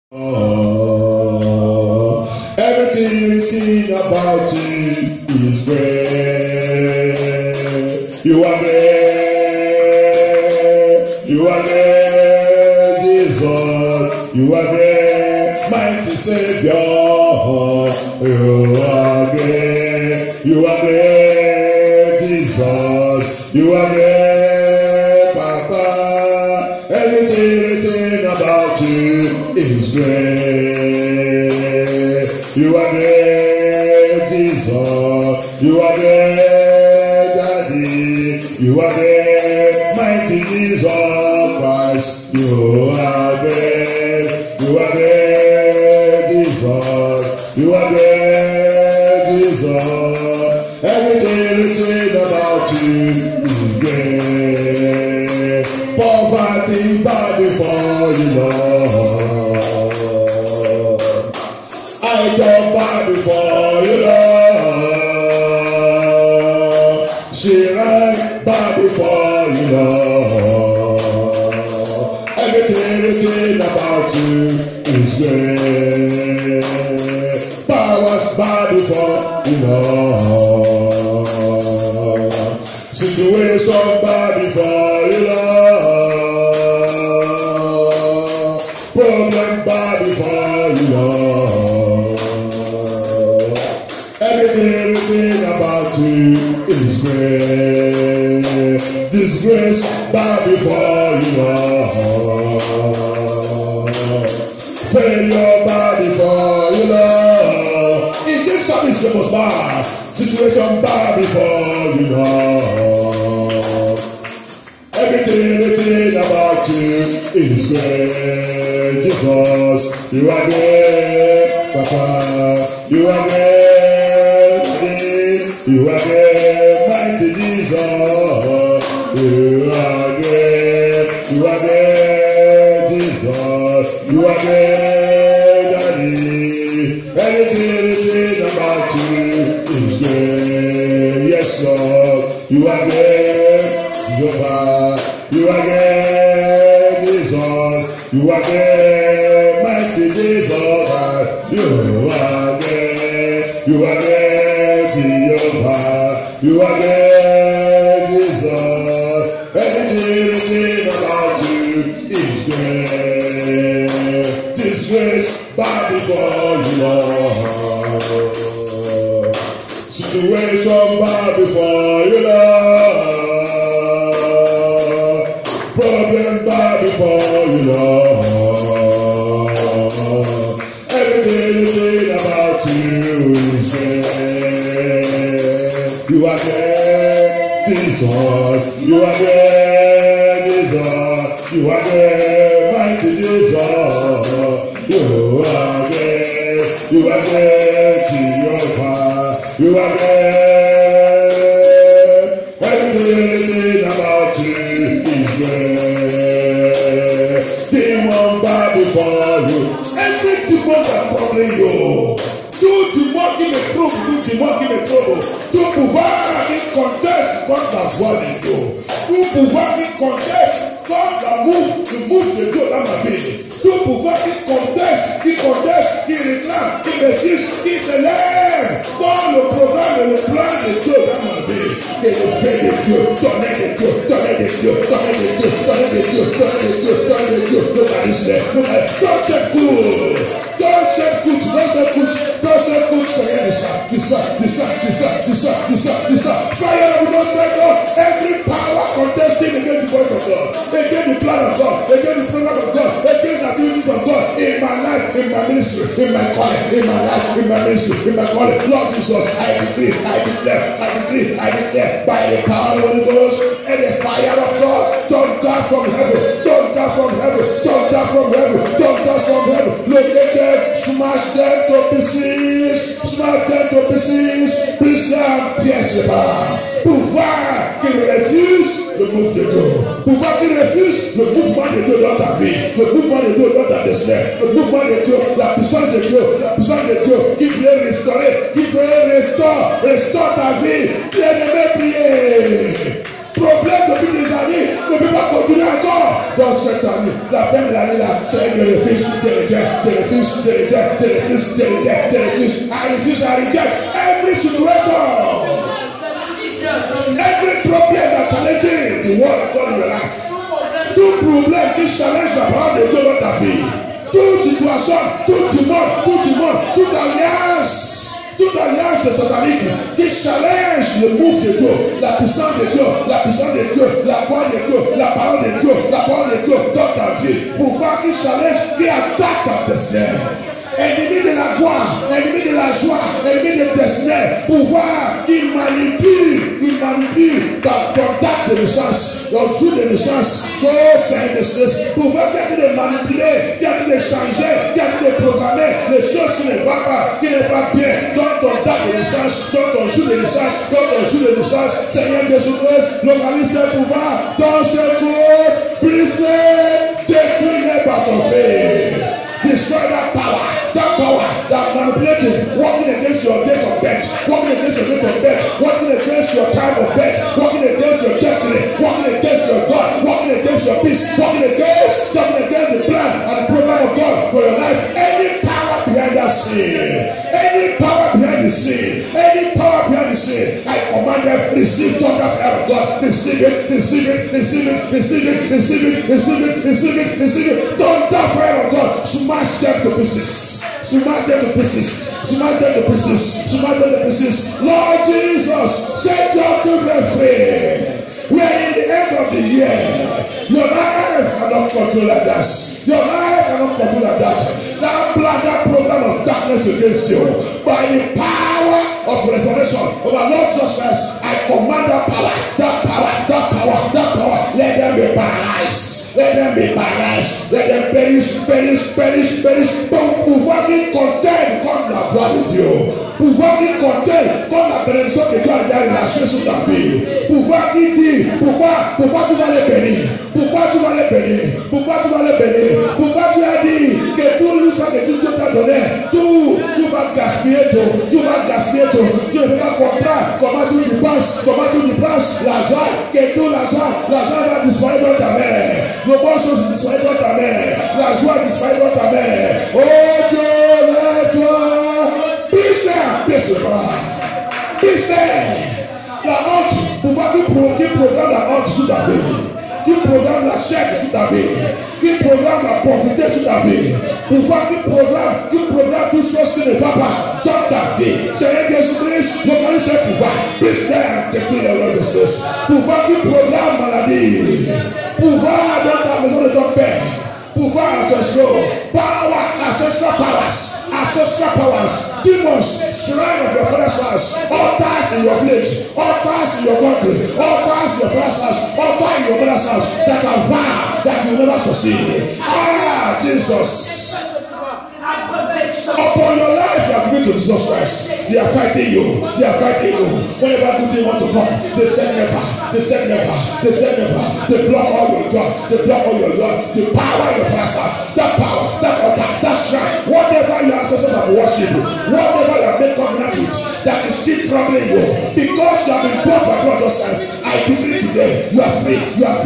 Everything written about you is great. You are great. You are great, Jesus. You are great, mighty Savior. You are great. You are great, Jesus. You are great, Papa. Everything written about you is great. You are great, Jesus. You are great, Daddy. You are great, mighty Jesus Christ. You are great. You are great, Jesus. You are great, Jesus. Everything written about you is great. Poverty bow before you, Lord. I don't bow before you, Lord. She right bow before you, Lord. Everything about you is great. Powers bow before you, Lord. Situation bow before you, Lord. Problem bow before you, Lord. Everything about you is great. Disgrace bow before you, Lord. Failure bow before you, Lord. In this service you must bow. Situation bow before you, Lord. Everything about you is great, Jesus. You are great, Papa. You are great, you are great, mighty Jesus. You are great, Jesus. You are great, Daddy. Everything about you is great. Yes, Lord. You are great, Jehovah. You are great, Jesus. You are great, mighty Jesus. You are great. You are great, Jehovah. You are great, Jesus. Everything about you is great. Disgrace bow before you, Lord. Situation bow before you, Lord. Problem bow before you, Lord. Everything about you is great. You are great, Jesus. You are great, Jesus. You are great, mighty Jesus. You are great. You are great, Jehovah. You are great. Everything about you is great. Demon bow before you. Every demon that troubling you. Do the work in the proof. Do the work in the trouble. Do pouvoir in contest. God has won in you. Do pouvoir in contest. God that move the Dieu dans ma vie. Do pouvoir in contest. Qui réclame, qui résiste, qui s'élève. Dans le programme et le plan de Dieu dans ma vie. Et le fait de Dieu, donner de Dieu, donner de Dieu, donner de Dieu, donner de Dieu, donner de Dieu, donner de Dieu, le charisme. Dans cette cour, fire of God, every power contesting against the voice of God, against the plan of God, against the program of God, against the activities of God in my life, in my ministry, in my calling, in my life, in my ministry, in my calling. Lord Jesus, I decree, I declare by the power of the Holy Ghost and the fire of God, don't die from heaven, don't die from heaven, don't die from heaven, don't die from heaven. Locate them, smash them to pieces, smash them to pieces, brise them, pièce les bras. Pouvoir qui refuse le mouvement de Dieu, pouvoir qui refuse le mouvement de Dieu dans ta vie, le mouvement de Dieu dans ta destin, le mouvement de Dieu, la puissance de Dieu, qui veut restaurer, qui veut restaurer ta vie. Bien-aimé, priez. Problème depuis des années ne peut pas continuer encore dans cette année. La peine de la vie là, c'est que je refuse, je rejette, je refuse, je rejette, je refuse, je rejette, je refuse. I refuse, I reject every situation. Every problem that challenges the word of God in your life. Tout problème qui challenge la parole de Dieu dans ta vie. Toute situation, toute alliance satanique qui challenge le mouvement de Dieu, la puissance de Dieu, la parole de Dieu, la parole de Dieu dans ta vie. Pouvoir qui challenge, qui attaque ta destin. Ennemi de la gloire, ennemi de la joie, ennemi de destin, pouvoir qui manipule ton date de naissance, ton jour de naissance, pouvoir qui a de manipuler, qui a de changer, qui a de programmer les choses qui ne vont pas, qui ne vont pas bien, dans ton date de naissance, dans ton jour de naissance, Seigneur Jésus-Christ, localise le pouvoir dans ce corps, brisé, décliné par ton feu. Destroy that power that manipulating, working against your date of birth, working against your time of birth, working against your destiny, working against your God, working against your peace, working against the plan and the program of God for your life. Any power behind that sin, any power behind the sin, I command them, receive thunder fire of God, receive it, thunder fire of God. Smash them to pieces. Lord Jesus, set your children free. We are in the end of the year. Your life cannot control like that. That plan, that program of darkness against you, by the power of resurrection of our Lord Jesus Christ, I command that power. Let them be paralyzed. Let them perish. Pouvoir qui contente comme la voix de Dieu. Pouvoir qui contente comme la bénédiction que Dieu a relâchée sur ta vie. Pouvoir qui dit, pourquoi tu vas les bénir? Pourquoi tu as dit que tout le sang que Dieu t'a donné, tu vas gaspiller tout. Tu ne peux pas comprendre comment tu dépenses l'argent, que tout l'argent va disparaître dans ta main. Les bonnes choses disparaissent dans ta main. La joie disparaît dans ta main. Oh Dieu, lève-toi. Pisse la honte, pouvoir qui programme la honte sous ta vie, qui programme la chair sous ta vie, qui programme la pauvreté sous ta vie, pouvoir qui programme toutes choses qui ne vont pas dans ta vie. Seigneur Jésus-Christ, localise ce pouvoir. Pisse depuis le nom de Jésus. Pouvoir qui programme maladie, pouvoir dans ta maison de ton père. Pouvoir ancestral powers, demons, shrine of your father's house, altars in your village, altars in your country, altars in your father's house, altar in your mother's house that are vowed that you never succeed. Jesus. Upon your life, you are giving to Jesus Christ. They are fighting you. Whenever good thing want to come, they said never. They block all your job. The power in your father's house, that power, that altar, that shrine, whatever your ancestors have worshipped, whatever you have made covenant with, that is still troubling you, because you have been bought by God just as I decree today, you are free.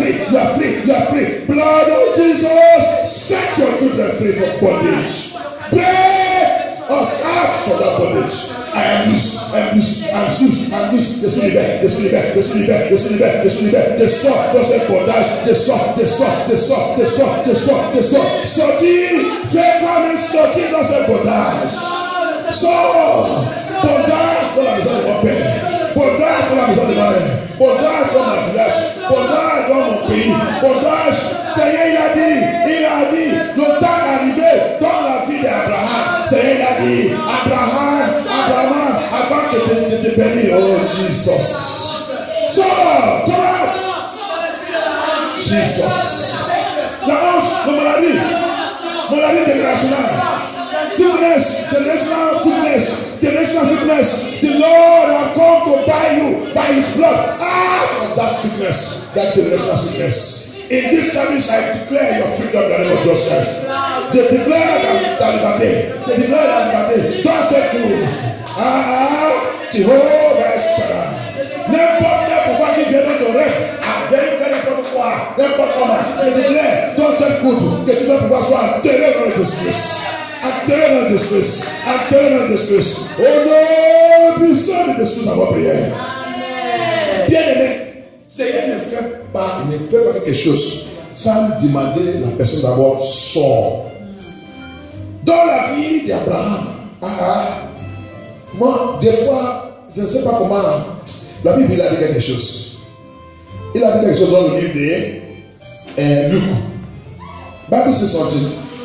Blood of Jesus, set your children free from bondage. Break us out from that bondage. I am loose. The sword doesn't bondage. The sword. Sorti doesn't bondage. So, bondage dans la maison de mon père. Bondage dans la maison de ma mère. Bondage dans ma village. Bondage dans mon pays. Bondage, Seigneur, il a dit, le temps est arrivé dans la vie d'Abraham. Seigneur, il a dit, Abraham, avant que tu te bénis, oh Jesus. So, come out. Jesus. La honte, la maladie générationnelle. Generational sickness. The Lord has come to buy you by His blood out of that sickness, that generational sickness. In this service, I declare your freedom in the name of Jesus Christ. They declare that liberty. Don't say no. Jehovah Shaddai. N'importe quel pouvoir qui vient de ton rêve a very important soir, n'importe comment, je déclare dans cette coupe que tout ça pouvoir soit enterré dans le Christ. Enterré dans le Christ. Enterré dans le Christ. Au nom puissant de Jésus, à votre prière. Bien aimé, Seigneur ne fait pas quelque chose sans demander la personne d'abord sort. Dans la vie d'Abraham, moi, des fois, je ne sais pas comment, la Bible il a dit quelque chose. Il a dit quelque chose dans le livre de Luc. Bible says something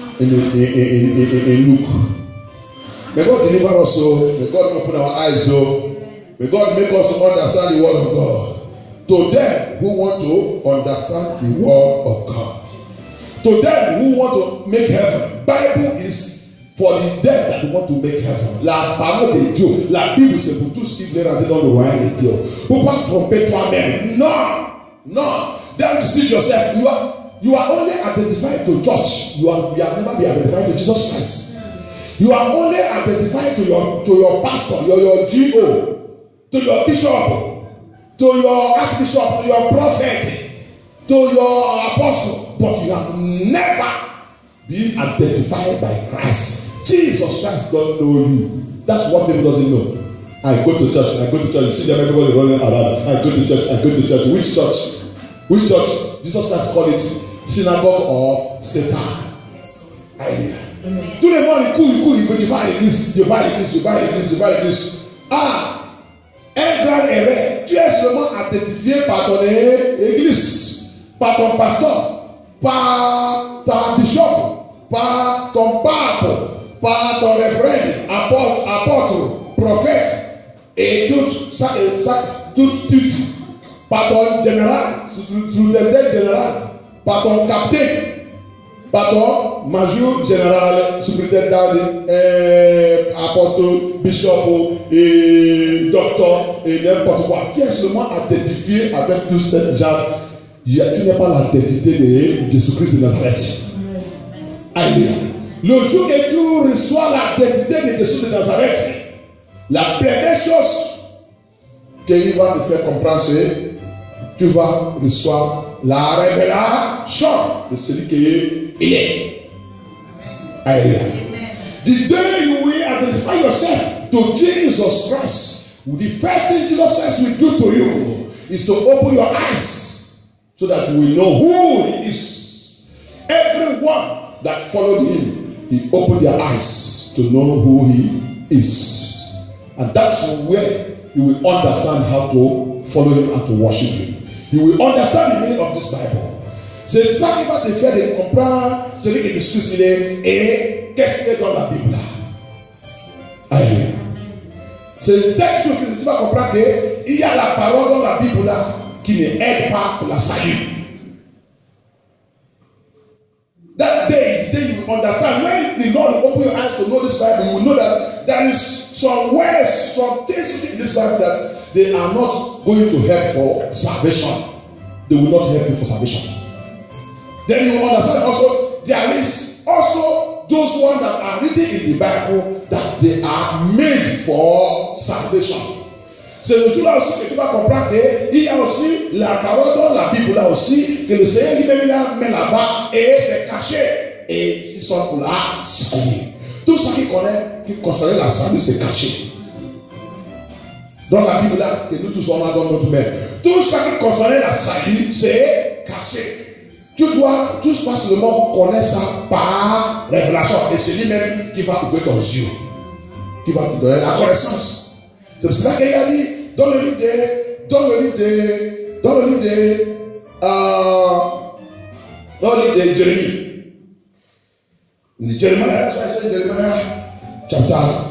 in Luke. May God deliver us so. May God open our eyes so. May God make us to understand the word of God. To them who want to understand the word of God. To them who want to make heaven. Bible is for the dead that want to make heaven. La parole de Dieu. La Bible c'est pour tous qui veulent rentrer dans le royaume de Dieu. Pour pas tromper toi-même. Non. No, don't deceive yourself. You are only identified to church. You have never been identified to Jesus Christ. You are only identified to your pastor, your GO, to your bishop, to your archbishop, to your prophet, to your apostle, but you have never been identified by Christ. Jesus Christ don't know you. That's what people doesn't know. I go to church. You see them, everybody running around. I go to church. Which church? Which church? Jesus Christ called it synagogue of Satan. Tout le monde il veut divide l'église. Un grand erreur. Tu es seulement identifié par ton église, par ton pasteur, par ta bishop, par ton pape, par ton révérend, apôtre, prophète. Et tout titre, par ton général, sous-lieutenant général, par ton capitaine, par ton major général, sous-lieutenant, apôtre, bishop, et docteur, et n'importe quoi. Qui est seulement identifié avec tous ces gens. Tu n'es pas l'identité de Jésus-Christ de Nazareth. Alléluia. Le jour que tu reçois l'identité de Jésus de Nazareth, la première chose qu'il va te faire comprendre, c'est que tu vas recevoir la révélation de celui qu'il est. Alléluia. The day you will identify yourself to Jesus Christ, the first thing Jesus Christ will do to you is to open your eyes so that you will know who He is. Everyone that followed Him, He opened their eyes to know who He is. And that's where you will understand how to follow Him and to worship Him. You will understand the meaning of this Bible. C'est ça qui va te faire de comprendre celui qui te suit et qu'est-ce qu'il y a dans la Bible là. Alléluia. C'est cette chose que tu vas comprendre qu'il y a la parole dans la Bible là qui ne aide pas pour la salut. That day is the day you will understand. When the Lord will open your eyes to know this Bible, you will know that there is some words, some things in this Bible that they are not going to help for salvation. They will not help you for salvation. Then you will understand also there is also those ones that are written in the Bible that they are made for salvation. C'est le jour-là aussi que tu vas comprendre qu'il y a aussi la parole dans la Bible là aussi que le Seigneur lui-même met là-bas et c'est caché. Et ils sont pour la salut. Tout ce qui concerne la salut, c'est caché. Dans la Bible là, que nous tous on a dans notre main. Tout ce qui concerne la salut, c'est caché. Tu dois tout seulement connaître ça par révélation. Et c'est lui-même qui va ouvrir ton yeux. Qui va te donner la connaissance. C'est pour ça qu'il a dit dans le livre de Jérémie. Jeremiah chapter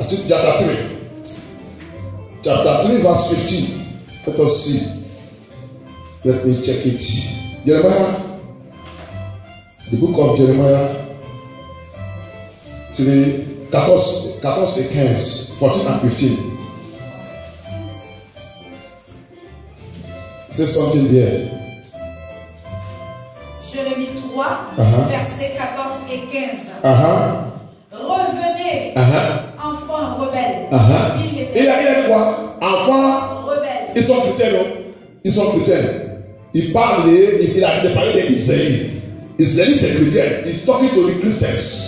3 verse 15. Let us see. Let me check it. Jeremiah, the book of Jeremiah 3, 14 et 15, 14 and 15. Say something there. Jérémie 3, versets 14 et 15. Revenez, enfants rebelles. Il a dit quoi? Enfants rebelles. Ils sont chrétiens, non? Ils sont chrétiens. il a parlé des Israélites. Israélites, c'est chrétien. He's talking to the Christians.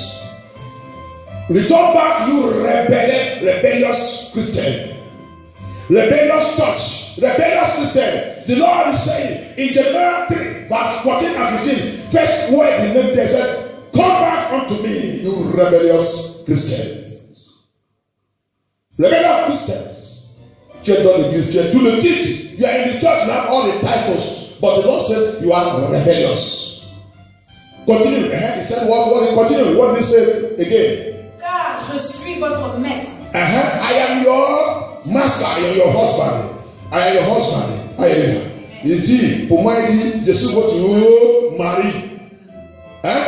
Return back, you rebellious Christian. Rebellious church. Rebellious Christian. The Lord is saying in Jeremiah 3, verse 14 and 15, first word in them they said, come back unto me, you rebellious Christians. Rebellious Christians. Tu es dans l'église, tu es tout le titre. You are in the church, you have all the titles. But the Lord says you are rebellious. Continue. He said, what? Continue. What did he say again? Car je suis votre maître. I am your master, I am your husband. I am your husband. Alléluia. Il dit, pour moi, il dit, je suis votre mari. Hein?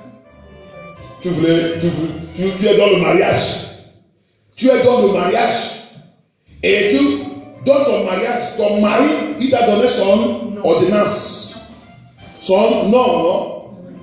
Tu es dans le mariage. Tu es dans le mariage. Et dans ton mariage, ton mari, il t'a donné son ordonnance. Son nom, non?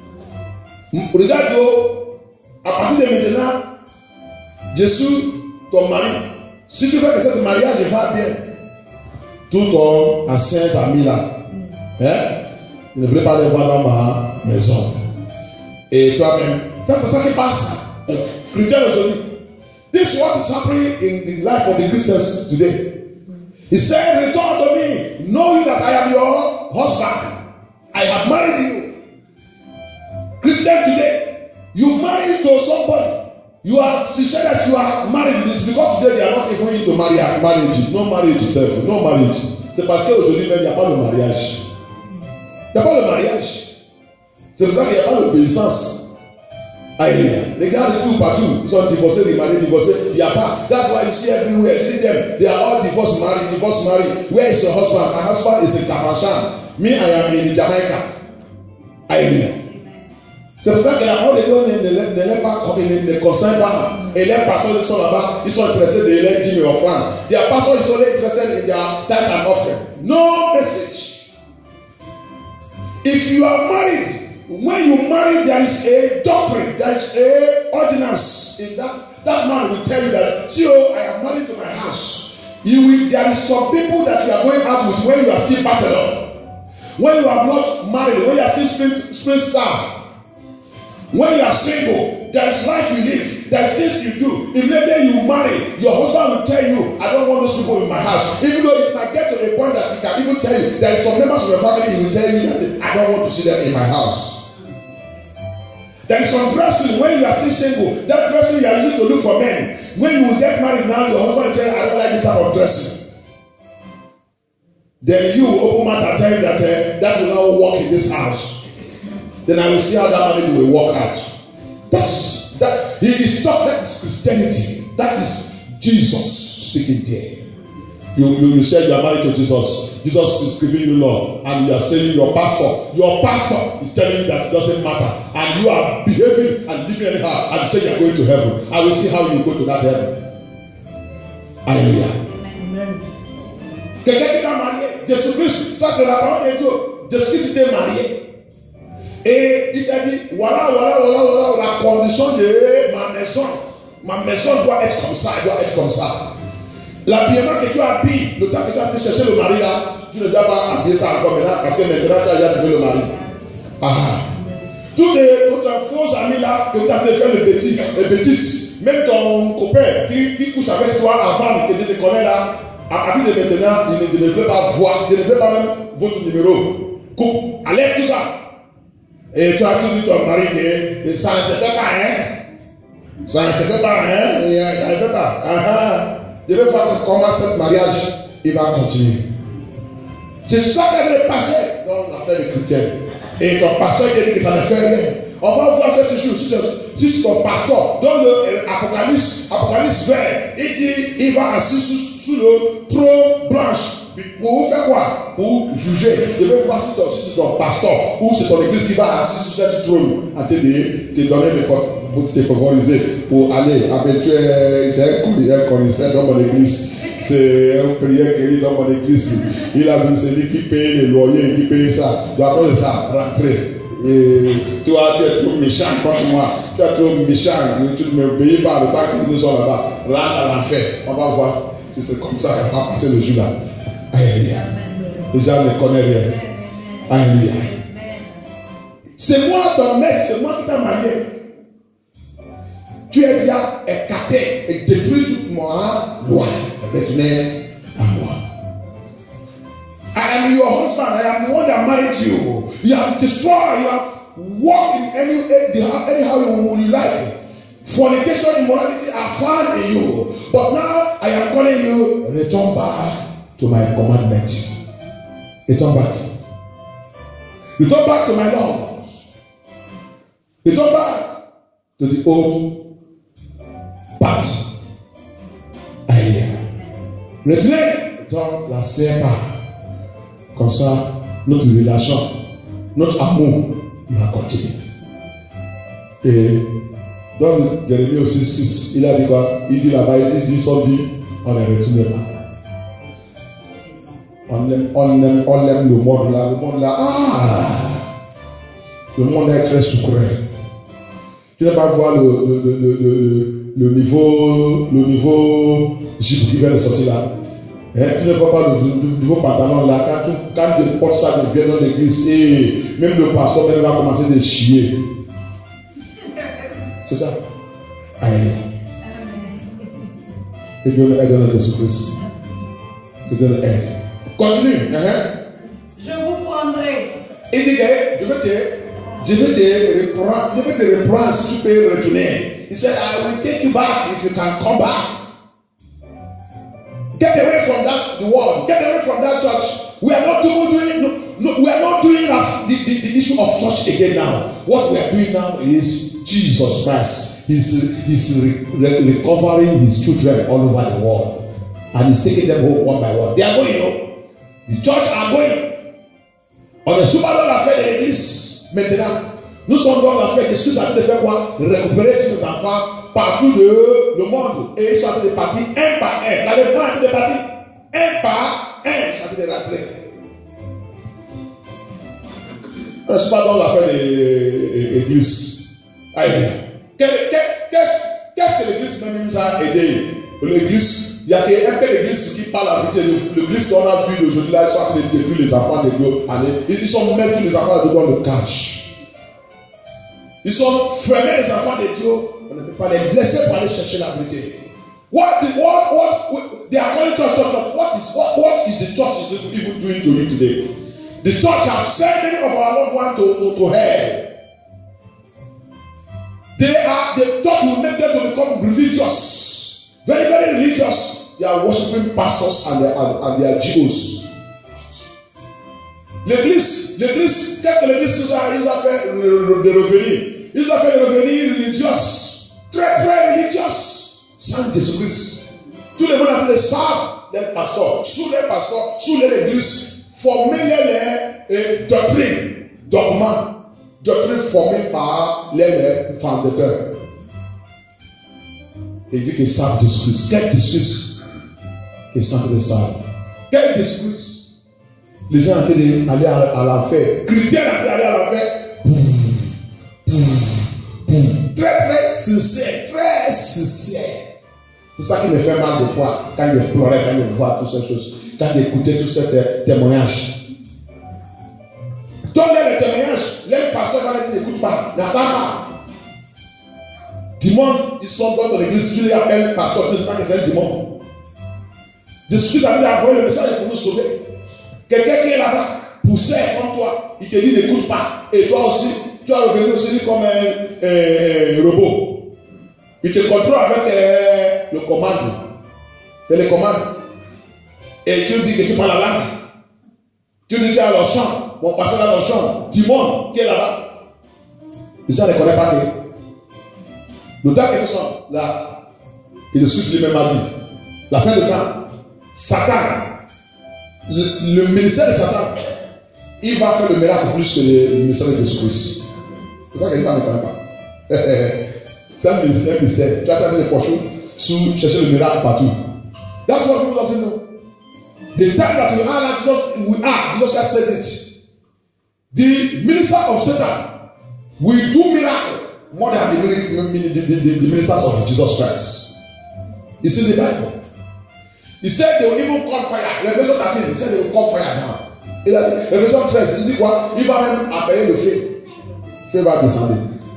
Regarde, à partir de maintenant, je suis ton mari. Si tu veux que ce mariage va bien, tout ton ancien ami là, je ne voulais pas les voir dans ma maison. Et toi-même, c'est ça qui passe. Chrétien aujourd'hui. This is what is happening in the life of the Christians today. He said, return to me, knowing that I am your husband. I have married you. Christian today, you married to somebody. You said that you are married. It's because today they are not even into marriage. No marriage itself. No marriage. C'est parce qu'aujourd'hui même, il n'y a pas de mariage. Il n'y a pas de mariage. C'est pour ça qu'il n'y a pas d'obéissance. Regarde tout partout. Ils sont divorcés, les maris divorcés. Il n'y a pas. That's why you see everywhere. You see them. They are all divorced, married. Where is your husband? My husband is in Kabashan. Me, I am in Jamaica. C'est pour ça que la parole de Dieu ne concerne pas. Et les pasteurs sont là-bas, ils sont intéressés de les dîmes et offrandes. Les pasteurs, ils sont intéressés de their tithe and offering. No message. If you are married, when you marry, there is a doctrine, there is a ordinance. In that man will tell you that, I am married to my house. There is some people that you are going out with when you are still bachelor. When you are not married, when you are still spring stars. When you are single, there is life you live, there is things you do. If later you marry, your husband will tell you, I don't want those people in my house. Even though it might get to a point that he can even tell you, there is some members of your family, he will tell you that I don't want to see them in my house. There is some dressing when you are still single, that dressing you are used to look for men. When you will get married now, your husband will tell you, I don't like this type of dressing. Then you will open mouth and tell you that that will not work in this house. Then I will see how that marriage will work out. That is Christianity. That is Jesus speaking there. You said you are married to Jesus. Jesus is giving you love, and you are saying your pastor is telling you that it doesn't matter, and you are behaving and living anyhow, and you say you are going to heaven. I will see how you go to that heaven. Alléluia. Quelqu'un qui t'a marié, Jésus-Christ, ça c'est la parole de Dieu. Jésus-Christ t'est marié. Et il t'a dit, voilà, la condition de ma maison. Ma maison doit être comme ça, L'habillement que tu habilles, le temps que tu as été chercher le mari là, tu ne dois pas habiller ça encore maintenant, parce que maintenant tu as déjà trouvé le mari. Tous les faux amis là, que tu as fait le bêtise, même ton copain qui couche avec toi avant que tu te connais là, à partir de maintenant, il ne veut pas voir, il ne veut pas même votre numéro. Coupe, enlève tout ça. Et tu as tout dit ton mari que ça ne se fait pas, Ça ne se fait pas, ça ne se fait pas. Je vais voir comment ce mariage il va continuer. C'est ça qui est passé dans l'affaire des chrétiens. Et ton pasteur qui dit que ça ne fait rien. On va voir cette chose. Si ton pasteur, dans l'Apocalypse 20, il dit il va assis sous le trône blanche. Pour faire quoi? Pour juger. Je vais voir si c'est ton pasteur ou c'est ton église qui va assis sur cette trône à te donner pour te favoriser, pour aller. C'est un coup de connaisseur dans mon église. C'est un prière qui est dans mon église. Il a vu celui qui paye les loyers, qui paye ça. Tu as cause de ça, rentrer. Et toi, tu es trop méchant contre moi. Tu es trop méchant. Tu ne m'obéis pas le temps que nous sommes là-bas. Rentre à l'enfer. On va voir si c'est comme ça qu'on va passer le jour là. Alléluia. Les gens ne connaissent rien. Alléluia. C'est moi ton maître, c'est moi qui t'ai marié. Tu es déjà écarté et détruit toute moi, loin, retourner à moi. I am your husband, I am the one that married you. You have destroyed, you have walked in anyhow you would like. Fornication, immorality are found in you. But now I am calling you, return back to my commandment. Return back. Return back to my law. Return back to the old path. Alléluia. Retenez la CFA. Comme ça, notre relation, notre amour va continuer. Et dans Jérémie aussi 6, il a dit quoi? Il dit là-bas, il dit, on ne retourne pas. On aime le monde là. Le monde là, le monde est très sucré. Tu ne vas pas voir le nouveau Jeep qui vient de sortir là. Tu ne vois pas le nouveau pantalon là. Quand tu portes ça, tu viens dans l'église et même le pasteur va commencer à chier. C'est ça. Amen. Et Dieu nous aide dans Jésus-Christ. Et Dieu nous aide. Continue. Je vous prendrai. Il dit que je vais te reprendre si tu peux retourner. He said, I will take you back if you can come back. Get away from that the world. Get away from that church. We are not doing the issue of church again now. What we are doing now is Jesus Christ. He's recovering his children all over the world. And he's taking them home one by one. They are going, you know. The church are going. On est souvent dans l'affaire de l'église maintenant. Nous sommes dans l'affaire de ce que ça veut faire quoi? Récupérer tous ces enfants partout de le monde. Et ils sont en train de partir un par un. La défense est en train de partir un par un. Ils sont en train de rentrer. On est souvent dans l'affaire de l'église. Qu'est-ce que l'église même nous a aidé? L'église. Il y a un peu d'église qui parle la vérité. L'église qu'on a vu aujourd'hui là, ils sont en train de détruire les enfants de Dieu. Ils sont même tous les enfants de Dieu dans le cache. Ils sont fermés les enfants de Dieu. On ne peut pas les laisser pour aller chercher la vérité. What they are calling church. What is the church even doing to you today? The church have sent many of our loved ones to hell. The church will make them to become religious. Very, very religious. They are worshiping pastors and their Jews. L'église, qu'est-ce que l'église nous a fait de revenir? Il nous a fait de revenir religieuse. Très, très religieuse. Sans Jésus-Christ. Tout le monde a fait les pasteurs. Sous les pasteurs, sous l'église, former les doctrines, dogmas, doctrines formées par les fondateurs. Il dit qu'ils savent Jésus-Christ. Quel Jésus-Christ qu'ils savent de ça? Quel Jésus-Christ? Les gens étaient allés à l'enfer. Chrétiens étaient allés à l'enfer. Très, très sincère. Très sincère. C'est ça qui me fait mal de fois. Quand je pleurais, quand je vois toutes ces choses. Quand j'écoutais tous ces témoignages. Donc, les témoignages, les pasteurs vont dire n'écoute pas. N'attends pas. Dimanche, ils sont dans l'église, je les appelle pasteur, je ne sais pas que c'est un dimanche. Jésus a dit d'envoyer le message pour nous sauver. Quelqu'un qui est là-bas, poussé comme toi, il te dit n'écoute pas. Et toi aussi, tu vas revenir aussi comme un robot. Il te contrôle avec le commande. C'est le commande. Et tu dis que tu parles la langue. Tu dis que tu es à l'enchant. Mon pasteur est à l'enchant. Dimanche, qui est là-bas. Les gens ne connaissent pas que. Le temps que nous sommes là, et Jésus lui-même a dit, la fin du temps, Satan, le ministère de Satan, il va faire le miracle plus que le ministère de Jésus-Christ. C'est ça que les gens ne connaissent pas. C'est un mystère. Tu as fait des pochons sous chercher le miracle partout. That's what people doesn't know. The time that we are, Jesus has said it. The minister of Satan will do miracle more than the ministers of Jesus Christ. It's in the Bible. He said they will even call fire. Revelation 13, he said they will call fire down. Il a dit, Révélation 13, il dit quoi? Il va même appeler le feu. Le feu va descendre.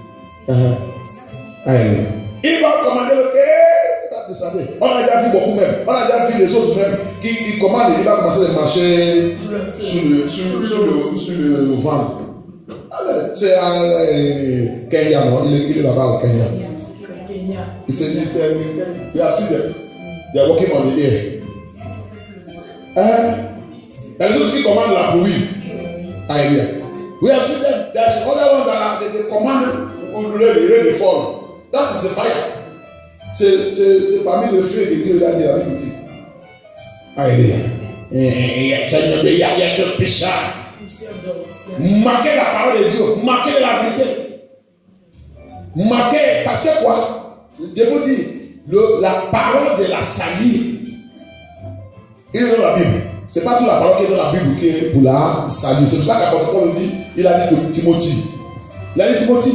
Il va commander le feu. Il va descendre. On a déjà vu beaucoup même. On a déjà vu les autres même qui commandent. Il va commencer à marcher sur le ventre. C'est à Kenya, non? Il est là-bas au Kenya. Il s'est dit, they are seated. They are working on the air. Il y a les autres qui commandent la pluie. Hallelujah. We have seen them. There's other ones that are they command the fall. That is the fire. C'est parmi le feu que Dieu a dit la Bible dit. Alléluia. Il y a que pécheur. Marquez la parole de Dieu. Marquez la vérité. Marquez, parce que quoi? Je vous dis, la parole de la salut, il est dans la Bible. Ce n'est pas toute la parole qui est dans la Bible qui est pour la salut. C'est pour ça qu'apôtre Paul dit, il a dit Timothée. Il a dit Timothée.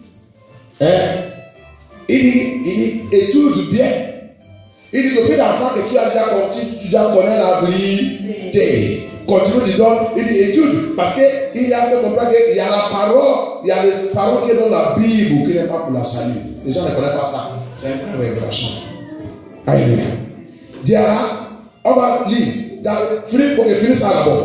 Il dit, étude bien. Il dit, depuis l'enfant que tu as déjà compris, tu dois connaître la vérité. Continue disant, il dit étude, parce qu'il a fait comprendre qu'il y a la parole, il y a les paroles qui sont dans la Bible qui n'est pas pour la salut. Les gens ne connaissent pas ça. C'est une révélation. Alléluia. On va lire. Finir ça d'abord.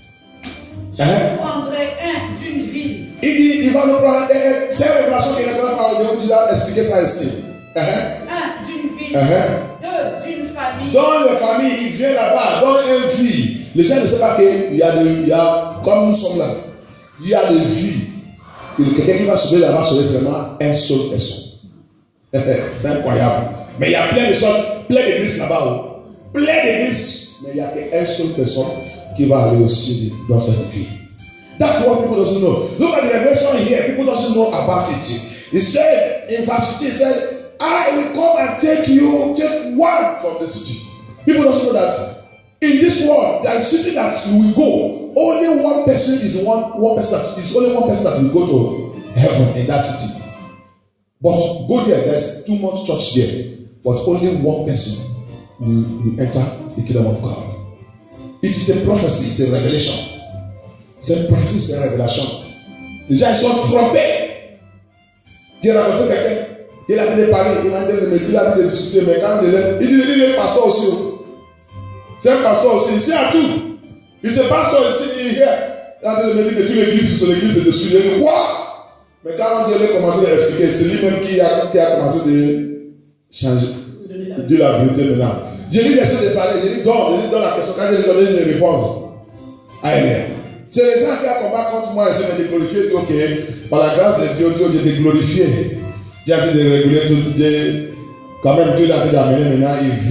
Je prendrai un d'une ville. Il dit, il va nous prendre. C'est une révélation qu'il ne connaît pas. Je vais vous expliquer ça ici. Un d'une ville. Deux d'une famille. Dans la famille, il vient là-bas, dans une vie. Les gens ne savent pas qu'il y a, comme nous sommes là, il y a des vies. Quelqu'un qui va sauver là-bas, sauver seulement un seul personne. C'est incroyable. Mais il y a plein de choses, plein d'églises là-bas. Plein d'églises. Mais il n'y a qu'une seule personne qui va aller aussi dans cette vie. That's what people don't know. Look at the revelation here. People don't know about it. He said in verse 15, he said, I will come and take one from the city. People don't know that. In this world, there is city that you will go. Only one person is only one person that will go to heaven in that city. But go there, there's too much church there. But only one person will enter the kingdom of God. It is a prophecy, it's a revelation. C'est une pratique, c'est une révélation. Les gens ils sont trompés. Dieu a raconté quelqu'un. Il a dit de parler, il a dit de discuter, mais quand il dit le pasteur aussi. C'est un pasteur aussi, il sait à tout. Il se pasteur ici, il a dit que toute l'église, c'est l'église de dessus. Il dit quoi? Mais quand Dieu a commencé à expliquer, c'est lui-même qui a commencé de changer, de dire la vérité maintenant. Je lui laisse de parler, je lui donne la question, quand je lui donne une réponse. Amen. C'est les gens qui combattent contre moi, essaient de glorifier Dieu, que par la grâce de Dieu, Dieu de glorifier. Dieu a dit de réguler tout, quand même Dieu l'a dit d'amener maintenant, il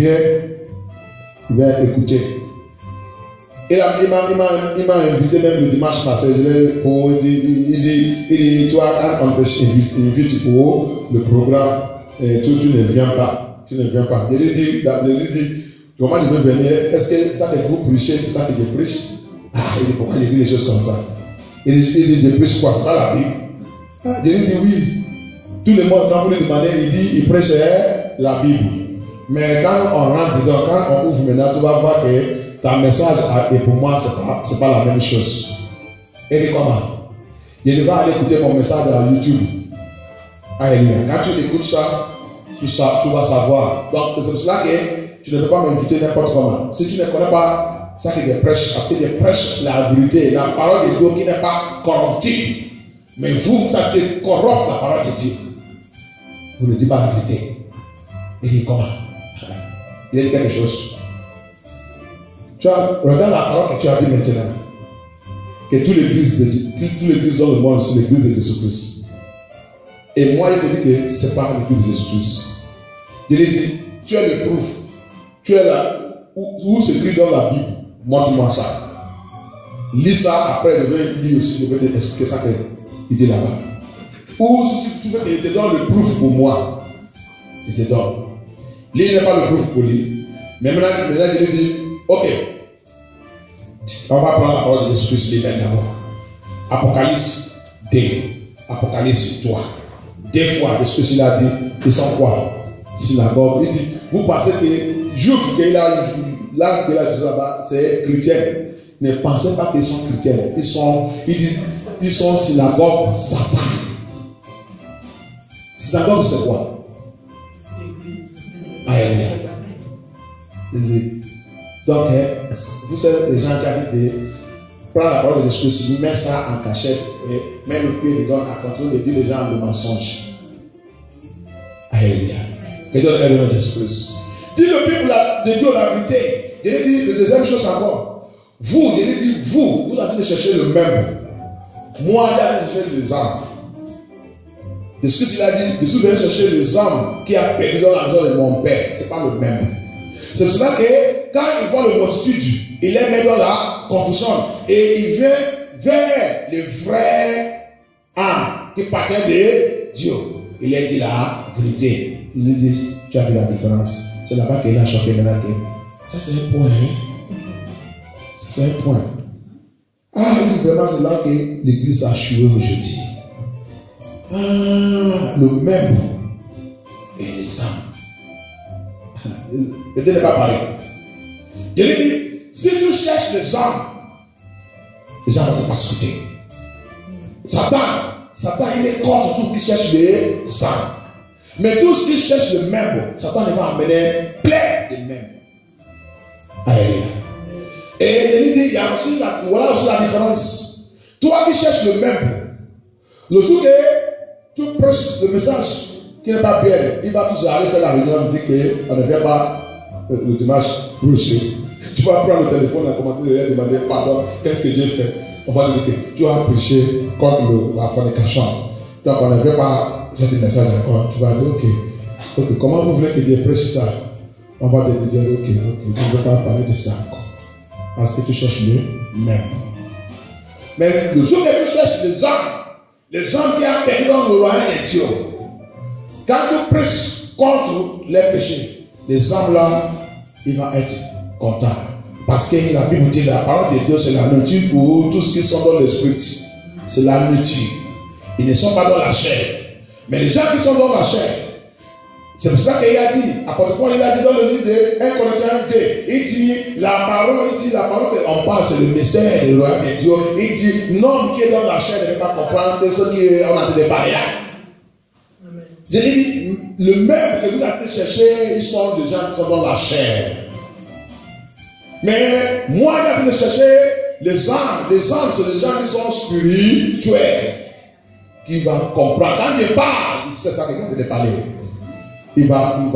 vient écouter. Il m'a invité même le dimanche passé, il dit, toi, quand on t'invite pour le programme, tu ne viens pas. Tu ne viens pas. Je lui dis, comment je veux venir? Est-ce que ça que vous prêchez, c'est ça que je prêche? Ah, il dit, pourquoi je dis des choses comme ça? Il dit, je prêche quoi? C'est pas la Bible. Je lui dis, oui. Tout le monde, quand vous lui demandez, il prêche la Bible. Mais quand on rentre dedans, quand on ouvre maintenant, tu vas voir que ta message et pour moi, c'est pas la même chose. Il dit comment? Je vais aller écouter mon message à YouTube. Alléluia. Quand tu écoutes ça, tu vas savoir. Donc, c'est pour cela que tu ne peux pas m'inviter n'importe comment. Si tu ne connais pas ça que je prêche, parce que je prêche la vérité, la parole de Dieu qui n'est pas corruptible. Mais vous, ça fait corrompre la parole de Dieu. Vous ne dites pas la vérité. Il dit comment? Il dit quelque chose. Tu vois, regarde la parole que tu as dit maintenant. Que toute l'église dans le monde, c'est l'église de Jésus-Christ. Et moi, je te dis que ce n'est pas l'église de Jésus-Christ. Je lui dis, tu es le proof. Tu es là. Où c'est écrit dans la Bible? Montre-moi ça. Lis ça, après je vais lire aussi, je vais te expliquer ça qu'il dit là-bas. Ou si tu veux que je te donne le proof pour moi, je te donne. Lui n'est pas le proof pour lui. Mais maintenant je lui dis, ok, on va prendre la parole de Jésus-Christ d'abord. Apocalypse 2, Apocalypse 3. Deux fois, Jésus-Christ a dit, ils sont quoi? Synagogue. Il dit, vous pensez que juif qu'il a là-bas, c'est chrétien. ne pensez pas qu'ils sont chrétiens. Ils sont synagogue Satan. Synagogue, c'est quoi? Alléluia. Donc, vous savez, les gens qui habitent, prendre la parole de Jésus, mettre ça en cachette et mettre le pied dedans à contrôle de dire les gens le mensonge. Alléluia. Que Dieu aide notre Jésus-Christ. Dis le peuple de Dieu la vérité. Je lui dis la deuxième chose encore. Vous, je lui dis, vous avez de chercher le même. Moi, j'ai cherché les âmes. De ce qu'il a dit, Jésus vient chercher les âmes qui a perdu dans la maison de mon père. Ce n'est pas le même. C'est pour cela que quand il voit le multitude, il les met dans la confusion. Et il vient vers les vrais âmes qui partaient de Dieu. Il a dit la vérité. Il lui dit, tu as vu la différence. C'est là-bas qu'il a choqué maintenant. Ça c'est un point. Ça c'est un point. Ah, il dit vraiment, c'est là que l'église a chué aujourd'hui. Ah, le même et les âmes. Le Dieu n'est pas pareil. Je lui dis, si tu cherches les âmes, les gens vont te persécuter. Satan, il est contre tout qui cherche les âmes. Mais tout ce qui cherche le même, Satan va amener plein de même. Alléluia. Et je lui dis, il y a aussi voilà aussi la différence. Toi qui cherches le même, le jour que tu prêches le message qui n'est pas bien, il va tous aller faire la réunion et dire qu'on ne vient pas le dimanche prêcher. Tu vas prendre le téléphone et commenter et demander pardon, qu'est-ce que Dieu fait? On va dire que tu as prêché contre la fornication. Donc on ne veut pas jeter le message encore. Tu vas dire ok, comment vous voulez que Dieu prêche ça? On va te dire ok, tu ne veux pas parler de ça encore. Parce que tu cherches le même. Mais le jour que tu cherches les hommes qui ont perdu dans le royaume de Dieu, quand tu prêches contre les péchés, les hommes là, ils vont être contents. Parce que la Bible dit la parole de Dieu, c'est la nourriture pour tous ceux qui sont dans l'esprit. C'est la nourriture. Ils ne sont pas dans la chair. Mais les gens qui sont dans la chair, c'est pour ça qu'il a dit, apôtre Paul, il a dit dans le livre de 1 Corinthiens 2, il dit la parole qu'on parle, c'est le mystère du royaume de Dieu. Il dit, l'homme qui est dans la chair ne peut pas comprendre ce qu'on a dit de barrières. Je lui dis, le même que vous avez cherché, ils sont des gens qui sont dans la chair. Mais moi, j'ai de chercher les âmes. Les âmes, c'est les gens qui sont spirituels, qui vont comprendre. Quand il parle, c'est ça qu'il vient de parler. Il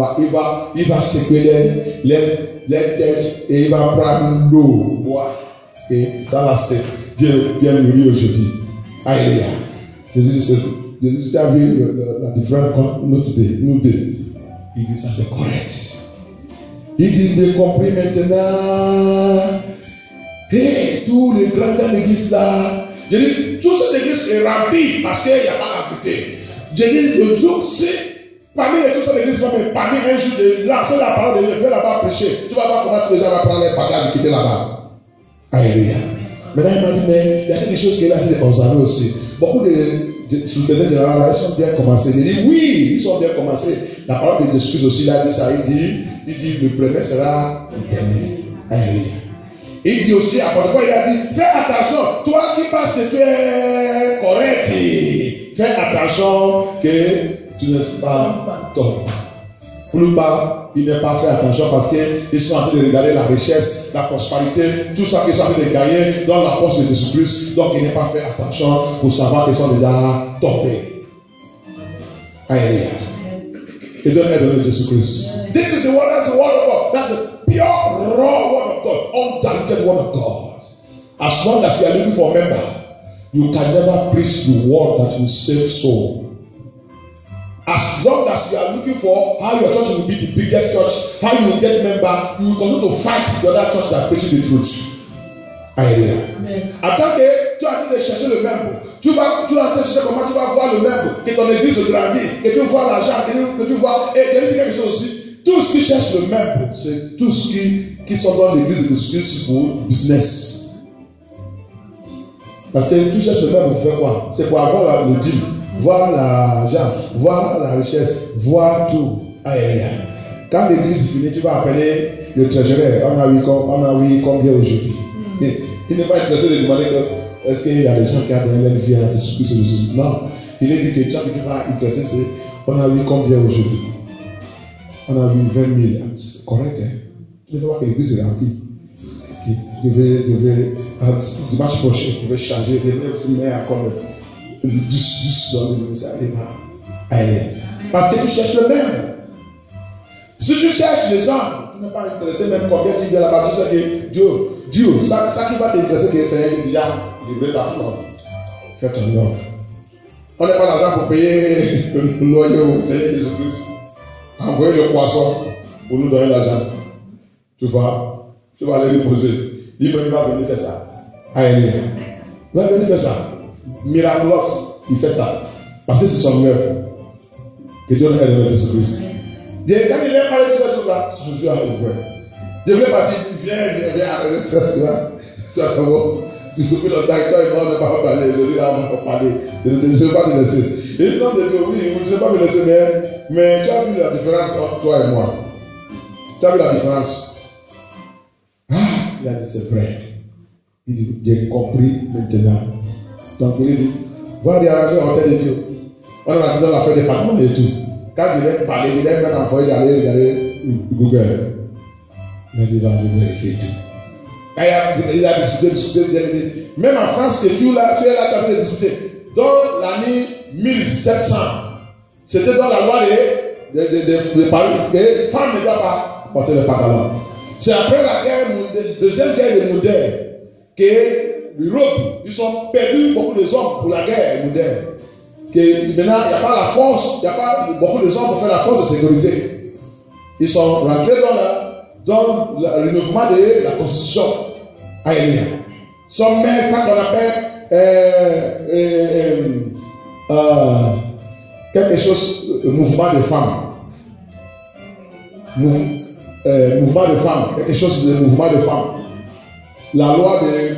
va secouer les têtes et il va prendre l'eau. Et ça là, c'est Dieu bien nourri aujourd'hui. Alléluia. Jésus a vu la différence entre nous deux. Il dit ça c'est correct. Il dit de compris maintenant. Et tous les grands dans l'église là. Je dis, toute cette église est remplie parce qu'il n'y a pas la vérité. Je dis, le jour, c'est parmi les tous cette église, mais parmi un jour de lancer la parole de Dieu, faire là-bas prêcher. Tu vas voir comment tous les gens vont prendre les bagages et quitter là-bas. Alléluia. Maintenant, il m'a dit, mais il y a quelque chose qu'il a dit aux amis aussi. Beaucoup de souteneurs de la ils sont bien commencés. Il dit, oui, ils sont bien commencés. La parole de Jésus aussi, là, dit ça. Il dit, le premier sera le dernier. Alléluia. Il dit aussi, à propos, il a dit, fais attention, toi qui penses que tu es correct, fais attention que tu n'es pas top. Pour le bas, il n'est pas fait attention parce qu'ils sont en train de regarder la richesse, la prospérité, tout ça qu'ils sont en train de gagner dans la poste de Jésus-Christ. Donc il n'est pas fait attention pour savoir qu'ils sont déjà tombés. Alléluia. Et donc aide de Jésus-Christ. This is the word, that's the word of God. That's the pure, raw word of God. Undiluted word of God. As long as you are looking for a member, you can never preach the word that will save soul. As long as you are looking for how your church will be the biggest church, how you will get member, you will continue to fight the other church that preaching the truth. Alléluia. Attends que tu as dit de chercher le même. Tu vas chercher comment tu vas voir le même, que ton église se grandit, que tu vois l'argent, que tu vois. Et je vais dire quelque chose aussi. Tous ceux qui cherchent le même, c'est tous ceux qui sont dans l'église de Jésus pour business. Parce que tu cherches le même pour faire quoi? C'est pour avoir le dîme. Voir l'argent, voir la richesse, voir tout. Alléluia. Quand l'église finit, tu vas appeler le trésorier. On a vu combien aujourd'hui. Il n'est pas intéressé de demander est-ce qu'il y a des gens qui ont donné leur vie à Jésus-Christ. Non. Il est dit que les gens qui sont intéressés, c'est on a vu combien aujourd'hui? On a vu 20 000. C'est correct, hein? Tu devais voir que l'église est remplie. Dimanche prochain, tu devais changer, tu mets encore du dans l'église. Parce que tu cherches le même. Si tu cherches les hommes, tu n'es pas intéressé même combien il y a là-bas. Tu sais que Dieu, ça qui va t'intéresser, que c'est un déjà livré ta foi. Fais ton offre. On n'a pas l'argent pour payer le loyer au Seigneur Jésus-Christ. Envoyer le poisson pour nous donner l'argent. Tu vas aller reposer. Lui-même va venir faire ça. Alléluia. Il va venir faire ça. Miraculous, il fait ça. Parce que c'est son œuvre. Que Dieu aide notre Jésus-Christ. Quand il est parlé de ces choses-là, Jésus a ouvert. Je voulais partir, viens, arrêter ça. C'est bon. Tu te pries dans ta histoire, il ne va pas parler. Je dis là, on va pas parler. Je ne vais pas te laisser. Et le nom de Dieu, oui, tu ne vais pas me laisser, mais tu as vu la différence entre toi et moi. Tu as vu la différence. Ah, il a dit, c'est vrai. Il dit, j'ai compris maintenant. Donc il dit, va réarranger l'hôtel de Dieu. On a dit dans l'affaire des patrons et tout. Quand il est parlé, il est même envoyé d'aller regarder Google. Il a dit, va vérifier tout. Il a discuté. Même en France, tu es là, tu es train de discuter. Dans l'année 1700, c'était dans la loi de Paris que les femmes ne doivent pas porter le pantalon. C'est après la deuxième guerre mondiale que l'Europe, ils ont perdu beaucoup de hommes pour la guerre mondiale. Que maintenant, il n'y a pas la force, il n'y a pas beaucoup de hommes pour faire la force de sécurité. Ils sont rentrés dans le mouvement de la Constitution aérienne. Ils sont mis ça qu'on appelle quelque chose, mouvement de femmes. Mouvement de femmes, quelque chose de mouvement de femmes. La loi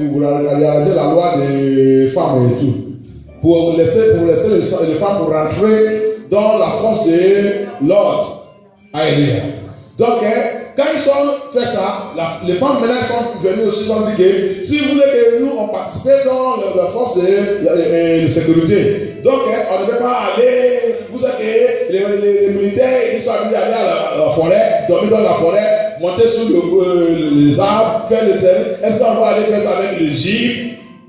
des femmes et tout. Pour laisser les femmes pour rentrer dans la force de l'ordre aérien. Donc, quand ils ont fait ça, les femmes maintenant sont venues aussi, ils ont dit que si vous voulez que nous on participe dans la force de sécurité, donc on ne peut pas aller, vous savez, les militaires, ils sont habitués à aller à la forêt, dormir dans la forêt, monter sur les arbres, faire le terrain. Est-ce qu'on va aller faire ça avec les gibes?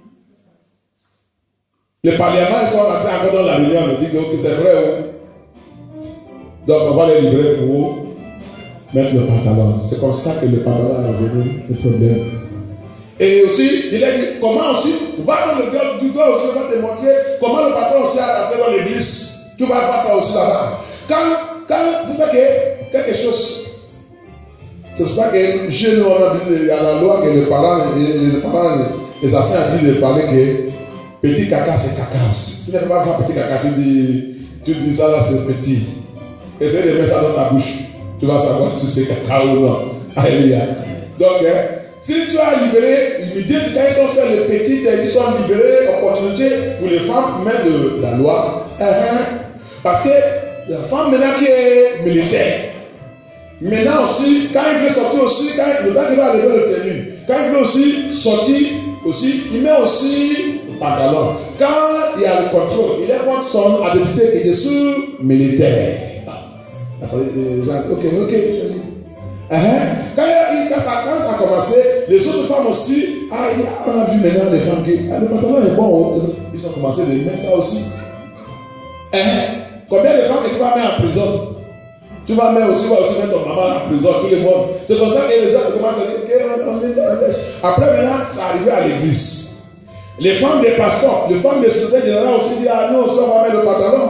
Les parlements, ils sont rentrés encore dans la réunion, on dit que okay, c'est vrai. Donc on va les livrer pour mettre le pantalon. C'est comme ça que le pantalon est devenu le problème. Et aussi, il a dit, comment aussi, tu vas dans le Google aussi, on va te montrer comment le patron aussi a rentré dans l'église. Tu vas faire ça aussi là-bas. Quand vous savez quelque chose, c'est pour ça que chez nous, on a dit à la loi que les parents, les anciens ont dit de parler que petit caca, c'est caca aussi. Tu ne peux pas faire petit caca, tu dis ça là, c'est petit. Essaye de mettre ça dans ta bouche. Tu vas savoir si c'est caca ou non. Alléluia. Donc, si tu as libéré, immédiatement, quand ils ont fait le petit, ils sont libérés, opportunité pour les femmes, même de la loi. Parce que la femme maintenant qui est militaire, maintenant aussi, quand il veut sortir aussi, quand le gars qui va lever le tenue, quand il veut aussi sortir, aussi, il met aussi le pantalon. Quand il y a le contrôle, il est contre son identité qui est sous militaire. Ok. Quand ça a commencé, les autres femmes aussi, on a vu maintenant les femmes qui, le pantalon est bon, ils ont commencé à mettre ça aussi. Combien de femmes que tu vas mettre en prison? Tu vas aussi mettre ton maman en prison, tout le monde. C'est comme ça que les gens commencent à dire, après maintenant, ça arrivé à l'église. Les femmes des pasteurs, les femmes des secrétaires généraux aussi disent, nous aussi on va mettre le pantalon.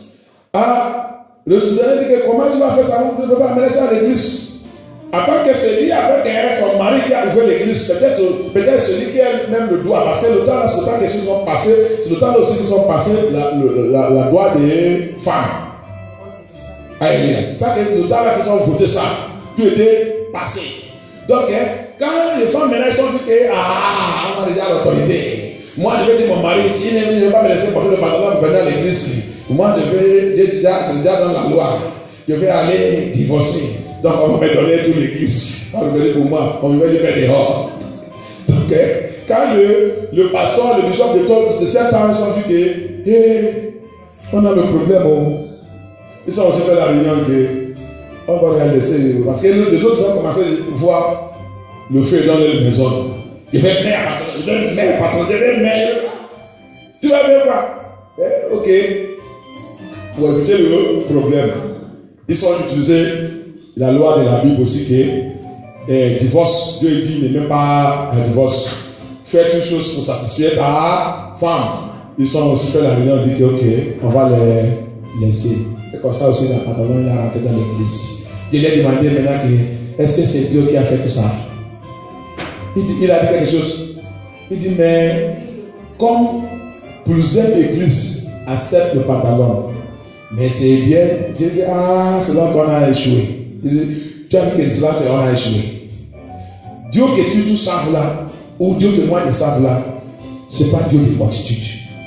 Le Soudanais dit que comment tu vas faire ça, tu ne peux pas amener ça à l'église. Après que c'est lui, après qu'il y ait son mari qui a ouvert l'église, peut-être celui qui a même le droit, parce que le temps là, c'est le temps qu'ils sont passés, c'est le temps aussi qu'ils ont passé la loi des femmes. C'est ça que le temps là qu'ils ont voté ça, tout était passé. Donc, quand les femmes maintenant sont dit que, on a déjà l'autorité. Moi, je vais dire mon mari, s'il ne veut pas me laisser porter le pantalon pour venir à l'église, moi, c'est déjà dans la loi. Je vais aller divorcer. Donc, on va me donner toute l'église. On va venir pour moi. On va venir dehors. Donc, quand le pasteur, le bishop de 7 ans sont dit que hey, on a le problème. Oh. Ils sont aussi fait la réunion que on va les laisser. Parce que les autres ont commencé à voir le feu dans leur maison. Il fait mère, patron, il fait mère, patron, il fait mère. Tu vas faire quoi? Ok. Pour éviter le problème, ils ont utilisé la loi de la Bible aussi que divorce, Dieu dit ne même pas un divorce. Faire quelque chose pour satisfaire ta femme. Ils ont aussi fait la réunion, dit que ok, on va les laisser. C'est comme ça aussi, la pantalon il a rentré dans l'église. Je lui ai demandé maintenant que est-ce que c'est Dieu qui a fait tout ça? Il a dit quelque chose. Il dit, mais comme plusieurs églises acceptent le pantalon, mais c'est bien. Je dis, ah, c'est là qu'on a échoué. Il dit, tu as vu que c'est là qu'on a échoué. Dieu que tu saves là, ou Dieu que moi je save là, ce n'est pas Dieu de multitude.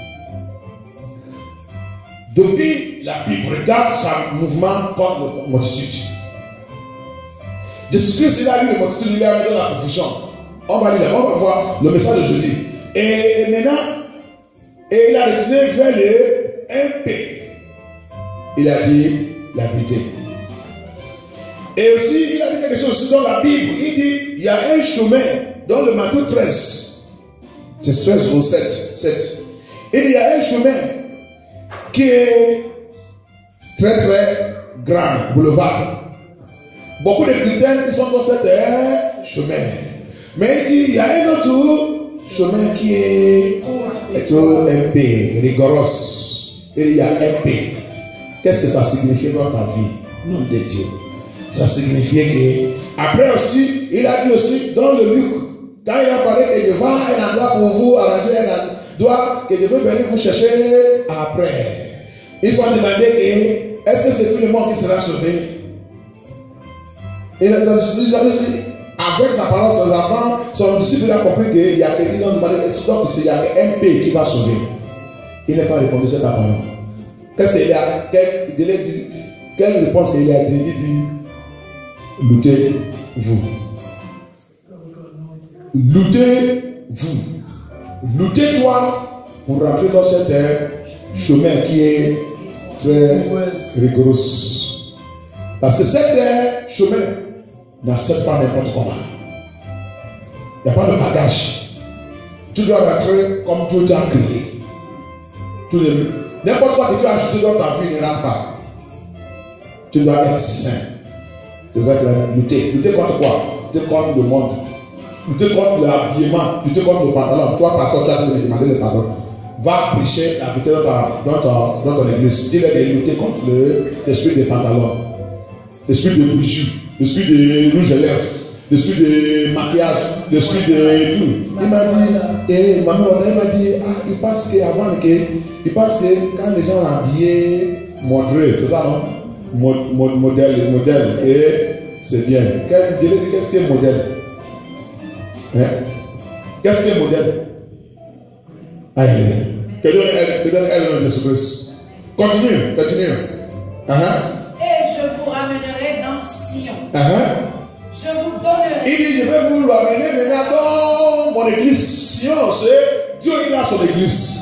Depuis la Bible, regarde son mouvement contre la multitude. Jésus-Christ, il a eu la multitude, il a mis dans la confusion. On va lire, on va voir le message de jeudi. Et maintenant, il a retourné vers le MP. Il a dit la vérité. Et aussi, il a dit quelque chose dans la Bible. Il dit, il y a un chemin dans le Matthieu 13. C'est 13 ou 7. Et il y a un chemin qui est très très grand, boulevard. Beaucoup de chrétiens qui sont dans ce chemin. Mais il dit, il y a un autre chemin qui est un peu rigoureux. Et il y a un peu. Qu'est-ce que ça signifie dans ta vie? Nom de Dieu. Ça signifie que, après aussi, il a dit aussi dans le Luc, quand il a parlé que je vais à un endroit pour vous arranger un endroit, que je vais venir vous chercher après. Ils ont demandé est-ce que c'est tout le monde qui sera sauvé? Et avec sa parole, ses enfants, son disciple a compris qu'il y a quelqu'un qui a demandé il y a un pays qui va sauver. Il n'a pas répondu à cette parole. Qu'est-ce qu'il y a? Quelle réponse il a dit? Il dit luttez-vous. Luttez-vous. Luttez-toi pour rentrer dans ce chemin qui est très rigoureux. Parce que cet chemin n'accepte pas n'importe comment. Il n'y a pas de bagage. Tu dois rentrer comme Dieu t'a créé. N'importe quoi que tu as ajouté dans ta vie ne rentre pas. Tu dois être saint. C'est ça qu'il a lutter. Lutter contre quoi? Lutter contre le monde. Lutter contre l'habillement. Lutter contre le pantalon. Toi, pasteur, tu as me demandé le pardon. Va prêcher la vérité dans ton église. Dis-leur de lutter contre l'esprit des pantalons, l'esprit de bijoux, l'esprit de rouge à lèvres, l'esprit de maquillage, l'esprit de tout. Il m'a dit, il m'a dit, ah, il pense qu'avant, il pense que quand les gens sont habillés, modérés, c'est ça, non? Modèle, et c'est bien. Qu'est-ce qui est modèle? Hein? Qu'est-ce qui est modèle? Alléluia. Que Dieu aide Jésus-Christ. Continue. Et je vous ramènerai dans Sion. Je vous donnerai. Il dit, je vais vous ramener maintenant dans mon église. Sion, c'est Dieu, il a son église.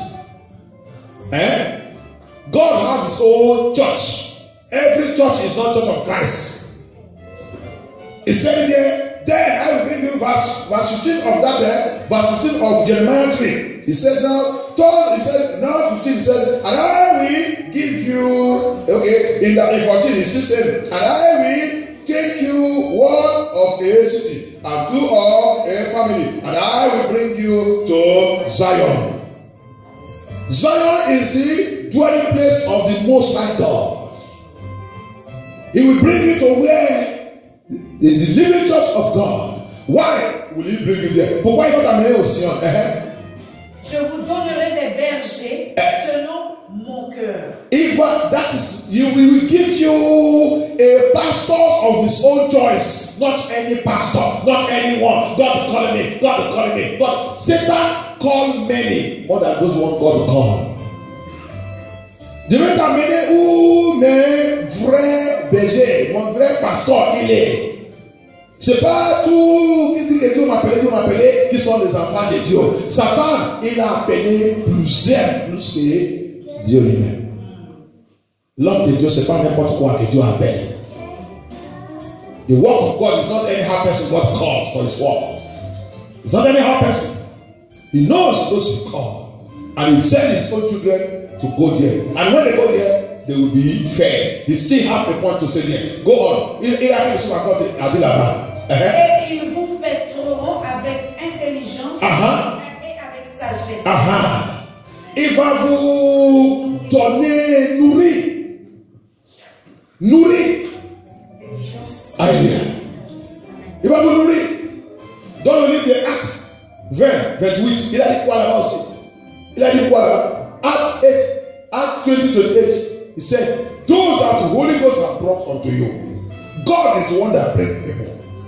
God has his own church. Every church is not church of Christ. He said there I will bring you verse 15 of that, verse 15 of Jeremiah 3. He said now 15, he said, and I will give you, okay, in 14, he still said, and I will take you one of a city, and two of a family, and I will bring you to Zion. Zion is the dwelling place of the Most High God. He will bring you to where the living church of God. Why will he bring you there? Pourquoi il va t'amener au Sion? Je vous donnerai des bergers selon mon cœur. That is, we will give you a pastor of his own choice, not any pastor, not anyone. God calling me, God calling me. But Satan called many more than those one God called. Je vais t'amener où mes vrais bergers, mon vrai pasteur, il est. C'est pas tout qui dit que Dieu m'a appelé, qui sont des enfants de Dieu. Satan, il a appelé plusieurs plus que Dieu lui-même. L'homme de Dieu, c'est pas n'importe quoi que Dieu appelle. The work of God is not any how person God calls for his work. It's not any how person. He knows those he called. And he sent his own children to go there. And when they go there, they will be fed. He still have a point to say there. Go on. Et ils vous fêteront avec intelligence et avec sagesse. Il va vous donner nourrir. Alléluia. Il va vous nourrir. Dans le livre des Actes 20, 28, il a dit quoi là-bas aussi? Il a dit quoi là-bas? Acts 20, 28. He said, those that the Holy Ghost have brought unto you, God is the one that brings people.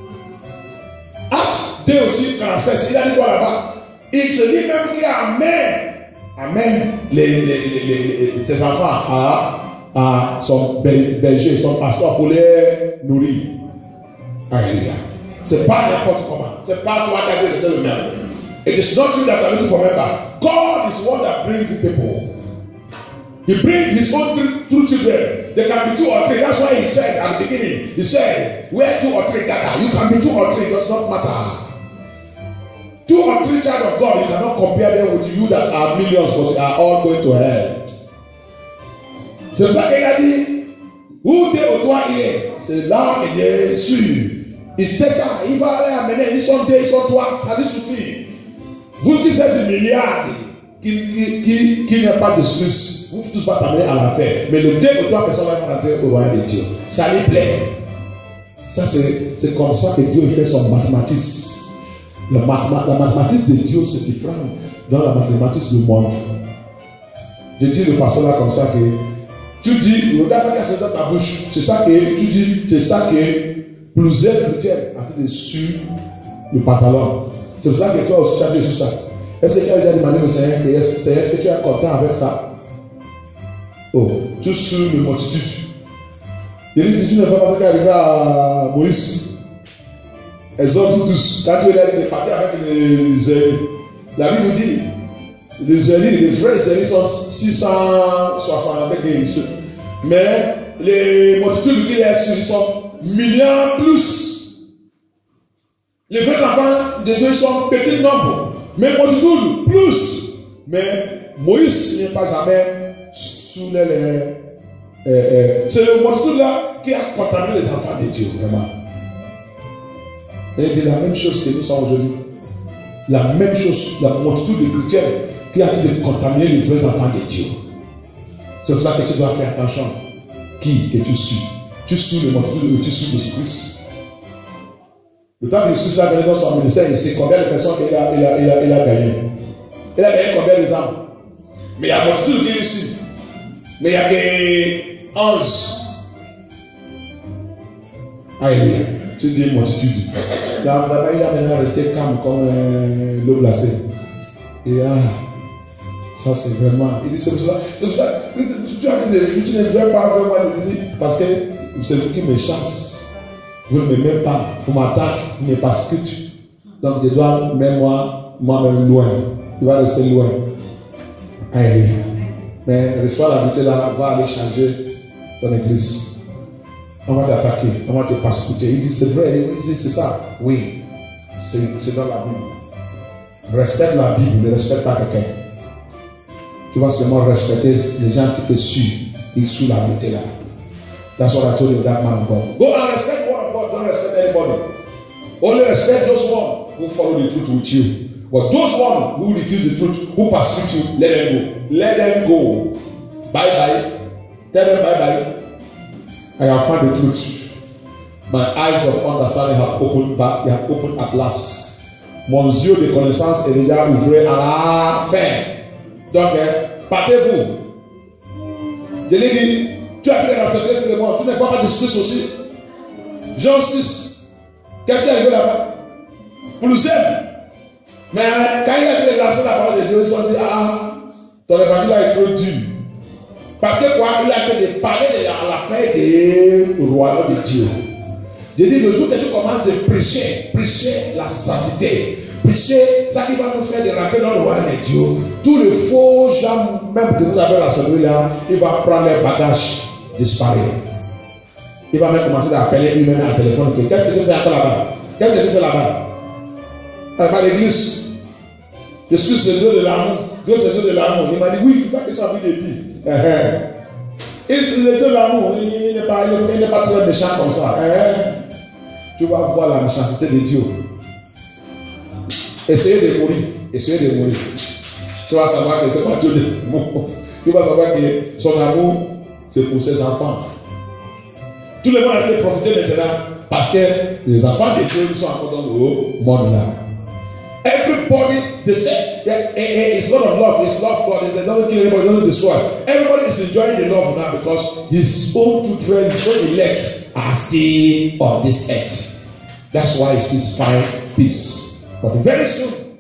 Acts 2 aussi, 47, il a dit quoi là-bas? Il se dit même qu'il amène tes enfants à son berger, son pasteur pour les nourrir. Alléluia. C'est pas n'importe comment. C'est pas toi qui as dit c'était le même. It is not you that are looking for member. God is the one that brings the people. He brings his own true children. There can be 2 or 3. That's why he said at the beginning, he said, where 2 or 3 gather, you can be 2 or 3, does not matter. 2 or 3 child of God, you cannot compare them with you that are millions, but are all going to hell. C'est pour ça qu'il a dit, où t'es au toit il est, c'est là qu'il est sûr. Il sait ça, il va aller amener, ils sont 2, ils sont 3, ça lui suffit. Vous qui êtes des milliards, qui n'a pas de Suisse, vous tous va t'amener à l'enfer. Mais le 2 ou 3 personnes vont rentrer au royaume de Dieu. Ça lui plaît. Ça c'est comme ça que Dieu fait son mathématique. La mathématique de Dieu se différent dans la mathématique du monde. Je dis le pasteur là comme ça que tu dis, regarde ça qui est dans ta bouche. C'est ça que tu dis, c'est ça que plusieurs chrétiens ont dessus le pantalon. C'est pour ça que toi aussi tu as dit sur ça. Est-ce que tu as déjà demandé au Seigneur, est-ce que tu es content avec ça? Oh, tu suis le multitude. Il dit, tu ne fais pas ce qui est arrivé à Moïse. Exode 12, quand il est parti avec les Israélites. La Bible dit, les Israélites, les vrais Israélites sont 660 mais les multitudes qu'il est sur, ils sont millions plus. Les vrais enfants de Dieu sont petits nombres. Mais multitude plus. Mais Moïse n'est pas jamais sous les. C'est le multitude là qui a contaminé les enfants de Dieu, vraiment. Et c'est la même chose que nous sommes aujourd'hui. La même chose, la multitude de chrétiens qui a dit de contaminer les vrais enfants de Dieu. C'est pour ça que tu dois faire attention. Qui que tu suis? Tu suis le multitude ou tu suis Jésus-Christ? Le temps que Jésus a venu dans son ministère, il sait combien de personnes il a gagné. Il a gagné combien de âmes? Mais il y a multitude qui est ici. Mais il y a que 11. Alléluia. Tu dis multitude. Là-bas, il a maintenant resté calme comme l'eau glacée. Et ça c'est vraiment. Il dit c'est pour ça. Tu as dit des refus, tu ne veux pas vraiment dire parce que c'est vous qui me chasse. Vous ne m'aimez pas, vous m'attaquez, vous me persécutez. Donc je dois même moi-même loin. Il va rester loin. Alléluia. Mais reçois la vérité là, va aller changer ton église. On va t'attaquer, on va te persécuter. Il dit c'est vrai, il dit c'est ça. Oui, c'est dans la Bible. Respecte la Bible, ne respecte pas quelqu'un. Tu vas seulement respecter les gens qui te suivent. Ils suivent la vérité là. That's what I told you that man of God. Go and respect the word of God, don't respect anybody. Only respect those ones who follow the truth with you. But those ones who refuse the truth, who persecute you, let them go. Let them go. Bye bye. Tell them bye bye. I have found the truth. My eyes of understanding have opened back. They have opened at last. Mon yeux de connaissance est déjà ouvert à la fin. Donc, partez-vous. Je l'ai dit, tu as pris la secrète de moi. Tu ne vois pas de Christ aussi. Jean 6. Qu'est-ce qui est arrivé là-bas? Plusieurs. Mais quand il a lancé la parole de Dieu, ils se sont dit, ton évangile est trop dur. Parce que quoi? Il a été de parler à la fin du royaume de Dieu. Je dis, le jour que tu commences de prêcher la sainteté, prêcher ça qui va nous faire de rentrer dans le royaume de Dieu, tous les faux gens, même que vous avez rassemblés là, il va prendre les bagages, disparaître. Il va même commencer à appeler lui-même à téléphone. Qu'est-ce que tu fais encore là-bas? Qu'est-ce que tu fais là-bas? Pas l'église. Je suis ce Dieu de l'amour. Dieu c'est le Dieu de l'amour. Il m'a dit oui, c'est ça que j'ai envie de dire. Et c'est le Dieu de l'amour. Il n'est pas très méchant comme ça. Tu vas voir la méchanceté de Dieu. Essayez de mourir. Essayez de mourir. Tu vas savoir que c'est pas Dieu de l'amour. Tu vas savoir que son amour, c'est pour ses enfants. Tout le monde a été profiter maintenant parce que les enfants de Dieu sont encore dans le monde là. Everybody, they say, it's lot of love, it's love God, it's another kill anybody, doesn't destroy. Everybody is enjoying the love now because his own children, his own elect are still on this earth. That's why he sees fine peace. But very soon,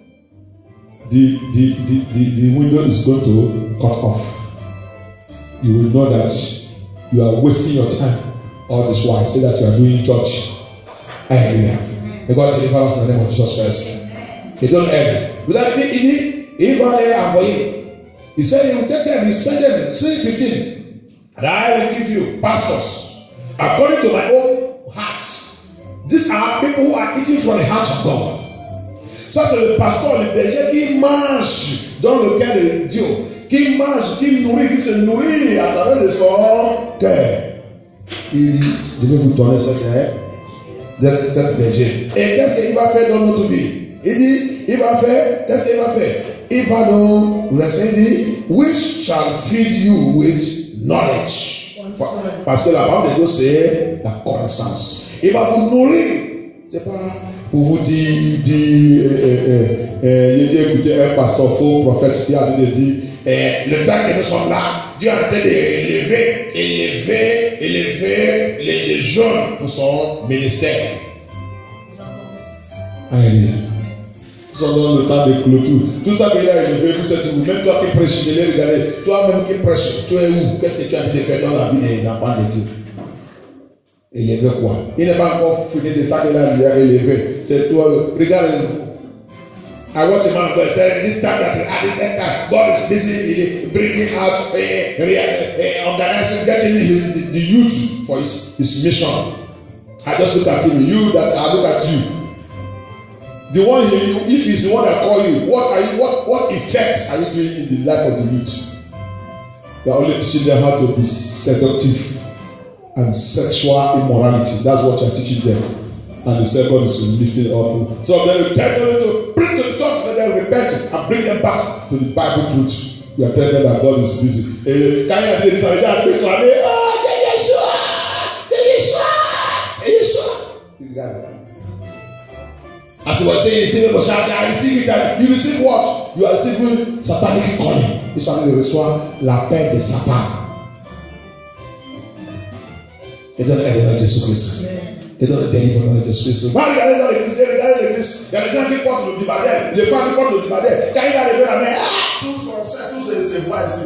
the window is going to cut off. You will know that you are wasting your time all this while. Say that you are doing church. Hallelujah. May God deliver us in the name of Jesus Christ. They don't end. Without if I am for you. He said he will take them, he send them, 3:15. And I will give you pastors according to my own heart. These are people who are eating from the heart of God. Ça c'est le pasteur, le berger qui mange dans le cœur de Dieu, qui mange, qui nourrit, qui se nourrit à travers de son cœur. Il dit, je vais vous donner cette berger. Et qu'est-ce qu'il va faire dans notre vie? Il dit, il va faire, qu'est-ce qu'il va faire? Il va nous dire, which shall feed you with knowledge. Parce que la parole de Dieu, c'est la connaissance. Il va vous nourrir. C'est pas pour vous dire, écoutez, un pasteur faux, prophète qui a dit, le temps que nous sommes là, Dieu est en train d'élever les jeunes pour son ministère. Alléluia. Nous sommes dans le temps de clôture. Tout ça qu'il a élevé, vous êtes où? Même toi qui prêches, je l'ai regardé. Toi-même qui prêches, tu es où? Qu'est-ce que tu as envie de faire dans la vie des enfants de Dieu? Élever quoi? Il n'est pas encore fini de ça qu'il a élevé. C'est toi. Regarde. I watch a man God say this time that at this time God is busy bringing out, organizing, getting the youth for his mission. I just look at him. You that I look at you. The one if he's the one that call you, what effects are you doing in the life of the youth? You are only teaching them how to be seductive and sexual immorality. That's what you are teaching them. And the second is lifting up. So then you tell them to bring to the church, let them repent and bring them back to the Bible truth. You are telling them that God is busy. Can you say this? As he was saying, I receive it. And you receive what? You are receiving satanic calling. This one you receive la paix de Satan. Et dans le nom de Jésus-Christ. Et dans le délivrement de Jésus-Christ. Quand il arrive dans l'église, il y a des gens qui portent le dibadel, les femmes qui portent le dibadel. Quand il arrive la main, tout son sein, tout se voit ici.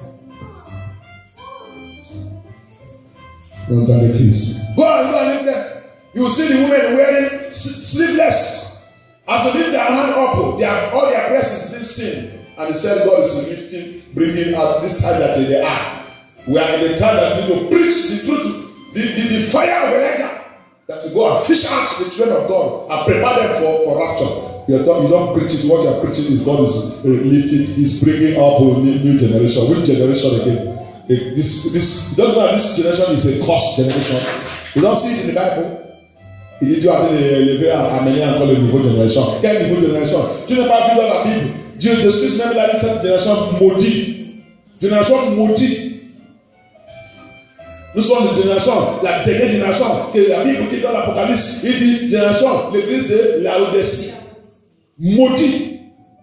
Dans l'église. Go and live there. You will see the women wearing sleeveless. As they lift their hand up, all their breasts is being seen. And they said God is lifting, bringing out this time that they are. We are in the time that we need to preach the truth, the fire of Elijah. That you go and fish out the children of God and prepare them for rapture. You don't preach it. What you are preaching is God is lifting, is bringing up a new generation. Which generation again? This doesn't matter. This generation is a cursed generation. You don't see it in the Bible. Il dit Dieu a élevé à amener encore le niveau de génération. Quel niveau de génération? Tu n'as pas vu dans la Bible. Dieu de suite même là dit cette génération maudite. Génération maudite. Nous sommes une génération, la dernière génération que la Bible dit dans l'Apocalypse. Il dit génération, l'église de Laodicée. Maudit.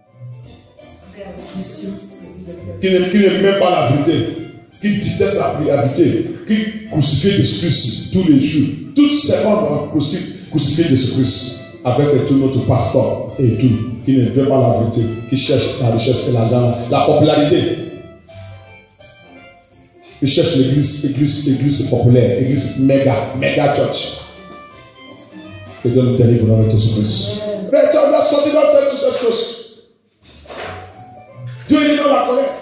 Qui n'aime même pas la vérité. Qui déteste la vérité. Qui crucifie Jésus-Christ tous les jours. Toutes secondes on crucifie Jésus-Christ avec tout notre passeport et tout. Qui ne veut pas la vérité. Qui cherche la richesse et l'argent, la popularité. Ils cherchent l'église populaire, l'église méga church. Que Dieu nous délivre dans notre Jésus-Christ. Mais Dieu doit sortir dans toutes ces choses. Dieu est dans la colère.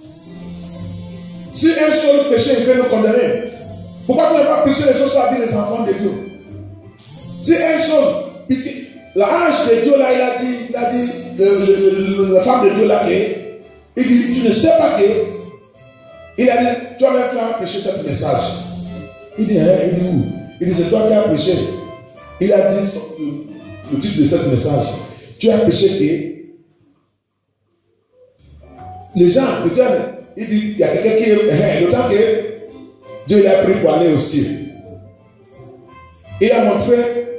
Si un seul péché, il peut nous condamner. Pourquoi tu n'as pas prêché les choses à dire les enfants de Dieu? Si un seul, l'ange de Dieu là, il a dit, la femme de Dieu là, il dit, tu ne sais pas que, il a dit, toi-même tu as prêché ce message. Il dit, où? Il dit, c'est toi qui as prêché. Il a dit, le titre de ce message, tu as prêché que les gens, peut-être, il dit, il y a quelqu'un qui est, le temps que Dieu l'a pris pour aller au ciel. Il a montré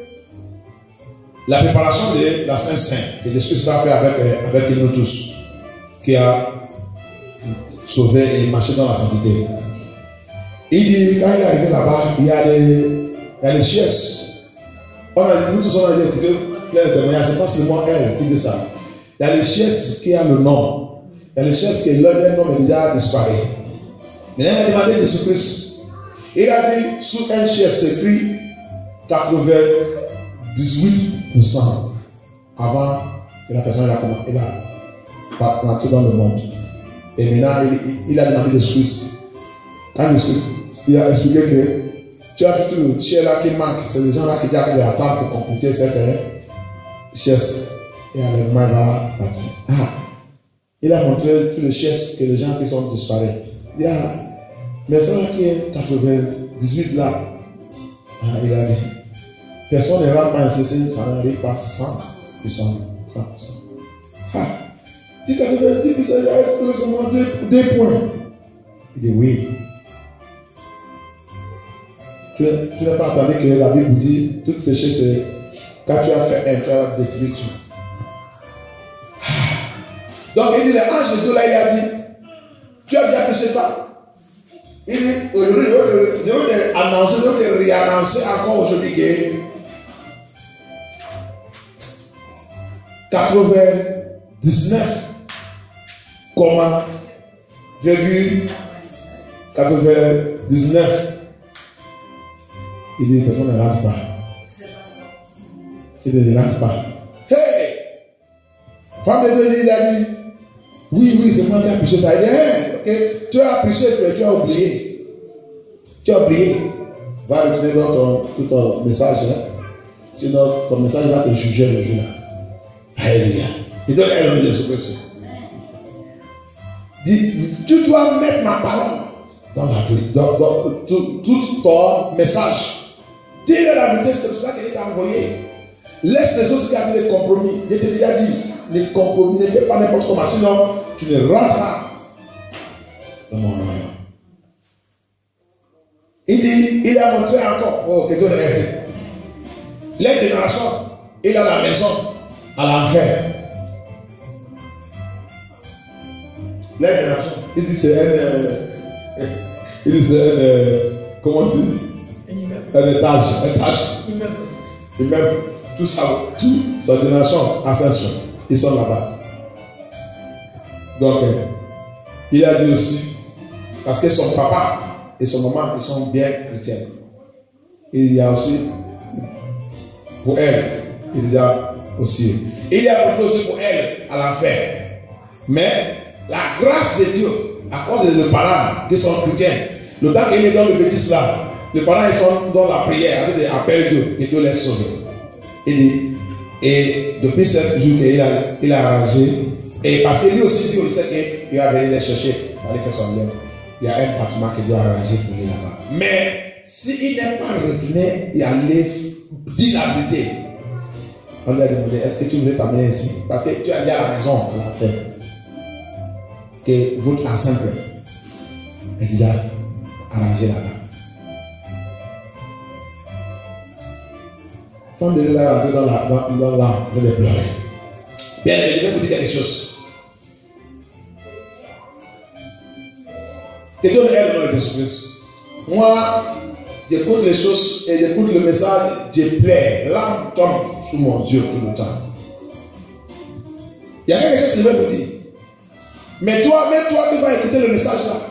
la préparation de la Saint-Saint que Jésus va faire avec nous tous, qui a sauvé et marché dans la sainteté. Il dit, quand il est arrivé là-bas, il y a les chaises. Nous tous on a dit, écoutez, plein de témoignages, c'est pas seulement elle qui dit ça. Il y a les chaises qui a le nom. Il y a les chaises qui leur nom est déjà disparu. Mais il a demandé Jésus-Christ. Il a vu sous un chaise écrit 98% avant que la personne a rentré dans le monde. Et maintenant, il a demandé Jésus-Christ. Quand il a expliqué que tu as vu tout le chaise là qui manque, c'est les gens là qui attendent pour compléter cette chaise. Et l'enlèvement va partir. Il a montré tous les chaises que les gens qui sont disparus. Il y a, mais ça qui est 98 là, il a dit, personne ne rentre pas en CC, ça n'arrive pas 100%. Il dit 90%, il reste seulement 2 points. Il dit oui. Tu n'as pas entendu que la Bible dit, tout péché c'est, quand tu as fait un, tu as détruit tout. Donc il dit, l'ange de Dieu là, il a dit, tu as bien péché ça. Il dit, aujourd'hui, je vais te réannoncer encore aujourd'hui que 99,99. Il dit, personne ne rentre pas. Il dit, ne rentre pas. Hey! Femme de Dieu, il a dit, oui, c'est moi qui ai péché ça. Il dit, hey, okay, tu as péché, tu as oublié. Tu as oublié. Va retourner dans ton message. Sinon, ton message va te juger le jour là. Alléluia. Il donne un nom de Jésus-Christ. Dit, tu dois mettre ma parole dans la vie, dans tout ton message. Dis-le la vérité, c'est pour ça qu'il t'a envoyé. Laisse les autres garder les compromis. Je t'ai déjà dit, les compromis, ne fais pas n'importe comment, sinon tu ne rentres pas dans mon royaume. Il dit, il a montré encore, que Dieu est. Les générations, il a la maison à l'enfer. Les générations, il dit c'est comment on dit? Un étage. Immeuble. Tout ça, toute sa génération, ascension, ils sont là-bas. Donc, il a dit aussi, parce que son papa et son maman, ils sont bien chrétiens. Il y a aussi, pour elle, il y a aussi. Il y a aussi pour elle à l'enfer. Mais la grâce de Dieu, à cause des parents qui sont chrétiens, le temps qu'il est dans le bêtise là, les parents ils sont dans la prière, avec des appels Dieu, et Dieu les sauve. Et depuis 7 jours qu'il a arrangé, et parce que lui aussi, Dieu sait qu'il va venir les chercher, pour aller faire son bien. Il y a un bâtiment qu'il doit arranger pour lui là-bas. Mais s'il n'est pas retourné et aller dire la vérité, on lui a demandé, est-ce que tu voulais t'amener ici? Parce que tu as dit à la maison, on l'a fait, que votre enceinte est déjà arrangée là-bas. Quand Dieu va rentrer dans les pleurs. Bien, je vais vous dire quelque chose. Et Dieu est dans le Jésus-Christ. Moi, j'écoute les choses et j'écoute le message, je pleure. L'âme tombe sous mon Dieu tout le temps. Il y a quelque chose que je vais vous dire. Mais toi, même toi qui vas écouter le message là,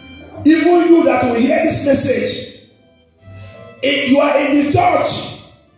even you that will hear this message, if you are in the church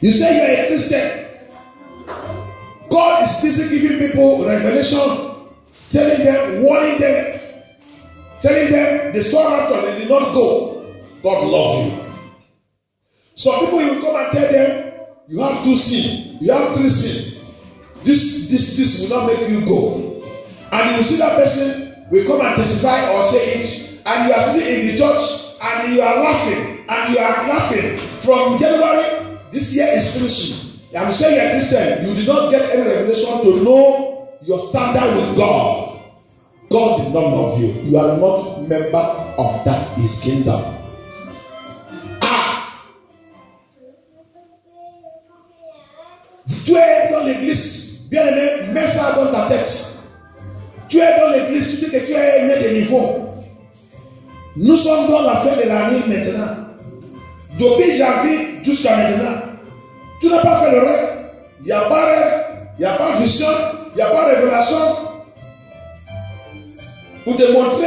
You say you are a Christian. God is busy giving people revelation, telling them, warning them, telling them the soul after they did not go. God loves you. Some people you will come and tell them, you have 2 sins, you have 3 sins. This will not make you go. And you see that person will come and testify or say it, and you are sitting in the church and you are laughing, and you are laughing. From January, this year is finishing. And you say you are Christian, you did not get any revelation to know your standard with God. God did not love you. You are not member of that His kingdom. Tu es dans l'église, bien aimé, mets ça dans ta tête. Tu es dans l'église, tu dis que tu es né de niveau. Nous sommes dans la fin de l'année maintenant. Depuis janvier jusqu'à maintenant, tu n'as pas fait le rêve. Il n'y a pas rêve, il n'y a pas vision, il n'y a pas révélation. Pour te montrer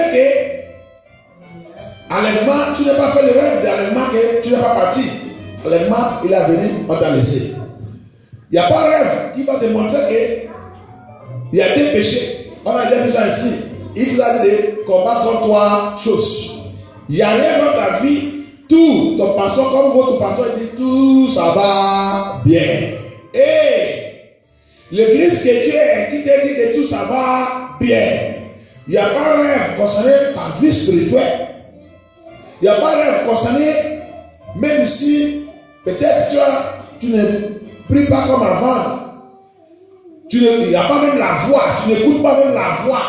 que enlèvement, tu n'as pas fait le rêve d'enlèvement, que tu n'es pas parti. Enlèvement, il est venu, on t'a laissé. Il n'y a pas de rêve qui va te montrer qu'il y a des péchés. On a dit ça ici. Il vous a dit de combattre contre 3 choses. Il n'y a rien dans ta vie. Tout, ton pasteur, comme votre pasteur dit, tout ça va bien. Et l'église que tu es, qui te dit que tout ça va bien. Il n'y a pas de rêve concernant ta vie spirituelle. Il n'y a pas de rêve concernant, même si peut-être tu ne prie pas comme avant. Il n'y a pas même la voix. Tu n'écoutes pas même la voix.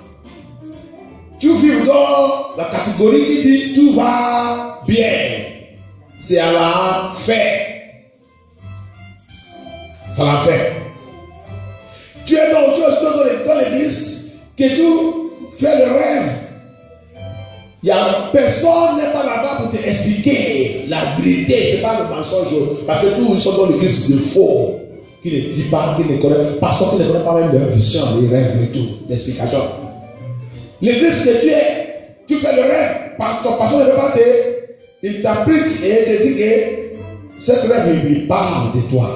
Tu vis dans la catégorie qui dit tout va bien. C'est à la fin. C'est à la fin. Tu es dans l'église que tu fais le rêve. Il n'y a personne n'est pas là-bas pour te expliquer la vérité. Ce n'est pas le mensonge. Parce que tous ils sont dans l'église de faux. Qui ne dit pas, qui ne connaît pas. Parce qu'ils ne connaissent pas même leur vision, les rêves et tout. L'explication. L'église que tu es, tu fais le rêve. Parce que ton pasteur ne veut pas il t'apprête et il te dit que cette rêve lui parle de toi.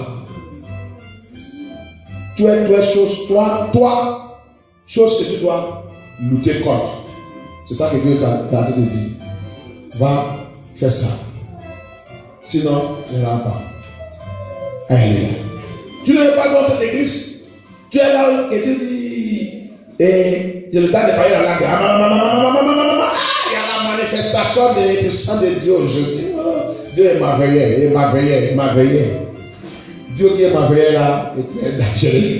Tu es chose, toi, chose que tu dois lutter contre. C'est ça que Dieu t'a dit. Va faire ça. Sinon, tu ne rentres pas. Alléluia. Tu n'es pas dans cette église. Tu es là et tu dis, et j'ai le temps de parler dans la langue. Il y a la manifestation de puissance de Dieu aujourd'hui. Dieu est merveilleux, il est merveilleux. Dieu qui est merveilleux là, est très dangereux.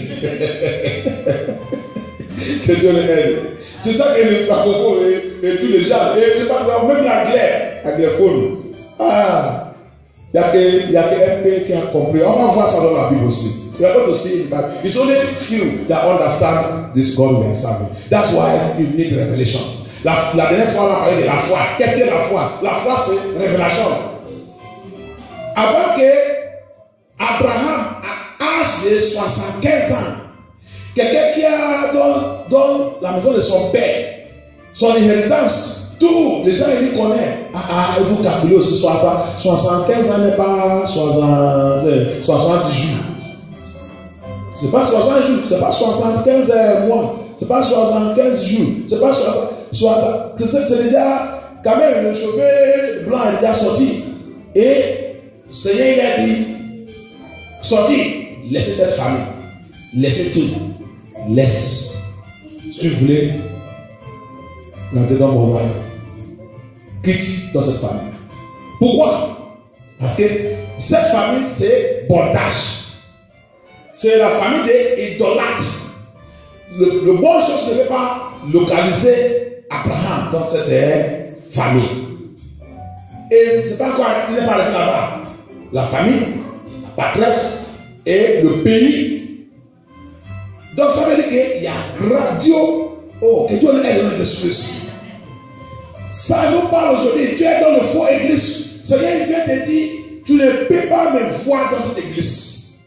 Que Dieu l'aide. C'est ça que les francophones et tous les gens, et je pense même l'anglophone. Il y a que MP qui a compris. On va voir ça dans la Bible aussi. We are going to see it, but it's only few that understand this God we are serving. That's why you need revelation. La dernière fois, on a parlé de la foi. Qu'est-ce que la foi? La foi, c'est révélation. Avant que Abraham, à l'âge de 75 ans, quelqu'un qui a dans la maison de son père, son inhéritance, tous les gens ils connaissent. Il faut calculer aussi 75 ans n'est pas 70 jours. C'est pas 60 jours, c'est pas 75 mois, c'est pas 75 jours, c'est pas 60. C'est déjà, quand même, le cheveu blanc est déjà sorti. Et le Seigneur il a dit, sorti, laissez cette famille, laissez tout, laisse. Si tu voulais rentrer dans mon royaume, quitte dans cette famille. Pourquoi? Parce que cette famille, c'est bondage. C'est la famille des idolâtres. Le bon chose ne veut pas localiser Abraham dans cette famille. Et c'est pas encore, il n'est pas resté là-bas. La famille, la patrie et le pays. Donc ça veut dire qu'il y a radio. Oh, que Dieu aide dans l'esprit. Ça nous parle aujourd'hui. Tu es dans le faux église. Seigneur, il vient te dire, tu ne peux pas me voir dans cette église.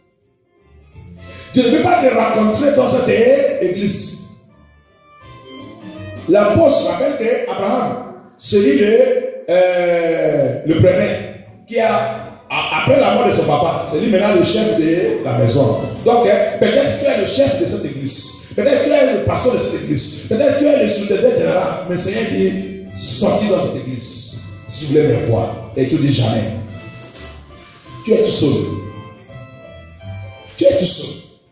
Tu ne peux pas te rencontrer dans cette église. L'apôtre rappelle qu'Abraham, celui le premier, qui a Après la mort de son papa, c'est lui maintenant le chef de la maison. Donc, peut-être tu es le chef de cette église. Peut-être tu es le pasteur de cette église. Peut-être tu es le secrétaire général. Mais le Seigneur dit, sortis dans cette église. Si tu voulais me voir. Et tu dis jamais. Tu es tout seul. Tu es tout seul.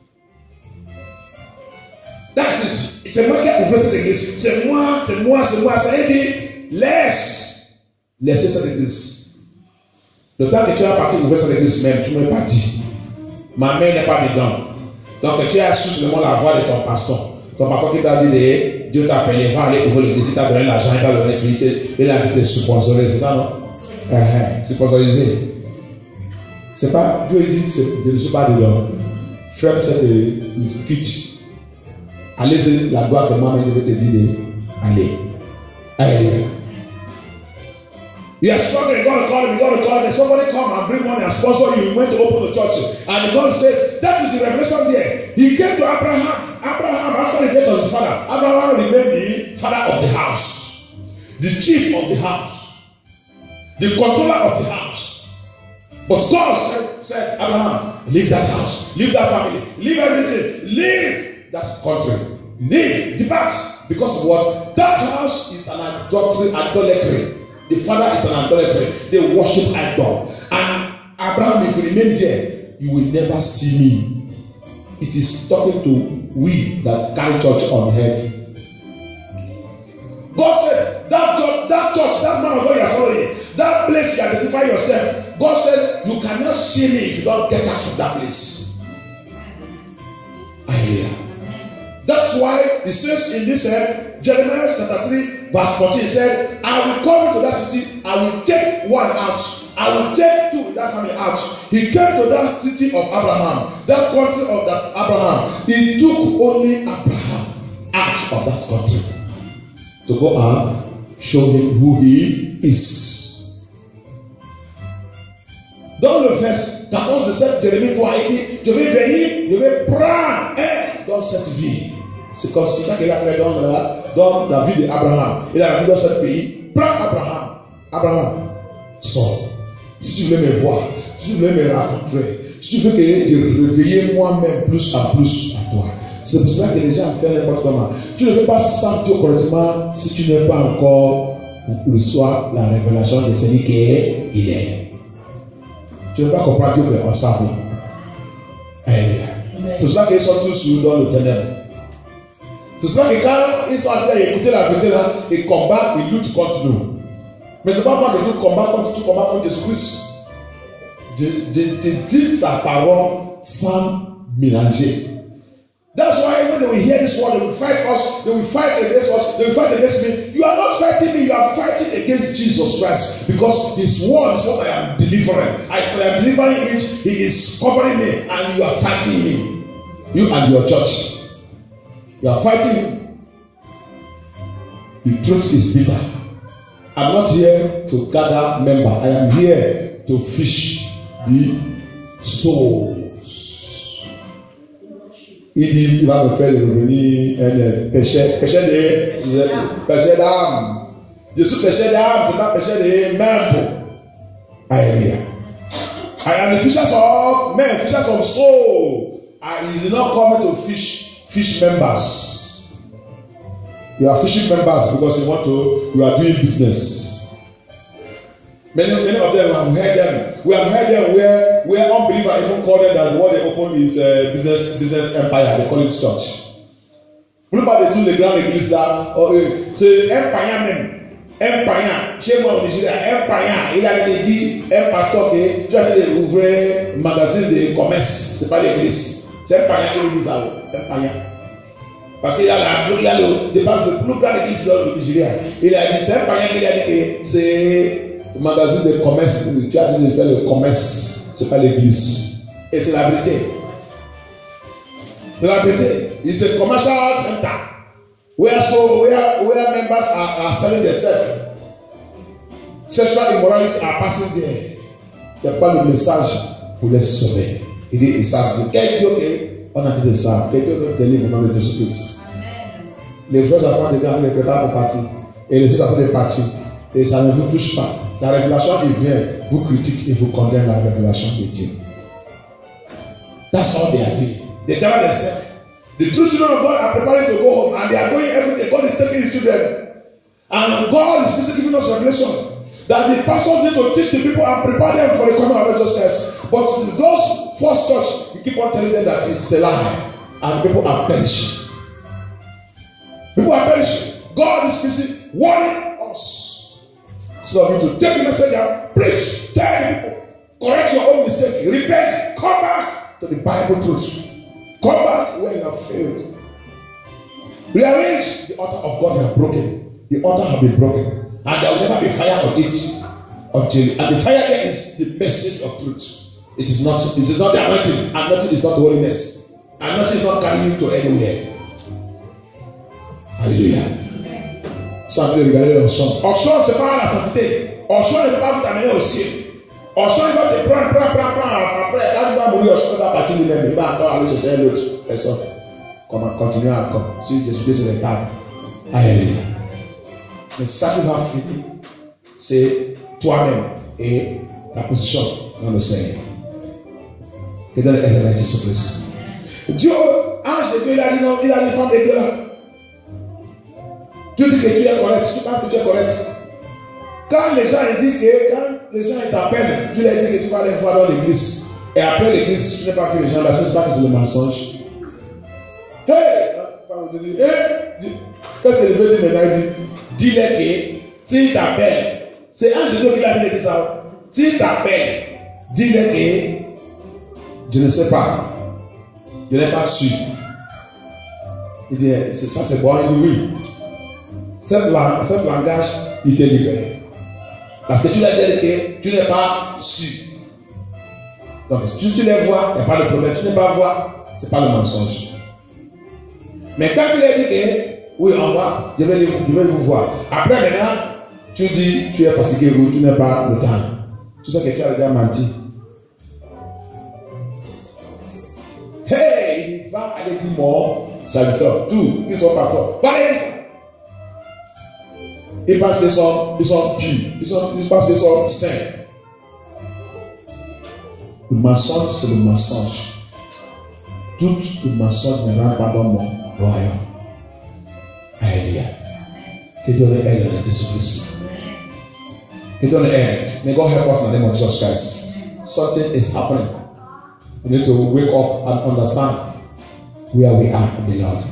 That's it. C'est moi qui ai ouvert cette église. C'est moi. Ça veut dire, laissez cette église. Le temps que tu as parti ouvrir cette église même, tu m'es parti. Ma main n'est pas dedans. Donc tu as su seulement la voix de ton pasteur. Ton pasteur qui t'a dit, Dieu t'a appelé, va aller ouvrir l'église, il t'a donné l'argent, il t'a donné l'utilité, il a dit de sponsoriser, c'est ça non? Sponsoriser. C'est pas, Dieu dit, je ne suis pas dedans. Ferme cette quitte. Allez, la gloire que moi-même je vais te dire, allez. Allez. You are struggling, God will call me. Somebody come and bring money and sponsor you. You went to open the church. And God said, that is the revelation there. He came to Abraham. Abraham, after the death of his father, Abraham remained the father of the house, the chief of the house, the controller of the house. But God said, Abraham, leave that house, leave that family, leave everything, leave that country, leave, depart. Because of what? That house is an idolatry. The father is an idolatry. They worship idol. And Abraham, if you remain there, you will never see me. It is talking to we that carry church on head. God said, that church, that man of God you are following, that place you identify yourself, God said, you cannot see me if you don't get out from that place. Hallelujah. That's why it says in this Jeremiah chapter 3 verse 14 said, I will come into that city, I will take one out, I will take two in that family out. He came to that city of Abraham, that country of that Abraham. He took only Abraham out of that country to go and show him who he is. Dans le verset 14 de cette Jérémie 3, il dit, je vais venir, je vais prendre dans cette vie. C'est comme si ça qu'il a fait dans la vie d'Abraham. Il a dit dans ce pays, prends Abraham. Abraham, sors. Si tu veux me voir, si tu veux me rencontrer, si tu veux que je réveille moi-même plus en plus à toi. C'est pour ça que les gens font n'importe comment. Tu ne peux pas sentir correctement si tu n'es pas encore reçois la révélation de celui qui est, il est. Tu ne peux pas comprendre Dieu qu'on savait. C'est pour ça qu'ils sont tous dans le ténèbre. C'est pour ça que quand ils sont en train d'écouter la vérité là, ils combattent, ils luttent contre nous. Mais ce n'est pas moi que tu combats contre, tu combats contre Jésus-Christ. De dire sa parole sans mélanger. That's why when they will hear this word, they will fight us, they will fight against us, they will fight against me. You are not fighting me, you are fighting against Jesus Christ. Because His word is what I am delivering. As I am delivering it, He is covering me, and you are fighting me. You and your church. You are fighting me. The truth is bitter. I am not here to gather members. I am here to fish the souls. Il dit, il va me faire revenir un péché d'âme. Je suis péché d'âme, c'est pas péché de membres. Alléluia. I am the fishers of men, fishers of souls. He did not come to fish members. You are fishing members because you are doing business. Many of them we have heard them where unbelievers even call them that what they open is business empire. They call it church. Vous ne parlez pas de tous les grandes églises là. C'est un païen même. Un païen. Chez moi au Nigeria, un païen. Il a dit un pasteur que tu as dit d'ouvrir un magasin de commerce. C'est pas l'église. C'est un païen qui dit ça. C'est un païen. Parce qu'il y a le dépasse le plus grand église au Nigeria. Il a dit c'est un païen qui a dit que c'est magasin de commerce, tu as dit de faire le commerce, c'est pas l'église. Et c'est la vérité. C'est la vérité. It's a commercial center where members are selling themselves. Sexual immorality are passing there. Il n'y a pas le message pour les sauver. Il dit ils savent. Quel Dieu on a dit de ça. Quel Dieu nous délivre au nom de Jésus-Christ. Les vrais enfants de Dieu les préparent pour partir. Et les autres après de partir. Et ça ne vous touche pas. La révélation qui vient vous critique et vous condamne la révélation de Dieu. That's all they are doing. They gather themselves. The true children of God are preparing to go home and they are going every day. God is taking his children. And God is busy giving us revelation that the pastors need to teach the people and prepare them for the coming of righteousness. But those false church, we keep on telling them that it's a lie. And people are perishing. People are perishing. God is busy warning us. So we need to take the message and preach, tell people, correct your own mistake, repent, come back to the Bible truth. Come back where you have failed. Rearrange the altar of God you have broken. The altar have been broken. And there will never be fire on it until. And the fire there is the message of truth. It is not the anointing. And nothing is not the holiness. And nothing is not carrying you to anywhere. Alléluia. Ça veut dire regarder Auchan. Auchan, c'est pas la sainteté. Auchan ne peut pas vous t'amener au ciel. Auchan, il va te prendre. Après, quand il va mourir, Auchan va partir lui-même. Il va encore aller chercher l'autre personne. Comment continuer encore. Si Jésus-Christ est l'état. Alléluia. Mais ça qui va finir, c'est toi-même et ta position dans le Seigneur. Que dans le Éternel Jésus-Christ. Dieu, ange de Dieu, il a dit non, il a dit femme de Dieu là. Dieu dit que tu es correct, tu penses que tu es correct. Quand les gens disent que, quand les gens t'appellent, tu leur dis que tu vas les voir dans l'église. Et après l'église, tu n'as pas vu les gens là, tu ne sais pas que c'est le mensonge. Qu'est-ce que je veux dire maintenant? Dis-leur que s'il t'appelle, c'est un Jésus qui a dit ça. S'il t'appelle, dis-leur que je ne sais pas, je n'ai pas su. Il dit, ça c'est bon, il dit oui. Cette langage, il t'est libéré. Parce que tu l'as dit que tu n'es pas su. Donc si tu les vois, il n'y a pas de problème. Tu n'es pas voir, ce n'est pas le mensonge. Mais quand tu leur dis que oui, on va, je vais vous voir. Après maintenant, tu dis, tu es fatigué ou tu n'as pas le temps. Tout ça, quelqu'un a déjà menti. Hey, il va aller dire mort, serviteur, tout, ils sont partout. Parlez ça. Ils pensent qu'ils sont purs, ils pensent qu'ils sont saints. Le mensonge, c'est le mensonge. Tout le mensonge ne rentre pas dans mon royaume. Alléluia. Que Dieu le aide dans Jésus-Christ. Que Dieu le aide. May God help us in the name of Jesus Christ. Something is happening. We need to wake up and understand where we are in the Lord.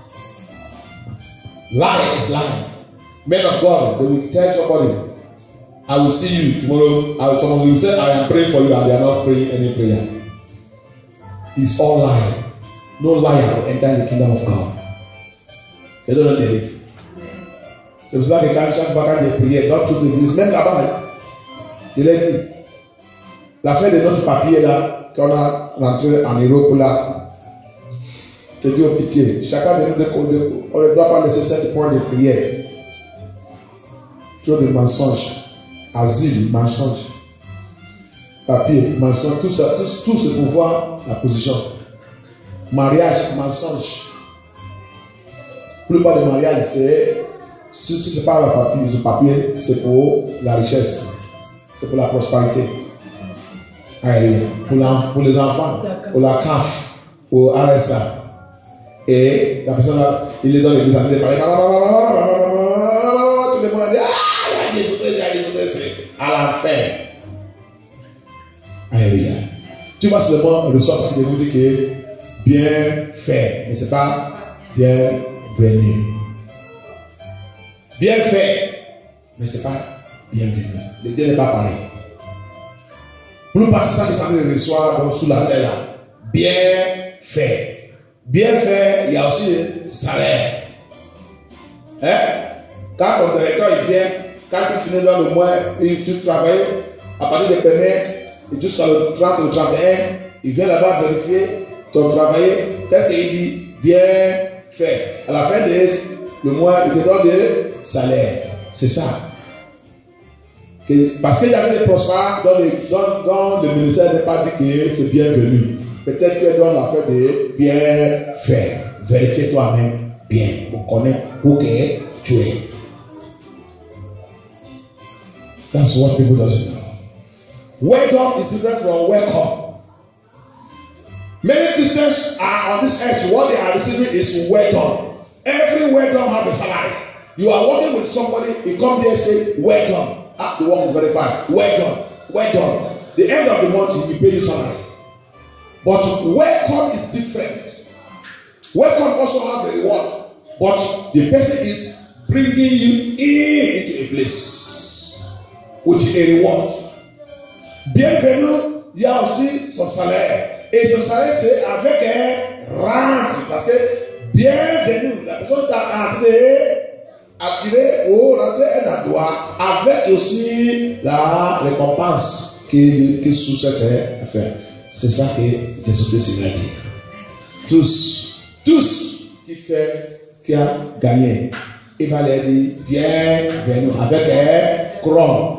Lying is lying. Men of God, they will tell somebody, I will see you tomorrow. Someone will say, I am praying for you, and they are not praying any prayer. It's all lying. No liar will enter the kingdom of God. They don't know the live. C'est pour ça que quand chaque fois quand j'ai prié dans toute l'église, même là-bas, je l'ai dit, l'affaire de notre papier là, qu'on a rentré en Europe là, je dis au pitié, chacun de nous, on ne doit pas laisser 7 points de prière. Trop de mensonges, asile, mensonge, papier, mensonge, tout ça, tout c'est pour voir la position. Mariage, mensonge. La plupart des mariages, si ce n'est pas le papier, c'est pour la richesse, c'est pour la prospérité. Pour les enfants, pour la CAF, pour RSA. Et la personne, il les donne les années de parler. Tout le monde dit, ah, Jésus-Christ, à la fin. Alléluia. Tu vas seulement recevoir ce qui vous dit que bien fait, mais ce n'est pas bien venu. Bien fait, mais ce n'est pas bienvenu. Le Dieu n'est pas pareil. Pour nous passer ça que ça veut recevoir sous la terre là. Bien fait. Bien fait, il y a aussi le salaire. Hein? Quand ton directeur il vient, quand tu finis dans le mois, tu travailles à partir des premiers, et jusqu'à le 30 ou le 31, il vient là-bas vérifier ton travail. Qu'est-ce qu'il dit? Bien fait. À la fin du mois, il te donne le salaire. C'est ça. Parce qu'il y a des prospères dans le ministère n'est pas dit que c'est bienvenu. Peut-être que tu es dans l'affaire de bien fait. Vérifie toi-même bien pour connaître où que tu es. That's what people doesn't know. Welcome is different from welcome. Many Christians are on this earth, what they are receiving is welcome. Every welcome have a salary. You are working with somebody, you come there and say, welcome. Ah, the work is very fine. Welcome. Welcome. The end of the month, you pay you salary. But welcome is different. Welcome also have a reward. But the person is bringing you into a place with a reward. Bienvenue, il y a aussi son salaire. Et son salaire, c'est avec un rente. Parce que bienvenue, la personne t'a attiré ou rentré un endroit avec aussi la récompense qui sous cette affaire. C'est ça que Jésus-Christ va dire. Tous qui a gagné, il va leur dire bienvenue avec un couronne.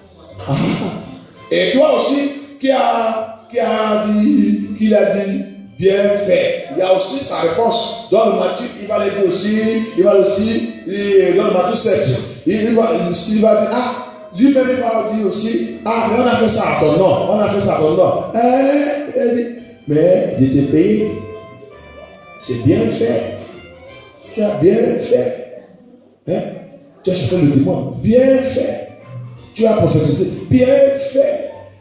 Et toi aussi qui a dit bien fait. Il y a aussi sa réponse. Dans le Matthieu, il va le dire aussi, dans le Matthieu 7, il va dire, lui-même il va dire aussi, mais on a fait ça à ton nom, il dit, mais je t'ai payé, c'est bien fait, tu as bien fait, tu as chassé le démon, bien fait, tu as prophétisé, bien fait.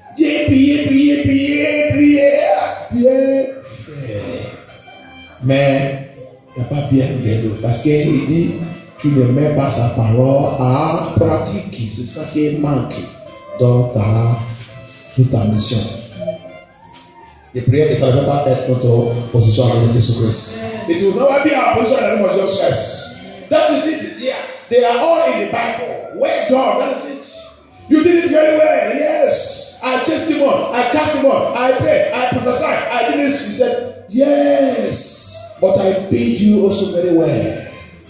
Prier, bien fait. Mais il n'y a pas bien parce qu'il dit tu ne mets pas sa parole à pratiquer. C'est ça qui manque dans toute ta mission. Les prières que ça ne va pas être notre position avec Jésus-Christ. It will never be our position in the name of Jesus Christ. That is it. Yeah. They are all in the Bible. Well done. That is it. You did it very well. Yes. I chased him on, I cast him on, I prayed, I prophesied, I did this. He said, yes, but I paid you also very well.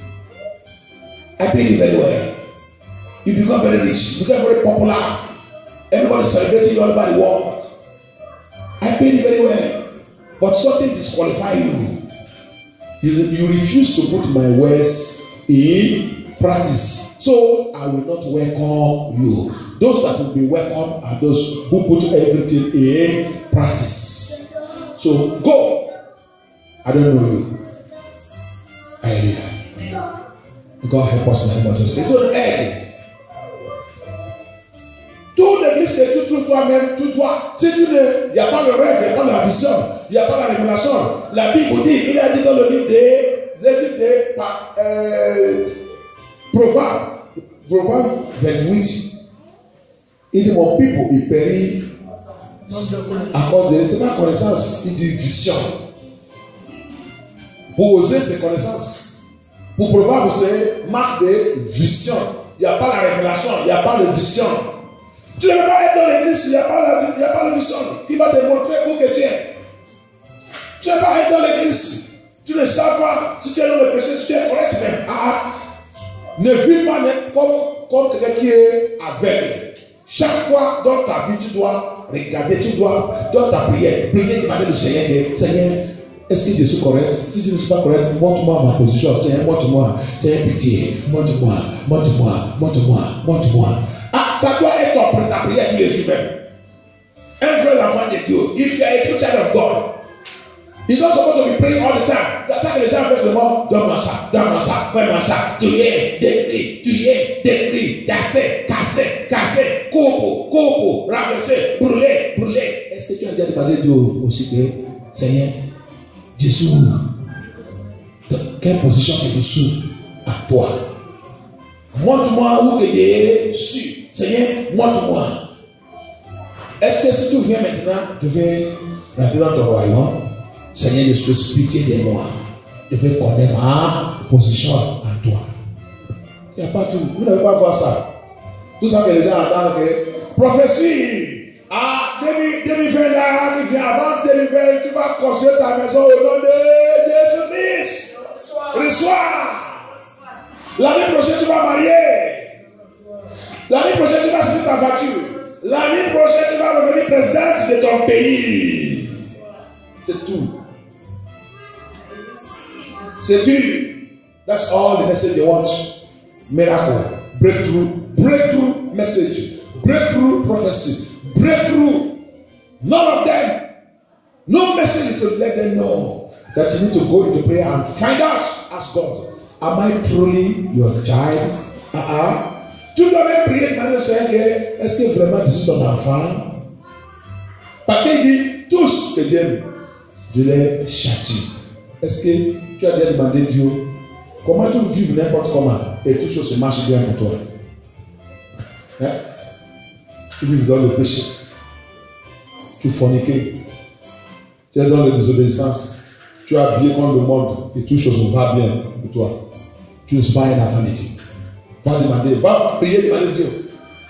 I paid you very well. You become very rich, you become very popular. Everybody is celebrating you all over the world. I paid you very well, but something disqualifies you. You refuse to put my words in practice, so I will not welcome you. Those that will be welcome are those who put everything in practice. So go. I don't know you. Hallelujah. God help us in the name of Jesus. Tout aide. Tout l'église que tu toi-même, tu dois. Si tu ne, il n'y a pas de rêve, il n'y a pas de la vision, il n'y a pas de la révélation. La Bible dit, il a dit dans le livre des Proverbes 28. Il dit mon people, il périt à cause de c'est pas connaissance, il dit vision. Pour oser, c'est connaissance. Pour Proverbes, c'est marque de vision. Il n'y a pas la révélation, il n'y a pas de vision. Tu ne peux pas être dans l'église, il n'y a pas de vision. Il va te montrer où que tu es. Tu ne peux pas être dans l'église. Tu ne sais pas si tu es dans le péché, si tu es correct même. Ne vis pas comme quelqu'un qui est aveugle. Chaque fois dans ta vie, tu dois regarder, tu dois, dans ta prière, demander au Seigneur, Seigneur, est-ce que je suis correct? Si je ne suis pas correct, montre-moi ma position. Seigneur, montre-moi, Seigneur, pitié, montre-moi. Ça doit être ta prière tous les jours même. Un vrai enfant de Dieu, if you are a true child of God, he's not supposed to be praying all the time. C'est ça que les gens font seulement, donne-moi ça, fais-moi ça, tuer, détruire, casser, coupe, ramasser, brûler. Est-ce que tu as déjà demandé Dieu aussi que, Seigneur, Jésus, dans quelle position que je suis à toi? Montre-moi où que je suis. Seigneur, montre-moi. Est-ce que si tu viens maintenant, tu veux rentrer dans ton royaume? Seigneur, je suis pitié de moi. Je veux connaître ma position en toi. Il n'y a pas tout. Vous n'avez pas voir ça. Tout ça que les gens attendent que prophétie. 2020 là, avant 2020, tu vas construire ta maison au nom de Jésus-Christ. Reçois. L'année prochaine, tu vas marier. L'année prochaine, tu vas acheter ta voiture. L'année prochaine, tu vas devenir président de ton pays. C'est tout. C'est tout. That's all the message they want. Miracle. Breakthrough message. breakthrough prophecy, breakthrough. None of them. No message to let them know that you need to go into prayer and find out. Ask God, am I truly your child? Tu dois même prier de manière sérieuse. Est-ce que vraiment tu suis ton enfant? Parce qu'il dit tous que Dieu les châtie. Est-ce que tu as déjà demandé Dieu comment tu vis n'importe comment et toutes choses se marchent bien pour toi? Hein? Tu vis dans le péché, tu forniques, tu es dans la désobéissance, tu as habillé contre le monde et toutes choses vont bien pour toi. Tu ne suis pas un enfant de Dieu. Va demander, va prier, demander Dieu.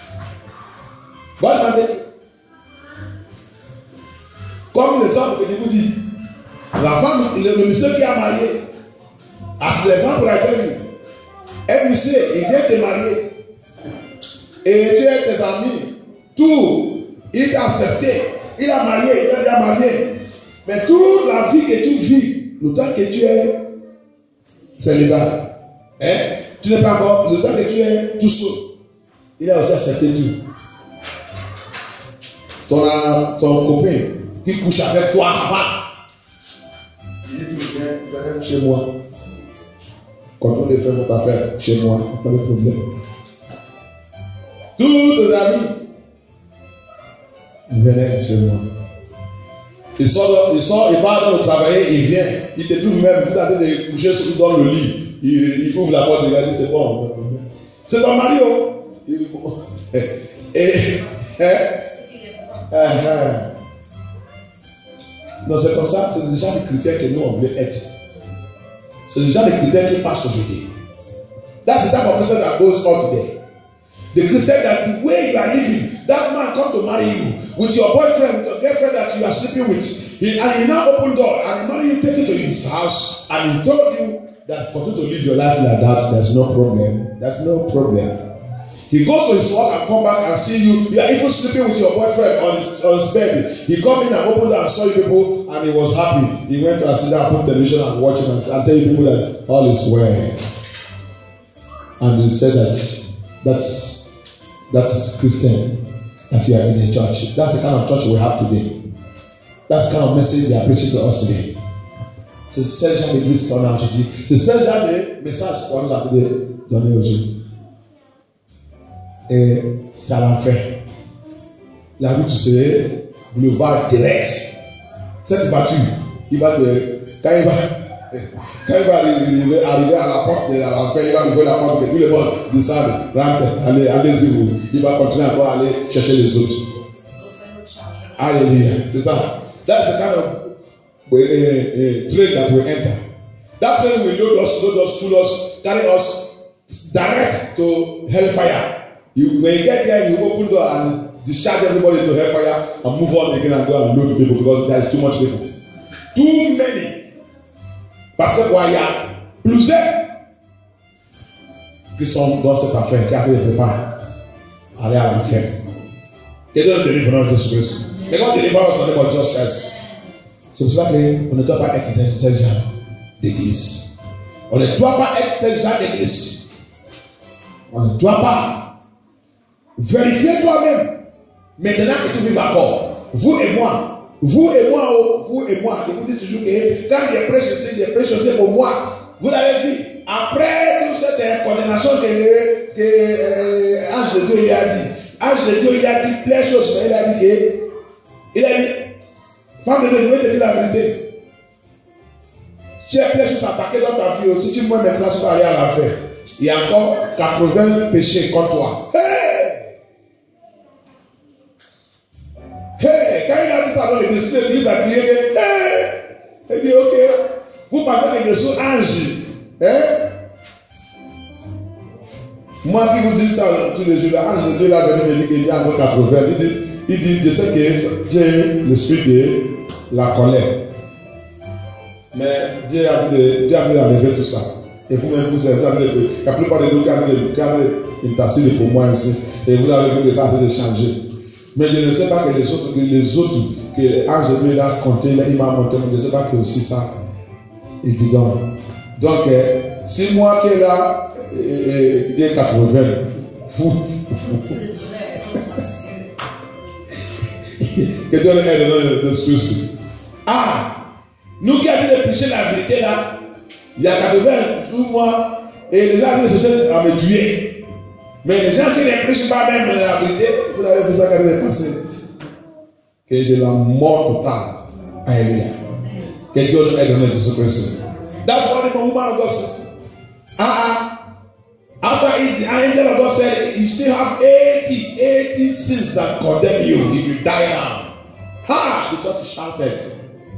Va demander. Comme l'exemple que je vous dis, la femme, le monsieur qui a marié, à l'exemple a été vu. Un monsieur, il vient te marier. Et tu es tes amis, tout, il t'a accepté. Il a marié, il t'a déjà marié. Mais toute la vie que tu vis, le temps que tu es célibataire, hein? Tu n'es pas encore, le temps que tu es tout seul, il a aussi accepté tout. Ton copain qui couche avec toi avant, il dit tu viens chez moi. Quand on les fait votre affaire chez moi, pas de problème. Tous tes amis venaient chez moi. Il sort, il va dans le travail, il vient, il te trouve même, vous avez de coucher dans le lit. Il ouvre la porte, il a dit c'est bon. C'est ton mari, oh. Non, c'est comme ça, c'est déjà les critères que nous on veut être. C'est déjà les critères qui passent aujourd'hui. That's the type of person that goes on today. The Christian that the way you are living, that man come to marry you with your boyfriend, with your girlfriend that you are sleeping with. And he now open door and he marry you, take you to his house, and he told you that continue to live your life like that. There's no problem. There's no problem. He goes to his work and come back and see you. You are even sleeping with your boyfriend on his bed. He come in and opened door and saw you people, and he was happy. He went to sit down, put television and watch it and tell you people that all is well. And he said that is Christian, that you are in a church. That's the kind of church we have today. That's the kind of message they are preaching to us today. C'est ce genre d'église qu'on a aujourd'hui. C'est ce genre de message qu'on nous a donné aujourd'hui. Et ça l'a fait. La route, tu sais, boulevard direct. Cette voiture, quand il va arriver à la porte de l'enfer, il va ouvrir la porte de tout le monde descendre, rentre, allez-y vous. Il va continuer encore à aller chercher les autres. Alléluia. C'est ça. That's the kind of train that will enter. That train will load us, full us, carry us direct to hellfire. When you get there, you open door and discharge everybody to hellfire and move on again and go and load people because there is too much people. Too many. Parce que quoi, il y a plusieurs qui sont dans cette affaire, qui a fait des prépares, aller à l'enfer. Et de délivrance de Jésus-Christ. Mais quand délivrance, on est pour Jesus Christ. C'est pour ça qu'on ne doit pas être dans ce genre d'église. On ne doit pas être ce genre d'église. On ne doit pas. Vérifier toi-même. Maintenant que tu vis encore, vous et moi, je vous dis toujours que quand il prêche aussi pour moi, vous avez vu, après toute cette condamnation que Ange de Dieu a dit, Ange de Dieu a dit plein de choses, mais il a dit, femme de Dieu, je vais te dire la vérité. Tu as plein de choses à attaquer dans ta vie aussi, tu me mets maintenant, tu vas aller à l'enfer. Il y a encore 80 péchés contre toi. Hey, quand il a dit ça dans l'église a crié, il dit ok, vous pensez que je suis ange, hein? Moi qui vous dis ça tous les jours, l'ange de Dieu là venu me dire qu'il y a encore 80. Il dit, je sais que j'ai l'esprit de la colère, mais Dieu a dit d'enlever tout ça. Et vous-même vous savez, la plupart de nous qui avez une tasse pour moi ici, et vous avez vu que ça a de changer. Mais je ne sais pas que les autres que l'ange de Dieu a compté, il m'a montré, mais je ne sais pas que aussi ça, il dit donc. Donc, si moi qui est là, il est 80, vous. Que Dieu nous aide dans ce souci. Ah, nous qui avons prêché la vérité là, il y a 80 mois, et les gens qui cherchaient à me tuer. Mais les gens qui ne prêchent pas même la vérité, vous avez vu ça quand vous passé. Que j'ai la mort totale. Alléluia. Que Dieu nous aide dans ce Christ. That's what the woman of God said. After it, the angel of God said, you still have 80 sins that condemn you if you die now. The church shouted.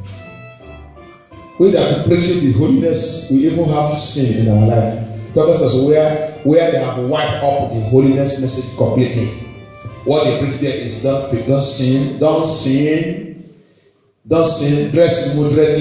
We that preaching the holiness, we even have sin in our life. Talk us where they have wiped up the holiness message completely. What they preach there is don't sin, dress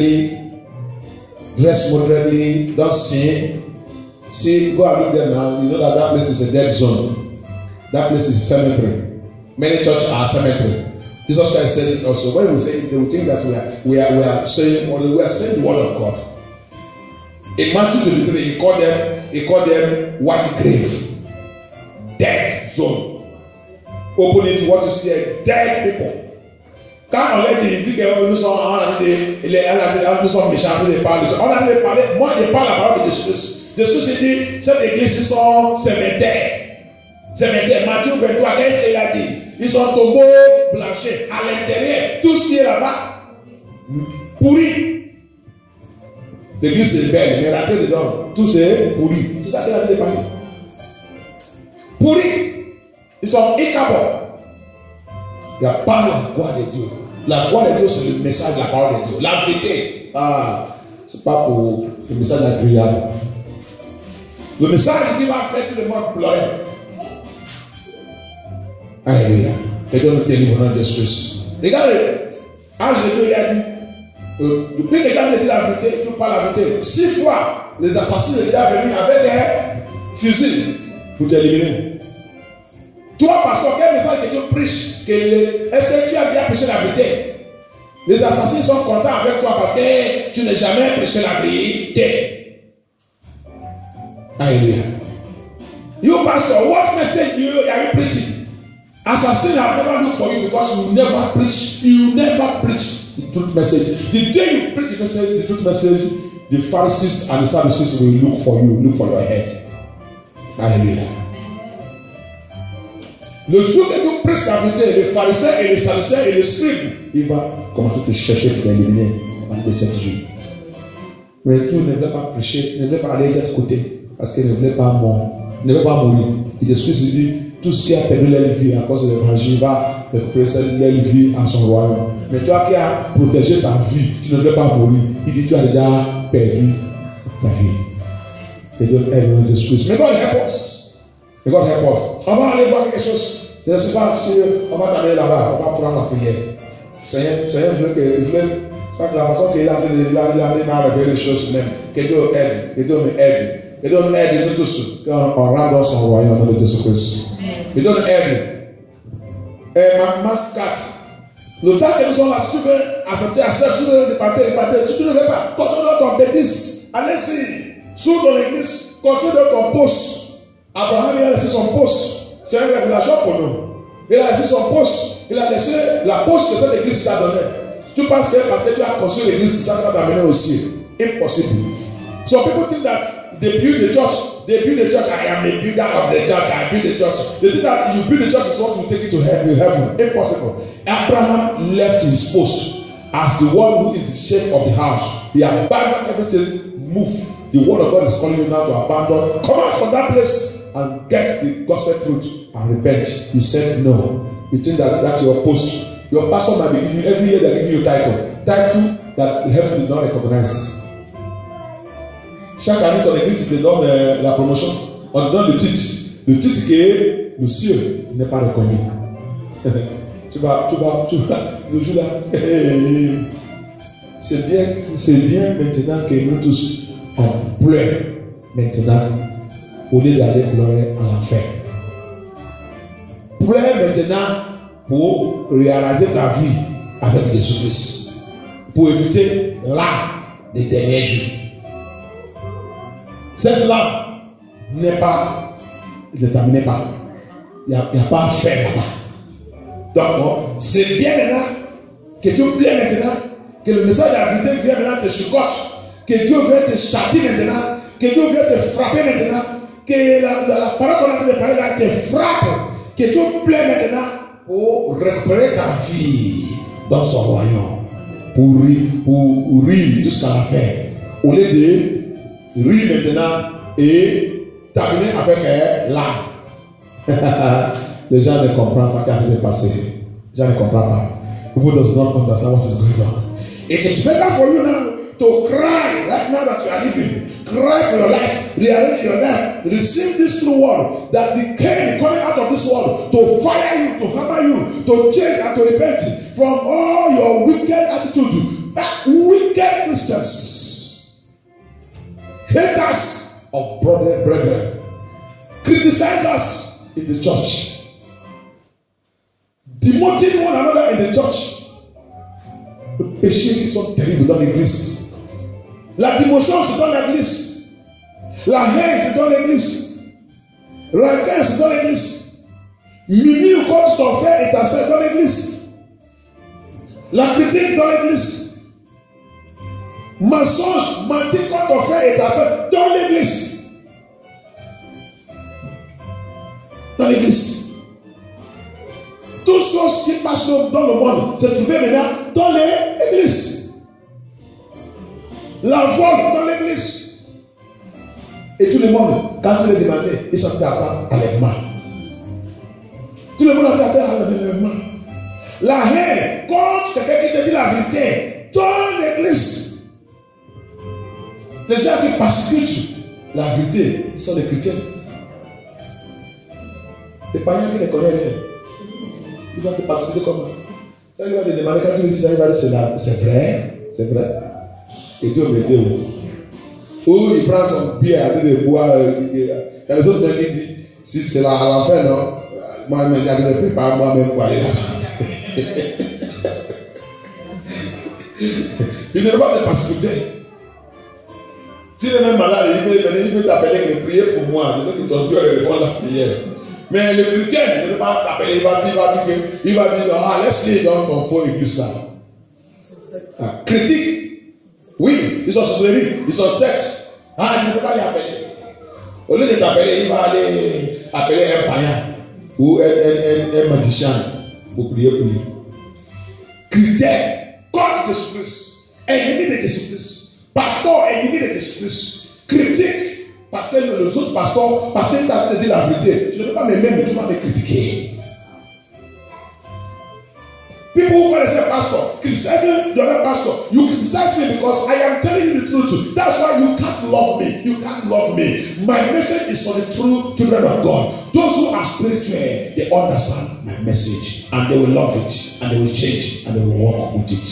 moderately, don't sin. See, go and look there now. You know that place is a dead zone. That place is a cemetery. Many churches are cemetery. Jesus Christ said it also. When we say it, they will think that we are saying the word of God. In Matthew 23, he called them white grave, dead zone. Open it, what you see there, dead people. Quand on l'a dit que nous sommes méchants, moi je parle la parole de Jésus. Jésus s'est dit, cette église, c'est mes terres. Matthieu 23, qu'est-ce qu'il a dit? Ils sont tombeaux blanchis. À l'intérieur, tout ce qui est là-bas, pourri. L'église est belle, mais raté dedans, tout c'est pourri. C'est ça qu'il a dit de parler. Pourri. Ils sont incapables. Il n'y a pas la gloire de Dieu. La gloire de Dieu, c'est le message de la parole de Dieu. La vérité. C'est pas pour le message agréable. Le message qui va faire tout le monde pleurer. Alléluia. Et donc, nous délivrons de Jésus. Regardez, Jésus a dit, depuis que quelqu'un dit la vérité, tu parles la vérité. 6 fois, les assassins étaient venus avec des fusils pour t'éliminer. Toi, pasteur, quel message que tu prêches? Est-ce que tu as bien prêché la vérité? Les assassins sont contents avec toi parce que tu n'as jamais prêché la vérité. Hallelujah. You pastor, what message are you preaching? Assassins have never looked for you because you never preach the truth message. The day you preach the truth message, the Pharisees and the Sadducees will look for you, look for your head. Hallelujah. Le jour que tu prêches la vérité, les pharisiens et les sadducéens et les scribes, il va commencer à te chercher pour t'éliminer en 7 jours. Mais tu ne veux pas prêcher, ne veux pas aller de cet côté, parce qu'il ne voulait pas mourir. Il se dit, tout ce qui a perdu leur vie à cause de l'évangile va récupérer leur vie en son royaume. Mais toi qui as protégé ta vie, tu ne veux pas mourir. Il dit, tu as déjà perdu ta vie. Et Dieu aide nous Jésus. Mais God help us. Mais God help us. On va aller voir quelque chose. Je ne sais pas si on va t'amener là-bas, on va prendre la prière. Seigneur c'est la façon qu'il a révélé les choses même. Que Dieu aide, que Dieu me aide. Que Dieu nous aide nous tous. Qu'on rentre dans son royaume de Jésus-Christ. Que Dieu nous aide. Marc 4. Le temps que nous sommes là, si tu veux accepter, si tu veux départir, si tu ne veux pas, continue dans ton bêtise. Allez-y, sous ton église, continue dans ton poste. Abraham, il a laissé son poste. C'est une révélation pour nous. Il a laissé son poste. Il a laissé la poste que cette église t'a donnée. Tu penses que parce que tu as construit l'église, ça va t'amener aussi. Impossible. So people think that they build the church, I am a builder of the church, I build the church. They think that you build the church is what will take you to heaven. Impossible. Abraham left his post as the one who is the chef of the house. He abandoned everything, moved. The word of God is calling you now to abandon. Come out from that place and get the gospel truth and repent. You said no. You think that that's your post. Your pastor might be giving you, every year they give you a title that heaven did not recognize. Chaque année, ton église te donne la promotion. On te donne le titre qui est le ciel n'est pas reconnu. tu vas, le jour là. C'est bien maintenant que nous tous on pleure maintenant au lieu d'aller pleurer en enfer. Pleure maintenant pour réaliser ta vie avec Jésus-Christ. Pour éviter l'âme des derniers jours. Cette lame ne terminait pas. Il n'y a pas à faire là-bas. Donc, c'est bien maintenant que Dieu plaît maintenant, que le message de la vérité vient maintenant te chicote, que Dieu vient te châtier maintenant, que Dieu vient te frapper maintenant, que la parole qu'on a en train de parler là te frappe, que Dieu plaît maintenant pour récupérer ta vie dans son royaume, pour rire jusqu'à la fin, au lieu de rire maintenant et terminer avec l'âme. Les gens ne comprennent pas ce qui a de passer. Les gens ne comprennent pas. People does not understand what is going on. It is better for you now to cry right now that you are living. Cry for your life. Rearrange your life. Receive this true word that the Cain coming out of this world to fire you, to hammer you, to change and to repent from all your wicked attitude. Wicked Christians, haters of brethren, criticizers in the church, demoting one another in the church. Le péché qui sont terribles dans l'église. La démotion, c'est dans l'église. La haine, c'est dans l'église. La haine, c'est dans l'église. Murmure contre ton frère et ta soeur dans l'église. La critique dans l'église. Mensonge, mentir contre ton frère et ta soeur dans l'église. Dans l'église. Tout ce qui passe dans le monde se trouve maintenant dans l'église. La vol dans l'église. Et tout le monde, quand tu les demandais, ils sont à l'enlèvement. Tout le monde a fait à l'enlèvement. La haine contre quelqu'un qui te dit la vérité dans l'église. Les gens qui persécutent la vérité, ils sont des chrétiens. Les païens qui ne connaissent rien. Il va te persécuter comme ça. Ça, il va te demander, quand tu lui dis ça, il va dire c'est vrai, c'est vrai. Et Dieu me dit, ou il prend son pied à de boire. Il y a les autres qui disent, si c'est là à l'enfer, non, moi, je ne peux pas moi-même pour aller là-bas. Il ne va pas te persécuter. Si le même malade, il peut t'appeler et prier pour moi. Je sais que ton Dieu répond à la prière. Mais le chrétien ne peut pas t'appeler, il va dire, ah, laisse-les dans ton faux église là. Ah, critique. Oui, ils sont sorcellerie, ils sont sectes. Ah, il ne peut pas les appeler. Au lieu de t'appeler, il va aller appeler un païen ou un magicien pour prier pour lui. Chrétien, contre Jésus-Christ, ennemi de Jésus-Christ, pasteur, ennemi de Jésus-Christ, critique. Parce que les autres pasteurs, parce qu'ils ont dit la vérité, je ne peux pas me mettre, mais tu vas me critiquer. People who say pastor, criticizing the other pastor, you criticize me because I am telling you the truth. That's why you can't love me. You can't love me. My message is for the true children of God. Those who are spiritual, they understand my message and they will love it and they will change and they will walk with it.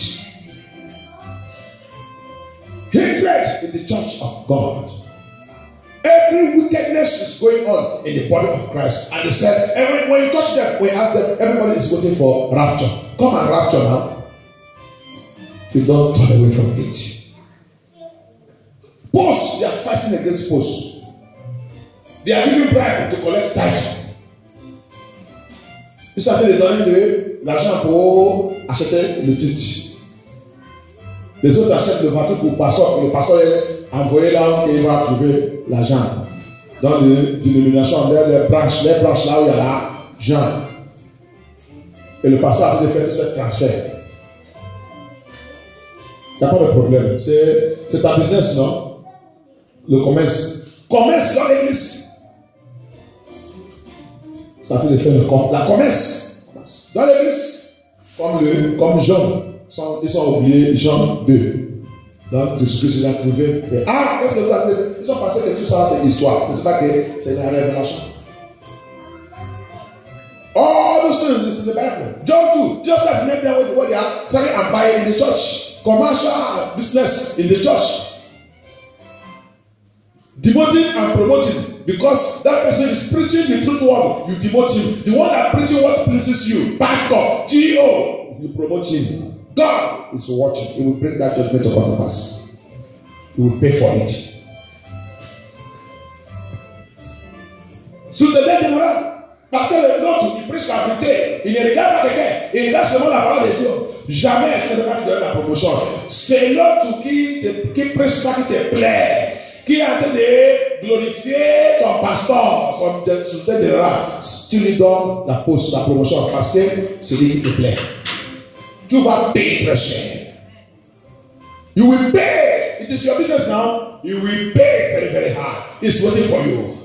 Hatred in the church of God. Every wickedness is going on in the body of Christ. And they said, when you touch them, we ask them, everybody is waiting for rapture. Come and rapture now. You don't turn away from it. Posts, they are fighting against posts. They are giving bribe to collect title. Ils sont en train de donner de l'argent pour acheter le titre. Les autres achètent le bateau pour le pasteur. Le pasteur est envoyé là où il va trouver l'argent. Dans les dénominations, les branches là où il y a l'argent. Et le pasteur a fait tout ce transfert. Il n'y a pas de problème. C'est ta business, non? Le commerce. Commerce dans l'église. Ça peut faire la commerce. Dans l'église. Comme Jean. Ils sont oubliés, Jean 2. Donc, Jésus-Christ l'a trouvé. Ah, qu'est-ce que vous avez fait? Ils ont pensé que tout ça, c'est histoire. C'est pas que c'est la révélation. All those things is in the Bible. John 2, just as made them with what they are selling and buying in the church. Commercial business in the church. Demoting and promoting. Because that person is preaching the truth word, you demote him. The one that preaching what pleases you, pastor, G.O., you promote him. God is watching. He will bring that judgment upon us. He will pay for it. Sur le général, parce que l'autre, il prêche la vérité, il ne regarde pas quelqu'un. Et là seulement la parole de Dieu. Jamais je ne vais pas te donner la promotion. C'est l'autre qui prêche ça qui te plaît. Qui est en train de glorifier ton pasteur. Tu lui donnes la poste, la promotion. Parce que c'est lui qui te plaît. Tu vas payer très cher. You will pay. It is your business now. You will pay very, very hard. It's waiting for you.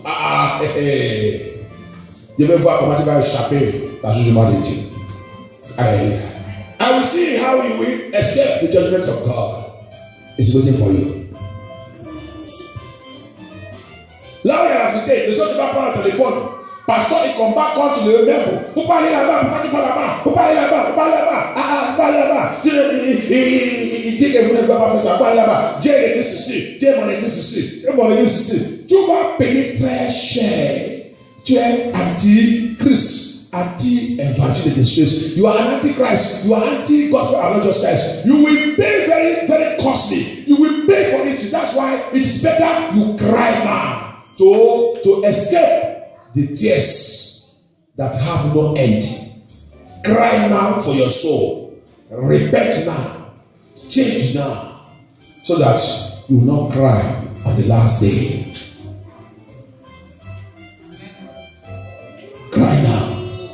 Je vais voir comment tu vas échapper au jugement de Dieu. Alléluia. I will see how you will escape the judgment of God. It's waiting for you. Là où il y a la vérité, les autres vont prendre le téléphone. Pasteur, il combat contre le même. Vous parlez là-bas, vous parlez là-bas, vous parlez là-bas, vous parlez là-bas. Vous parlez là-bas. Il dit que vous ne pouvez pas faire ça. Vous parlez là-bas. Dieu est l'église ici. Dieu est mon église ici. Dieu est mon église ici. Tu vas payer très cher. Tu es anti-Christ, anti-évangile de Jésus. You are an anti-Christ. You are anti-gospel and not just Christ. You will pay very, very costly. You will pay for it. That's why it is better you cry now to escape the tears that have no end. Cry now for your soul. Repent now. Change now. So that you will not cry on the last day. Cry now.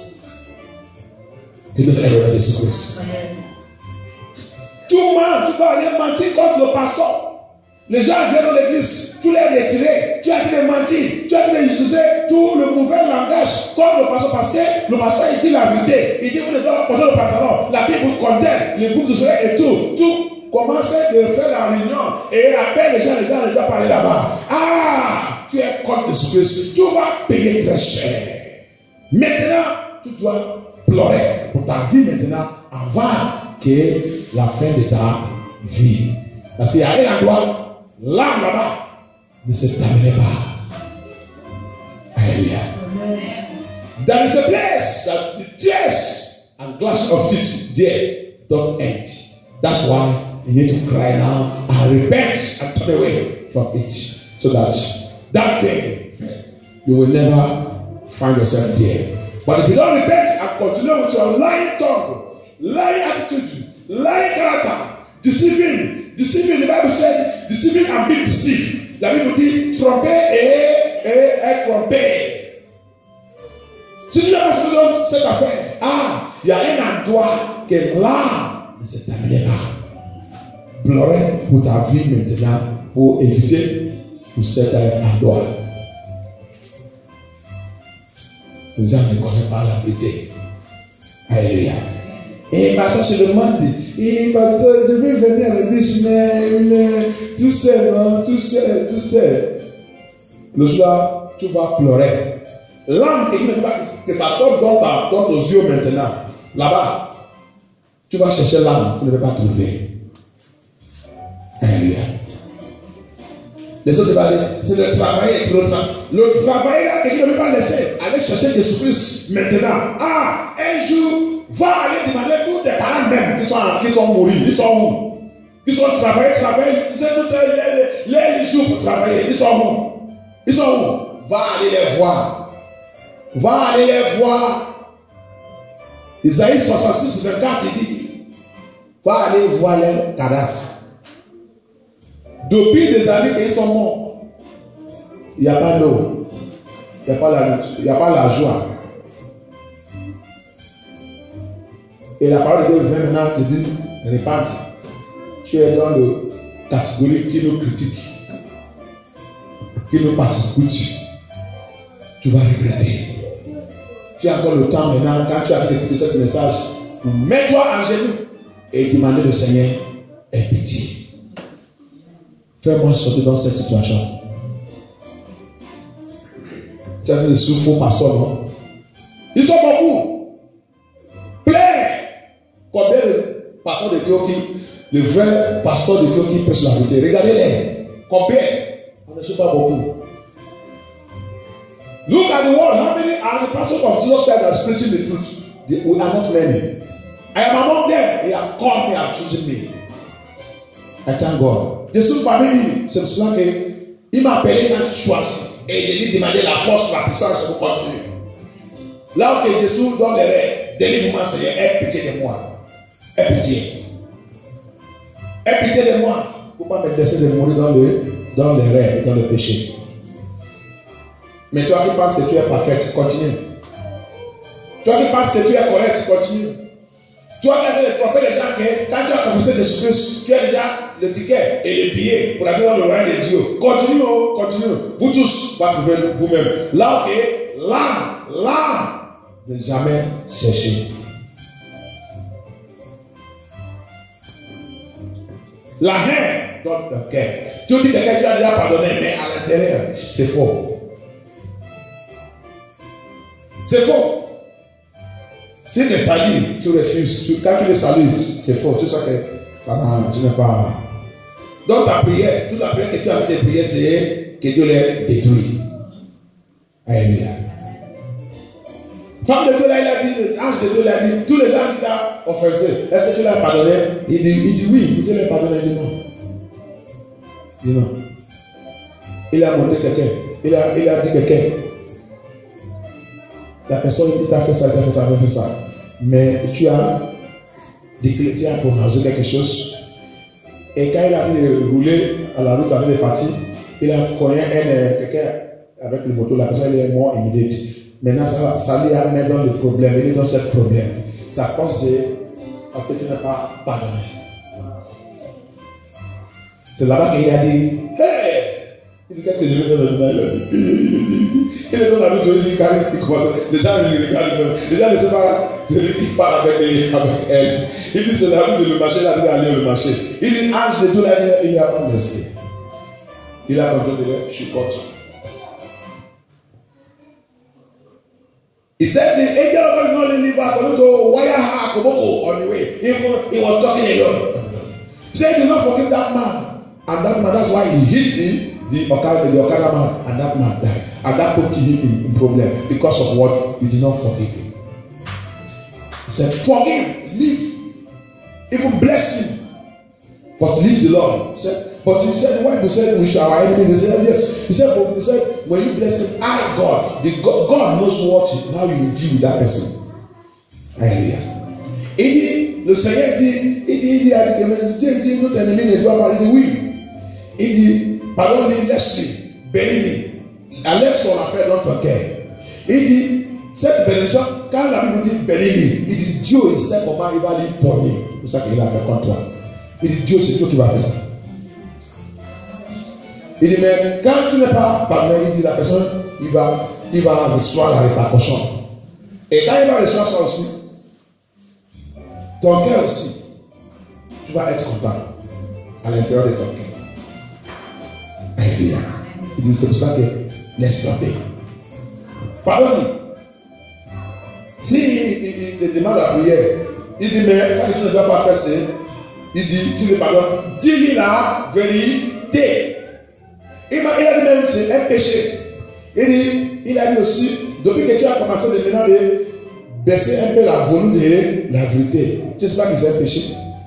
Il est le Jésus-Christ. Tout le monde, tu vas aller mentir contre le pasteur. Les gens viennent dans l'église, tu les retirer, tu as dit les mentir, tu as dit les utiliser tout le mauvais langage contre le pasteur parce que le pasteur il dit la vérité, il dit vous ne devez pas porter le pantalon, la Bible vous condamne, les groupes de soleil et tout. Tout commence de faire la réunion et appelle les gens doivent parler là-bas. Tu es contre Jésus-Christ, tu vas payer très cher. Maintenant, tu dois pleurer pour ta vie maintenant avant que la fin de ta vie. Parce qu'il y a un endroit là-bas ne se terminerait pas. Alléluia. There is a place that the tears and glass of tears there don't end. That's why you need to cry now and repent and turn away from it. So that day you will never find yourself there. But if you don't repent and continue with your lying tongue, lying attitude, lying character, deceiving, the Bible said, deceiving and being deceived. La Bible dit tromper et tromper. Si tu n'as pas fait cette affaire, il y a un endroit que là ne se termine pas. Pleurer pour ta vie maintenant pour éviter pour cet endroit. Les gens ne connaissent pas la vérité. Alléluia. Et ma soeur se demande, pasteur, je vais venir à l'église, mais tout seul, non, tout seul. Le soir, tu vas pleurer. L'âme qui ne veut pas que ça tombe dans tes yeux maintenant. Là-bas, tu vas chercher l'âme, tu ne veux pas trouver. Alléluia. Les autres vont dire, c'est le travail, le travail là que tu ne veux pas laisser. Allez chercher Jésus-Christ maintenant. Un jour, va aller demander tous tes parents même qui sont morts. Ils sont où? Ils sont travaillés. Les jours pour travailler. Ils sont où? Va aller les voir. Isaïe 66, 24, il dit, va aller voir les cadavres. Depuis des années qu'ils sont morts, il n'y a pas d'eau, il n'y a pas la lutte, il n'y a pas la joie. Et la parole de Dieu vient maintenant te dire, répète, tu es dans la catégorie qui nous critique, qui nous persécute. Tu vas regretter. Tu as encore le temps maintenant, quand tu as écouté ce message, mets-toi en genoux et demandez au Seigneur pitié. Fais-moi sortir dans cette situation. Tu as dit le souffle pasteur, non? Ils sont beaucoup. Plein. Combien de pasteurs de Dieu les vrais pasteurs de Dieu qui prêchent la vérité? Regardez-les. Combien? On ne sait pas beaucoup. Look at the world. How many are the pastors of Jesus Christ that is preaching the truth? We are not many. I am among them. They have called me and chosen me. I thank God. Jésus parmi nous, c'est pour cela qu'il m'a appelé à choisir. Et il lui demandait la force, la puissance pour continuer. Là où Jésus donne les rêves, délivre-moi, Seigneur, aie pitié de moi. Aie pitié. Aie pitié de moi. Il ne faut pas me laisser de mourir dans les rêves, dans le péché. Mais toi qui penses que tu es parfait, continue. Toi qui penses que tu es correct, continue. Toi qui as trompé les gens, que quand tu as confessé Jésus-Christ, tu as déjà le ticket et les billets pour aller dans le royaume de Dieu. Continue, continue. Vous tous, pas trouver vous-même. Là, ok, l'âme, ne jamais chercher. La haine dans le cœur. Tu dis que quelqu'un tu as déjà pardonné, mais à l'intérieur, c'est faux. C'est faux. Si tu salis, tu refuses. Quand tu les salues, c'est faux. Tu sais que tu n'es pas. Donc ta prière, toute la prière que tu as fait de prier, c'est que Dieu les détruit. Alléluia. Femme de Dieu là, il a dit, ange de Dieu l'a dit, tous les gens qui t'ont offensé, est-ce que tu l'as pardonné? Il dit oui, Dieu l'a pardonné, il dit non. Il dit non. Il a montré quelqu'un, il a dit quelqu'un. La personne qui t'a fait ça, t'a fait ça, t'a fait ça. Mais tu as déclaré, tu as prononcé quelque chose. Et quand il a roulé à la route avec les parties, il a cogné quelqu'un avec le moto, la personne est mort immédiatement. Maintenant, ça lui a mis dans le problème, il est dans ce problème. C'est à cause de. Parce que tu n'as pas pardonné. C'est là-bas qu'il a dit hey! Il dit qu'est-ce que je vais faire maintenant? Il est dans la route, il dit les gens le regardent même. Les gens ne savent pas, il parle avec elle. Il dit c'est la route de le marché, il a dit aller au marché. Il dit ange de tout l'année, il a pas laissé. Il a contrôlé de chicote. He said the angel of God not deliver according to wire her on the way. He was talking alone. He said, "Do not forgive that man." And that man, that's why he hit the Okada man, and that man died. And that put him in problem because of what you did not forgive him. He said, "Forgive, leave, even bless him, but leave the Lord." He said, but he said, "Why you said we should our enemies?" He said, "Yes." He said, "When you bless him, God knows how you will deal with that person." Hallelujah. Il dit, le Seigneur dit, il dit à Dieu, notre ennemi ne doit pas. Il dit oui. Il dit, pardonne-lui, laisse-lui, bénis-lui, enlève son affaire dans ton cœur. Il dit, cette bénédiction, quand la Bible dit bénis-lui, il dit Dieu, il sait comment il va lui pardonner. C'est pour ça qu'il a fait contre toi. Il dit Dieu, c'est Dieu qui va faire ça. Il dit, mais quand tu n'es pas pardonné, il dit la personne, il va recevoir la répercussion. Et quand il va recevoir ça aussi, ton cœur aussi, tu vas être content à l'intérieur de ton cœur. Alléluia. Il dit, c'est pour ça que laisse tomber. Pardonne-lui. Si il te demande la prière, il dit, mais ça que tu ne dois pas faire, c'est, il dit, tu le pardonnes, dis-lui la vérité. Il a dit même c'est un péché. Il a dit aussi, depuis que tu as commencé de maintenant de baisser un peu la volume de la vérité, tu ne sais pas que c'est un péché.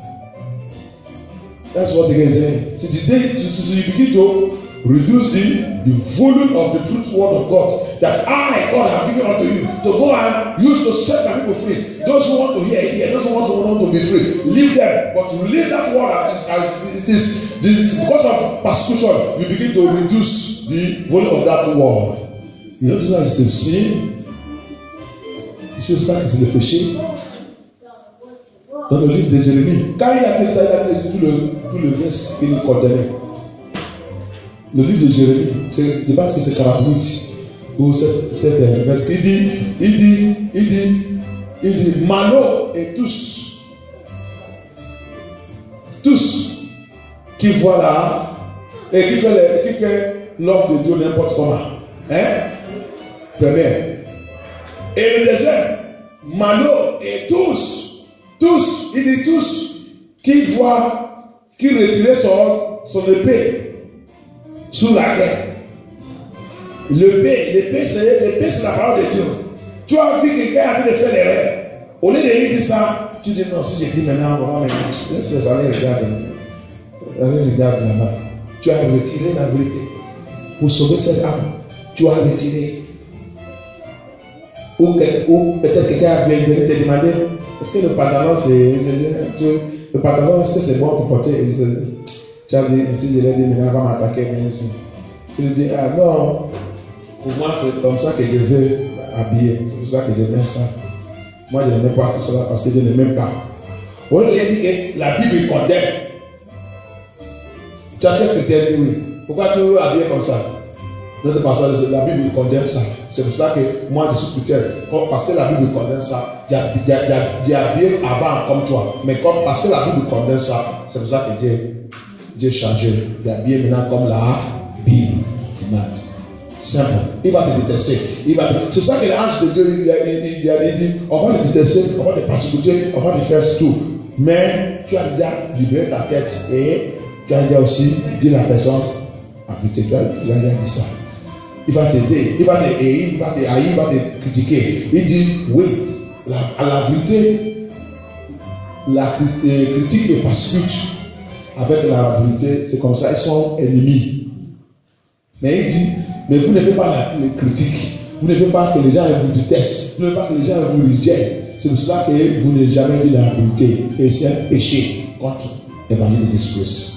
That's what he is saying. So today, you begin to reduce the volume of the truth word of God that I, God, have given unto you to go and use to set my people free. Those who want to hear, those who want to be free, leave them. But to leave that word as it is, because of persecution, you begin to reduce the volume of that word. You know that it's a sin. Il shows pas que c'est le péché. Dans le livre de Jérémie, quand il a fait ça, il a fait tout le verset qu'il nous condamnait. Le livre de Jérémie, je pense que c'est 48 ou c'est verset. Il dit, Malo et tous qui voient là et qui fait l'offre de Dieu n'importe comment. Hein? Premier. Et le deuxième, Malo et tous, il dit tous qui voient, qui retirait son épée sous la guerre. L'épée c'est la parole de Dieu. Tu as vu quelqu'un a fait de faire l'erreur. Au lieu de dire ça, tu dis non, si je dis maintenant, laisse les années regarder là-bas. Tu as retiré la vérité. Pour sauver cette âme, tu as retiré. Ou peut-être quelqu'un vient te demander, est-ce que le pantalon le pantalon, est-ce que c'est bon pour porter? Et tu as dit, je l'ai dit, mais on va m'attaquer. Je lui dis, ah non, pour moi c'est comme ça que je veux habiller. C'est pour ça que je mets ça. Moi je n'aime pas tout cela parce que je ne m'aime pas. On lui a dit que la Bible condamne. Tu as quel critère dit oui? Pourquoi tu veux habiller comme ça? Notre pasteur, la Bible condamne ça. C'est pour ça que moi je suis critère. Parce que la Bible condamne ça, j'ai habillé avant comme toi. Mais parce que la Bible condamne ça, c'est pour ça que Dieu changé. J'ai habillé maintenant comme la Bible. Simple. Il va te détester. C'est ça que l'ange de Dieu il a dit, on va te détester, on va te persécuter, on va te faire tout. Mais tu as déjà libéré ta tête et tu as déjà aussi dit la personne à plus tu as déjà dit ça. Il va t'aider, il va te haïr, il va te haïr, il va te critiquer. Il dit oui, à la vérité, la critique et persécute avec la vérité, c'est comme ça, ils sont ennemis. Mais il dit, mais vous ne faites pas la critique, vous ne faites pas que les gens vous détestent, vous ne faites pas que les gens vous rejettent. C'est pour cela que vous n'avez jamais dit la vérité. Et c'est un péché contre l'évangile de Jésus-Christ.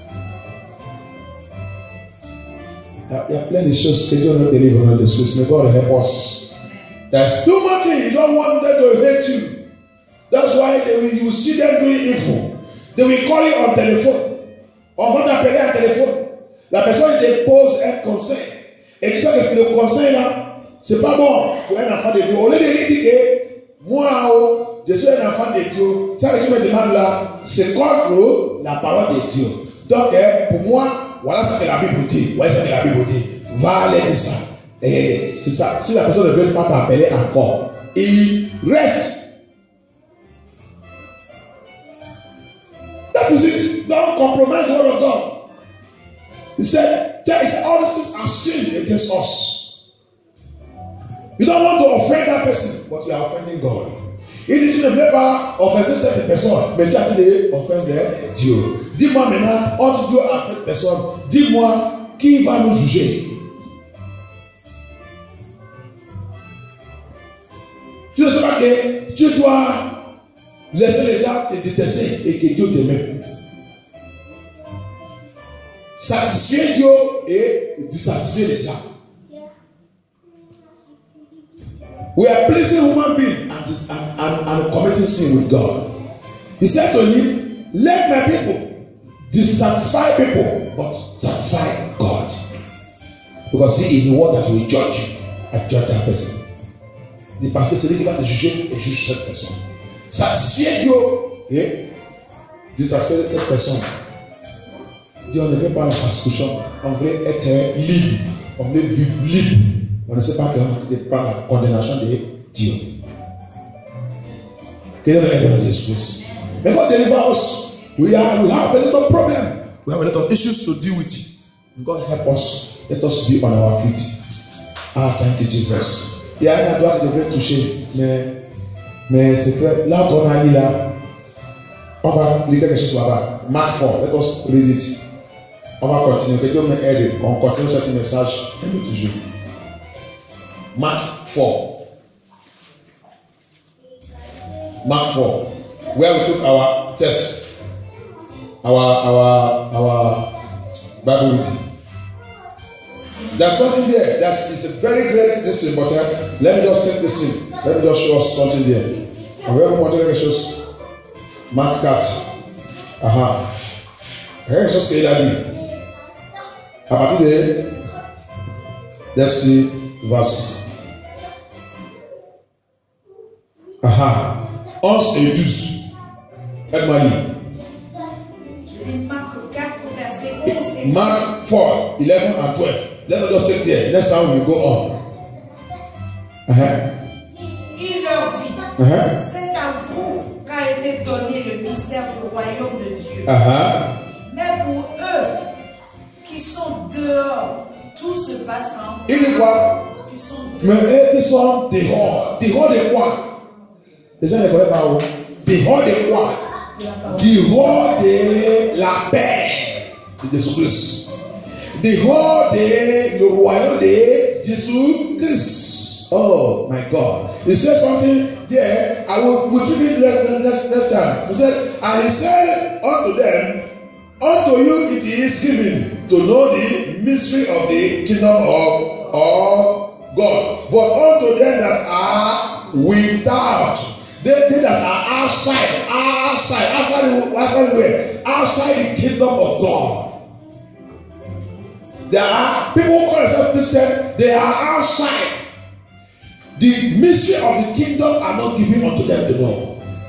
Il y a plein de choses que Dieu nous délivre dans Jésus-Christ. Mais God help us. There's too much things you don't want them to hate you. That's why you will see them doing evil. They will call you on téléphone. On va t'appeler à téléphone. La personne dépose un conseil. Et tu sais que le conseil là, c'est pas bon pour un enfant de Dieu. Au lieu de lui dire que moi, je suis un enfant de Dieu, ça que tu me demandes là, c'est contre la parole de Dieu. Donc, pour moi, voilà ce que la Bible dit. Voilà ce que la Bible dit. Va aller dire ça. Et c'est ça. Si la personne ne veut pas t'appeler encore, il reste. That is it. Don't compromise the word of God. He said, there is all these things are sin against us. You don't want to offend that person, but you are offending God. Il dit, tu ne veux pas offenser cette personne, mais tu as dit offender Dieu. Dis-moi maintenant, entre Dieu et cette personne, dis-moi qui va nous juger. Tu ne sais pas que tu dois laisser les gens te détester et que Dieu t'aime. Satisfier Dieu et dissatisfier les gens. We are pleasing human beings and committing sin with God. He said to him, let my people dissatisfy people, but satisfy God. Because he is the one that will judge and judge that person. Parce que c'est lui qui va te juger et juge cette personne. Satisfier Dieu et dissatisfier cette personne. Dieu, on ne veut pas la persécution, on veut être libre, on veut vivre libre. On ne sait pas qu'on ne pas la condamnation de Dieu. Que Dieu nous aide dans Jésus. Mais God deliver us. We have a little problem. We have a little issues to deal with. God help us. Let us be on our feet. Ah, thank you, Jesus. Il y a un endroit que je devrais toucher, mais c'est vrai. Là qu'on a dit là, on va lire quelque chose là-bas. Mark 4, let us read it. On va continuer. Que Dieu m'aide. On continue ce message. Toujours. Mark 4. Mark 4. Where we took our test. Our Bible reading. There's something there. It's a very great lesson, but let me just take this in. Let me just show us something there. And we have one quelque chose. Mark 4. Quelque chose qu'il a dit. À partir de verset 11 et 12. Aide-moi lire. Marc 4, verset 11 et 12. Mark 4, 11 and 12. Let us just take there. Next time we go on. Il leur dit, c'est à vous qu'a été donné le mystère du royaume de Dieu. Mais pour eux qui sont dehors, tout se passe en il dit quoi? Mais eux qui sont dehors. Dehors de quoi? Les gens ne connaissent pas où. Dehors de quoi? Dehors de la paix de Jésus-Christ. Dehors de le royaume de Jésus-Christ. Oh my God. He said something there. I will give it next time. He said, and he said unto them, unto you it is given to know the mystery of the kingdom of God. But unto them that are without, they that are outside where? Outside the kingdom of God. There are people who call themselves Christians, they are outside. The mystery of the kingdom are not given unto them to know.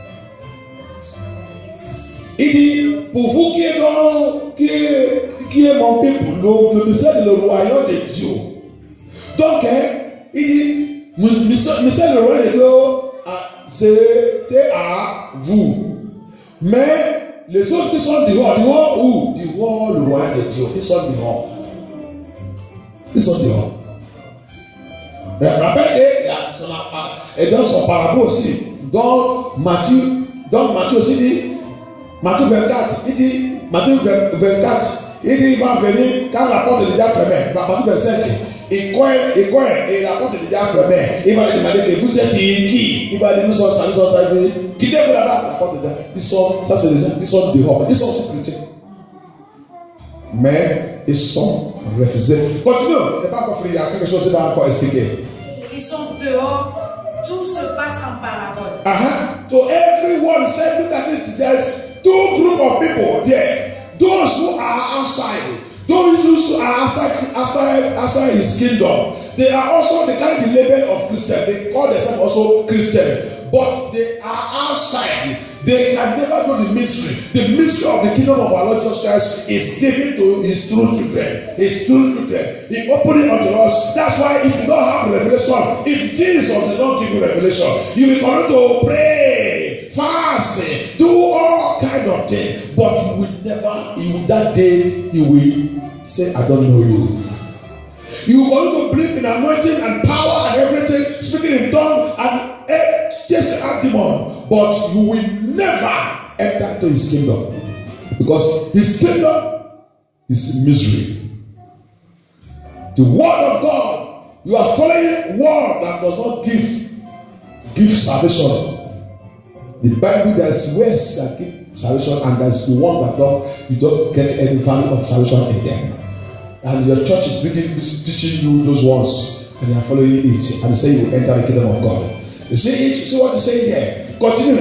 Il dit, pour vous qui est mon peuple, le mystère de le royaume de Dieu. Donc, il dit, le mystère de le royaume de Dieu, c'était à vous. Mais les autres qui sont dehors où? Dehors le royaume de Dieu. Ils sont dehors. Ils sont dehors. Rappelle, et dans son parabole aussi, dans Matthieu aussi dit, Matthieu 24, il dit, Matthieu 24, il dit, il va venir quand la porte est déjà fermée. Matthieu 25, il cogne, et la porte est déjà fermée. Il va lui demander, vous êtes qui? Il va dire, nous sommes ça, quittez-vous là-bas, la porte est déjà. Ils sont, ça c'est les gens, ils sont dehors, ils sont aussi chrétiens. Mais ils sont refusés. Continue, il n'est pas encore fini, il y a quelque chose qui va encore expliquer. Ils sont dehors, tout se passe en parabole. So everyone said, look at it, there's two groups of people there. Those who are outside, those who are outside his kingdom. They are also, they carry the label of Christian. They call themselves also Christian. But they are outside. They can never know the mystery. The mystery of the kingdom of our Lord Jesus Christ is given to his true children. His true children. He opened it unto us. That's why if you don't have revelation, if Jesus did not give you revelation, you will continue to pray, fasting, do all kind of things. But you will never, that day, you will say, I don't know you. You will continue to believe in anointing and power and everything, speaking in tongues and just a demon, but you will never enter into his kingdom, because his kingdom is misery. The word of God, you are following word that does not give salvation. The Bible, there is words that give salvation, and there is the one that you don't get any value of salvation in them. And your church is teaching you those ones, and you are following it, and say you will enter the kingdom of God. You see what you say there. Continue.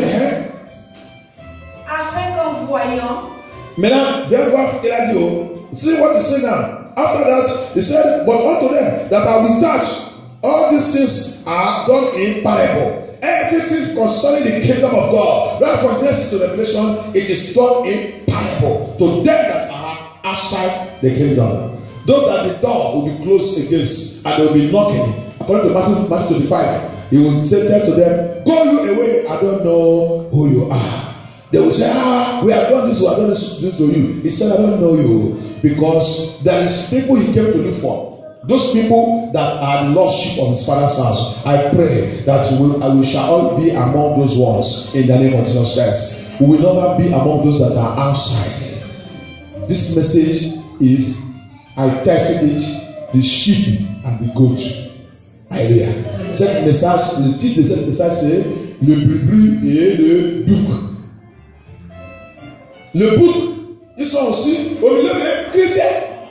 Afin qu'en voyant. Maintenant, viens voir ce qu'il a dit. See what you say now. After that, he said, but unto them that are without, all these things are done in parable. Everything concerning the kingdom of God, right from Genesis to Revelation, it is done in parable. To them that are outside the kingdom. Those that the door will be closed against, and they will be knocking. According to Matthew 25. He will say to them, go you away, I don't know who you are. They will say, we have done this, we have done this to you. He said, I don't know you, because there is people he came to look for. Those people that are lost sheep of his father's house. I pray that we shall all be among those ones in the name of Jesus Christ. We will never be among those that are outside. This message is, I titled it, the sheep and the goat. Alléluia. Cet message, le titre de cet message, c'est le brebis et le bouc. Le bouc, ils sont aussi au milieu des chrétiens.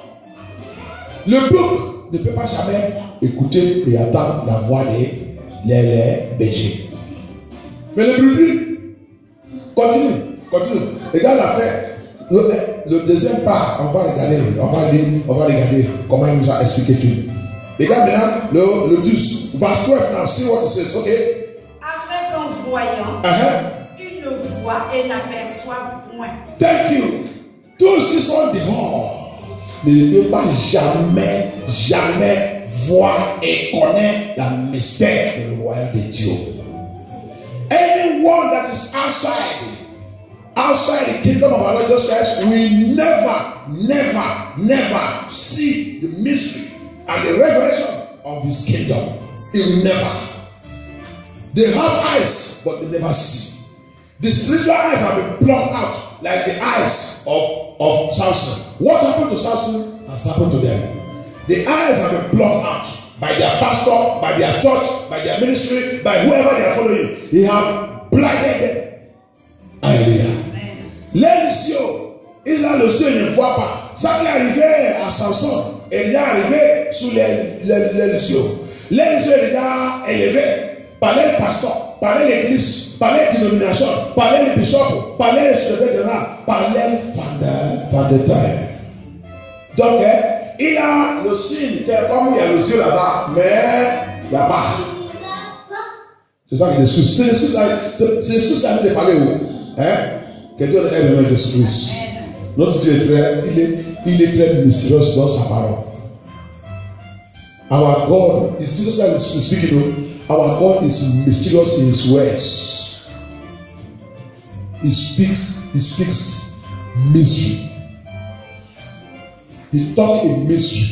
Le bouc ne peut pas jamais écouter et attendre la voix des bergers. Mais le brebis, continue. Regarde l'affaire. Le deuxième part, on va regarder comment il nous a expliqué tout. Regarde maintenant le 12, verse 12 now, see what it says, okay? Afin qu'en voyant, ils ne voient et n'aperçoivent point. Thank you. Tous qui sont dehors ne peuvent pas jamais voir et connaître le mystère du royaume de Dieu. Anyone that is outside the kingdom of our Lord Jesus Christ will never see the mystery and the revelation of his kingdom. He will never. They have eyes, but they never see. The spiritual eyes have been plucked out like the eyes of Samson. What happened to Samson has happened to them. The eyes have been plucked out by their pastor, by their church, by their ministry, by whoever they are following. He have blinded them. Alléluia. Les cieux, il a le ciel ne voit pas. Ça qui est arrivé à Samson, il est arrivé sous les cieux. Les cieux est déjà élevé par les pasteurs, par l'église, par les dénominations, par les bishops, par les secrétaires, par les fondateurs. Donc, il a le signe, comme il y a le ciel là-bas, mais il n'y a pas. C'est ça qui est Jésus. C'est Jésus qui a mis de parler où? Que Dieu est le nom de Jésus-Christ. Notre Dieu il est très mystérieux dans sa parole. Our God is Jesus is speaking. Our God is mysterious in His words. He speaks mystery. He talk in mystery.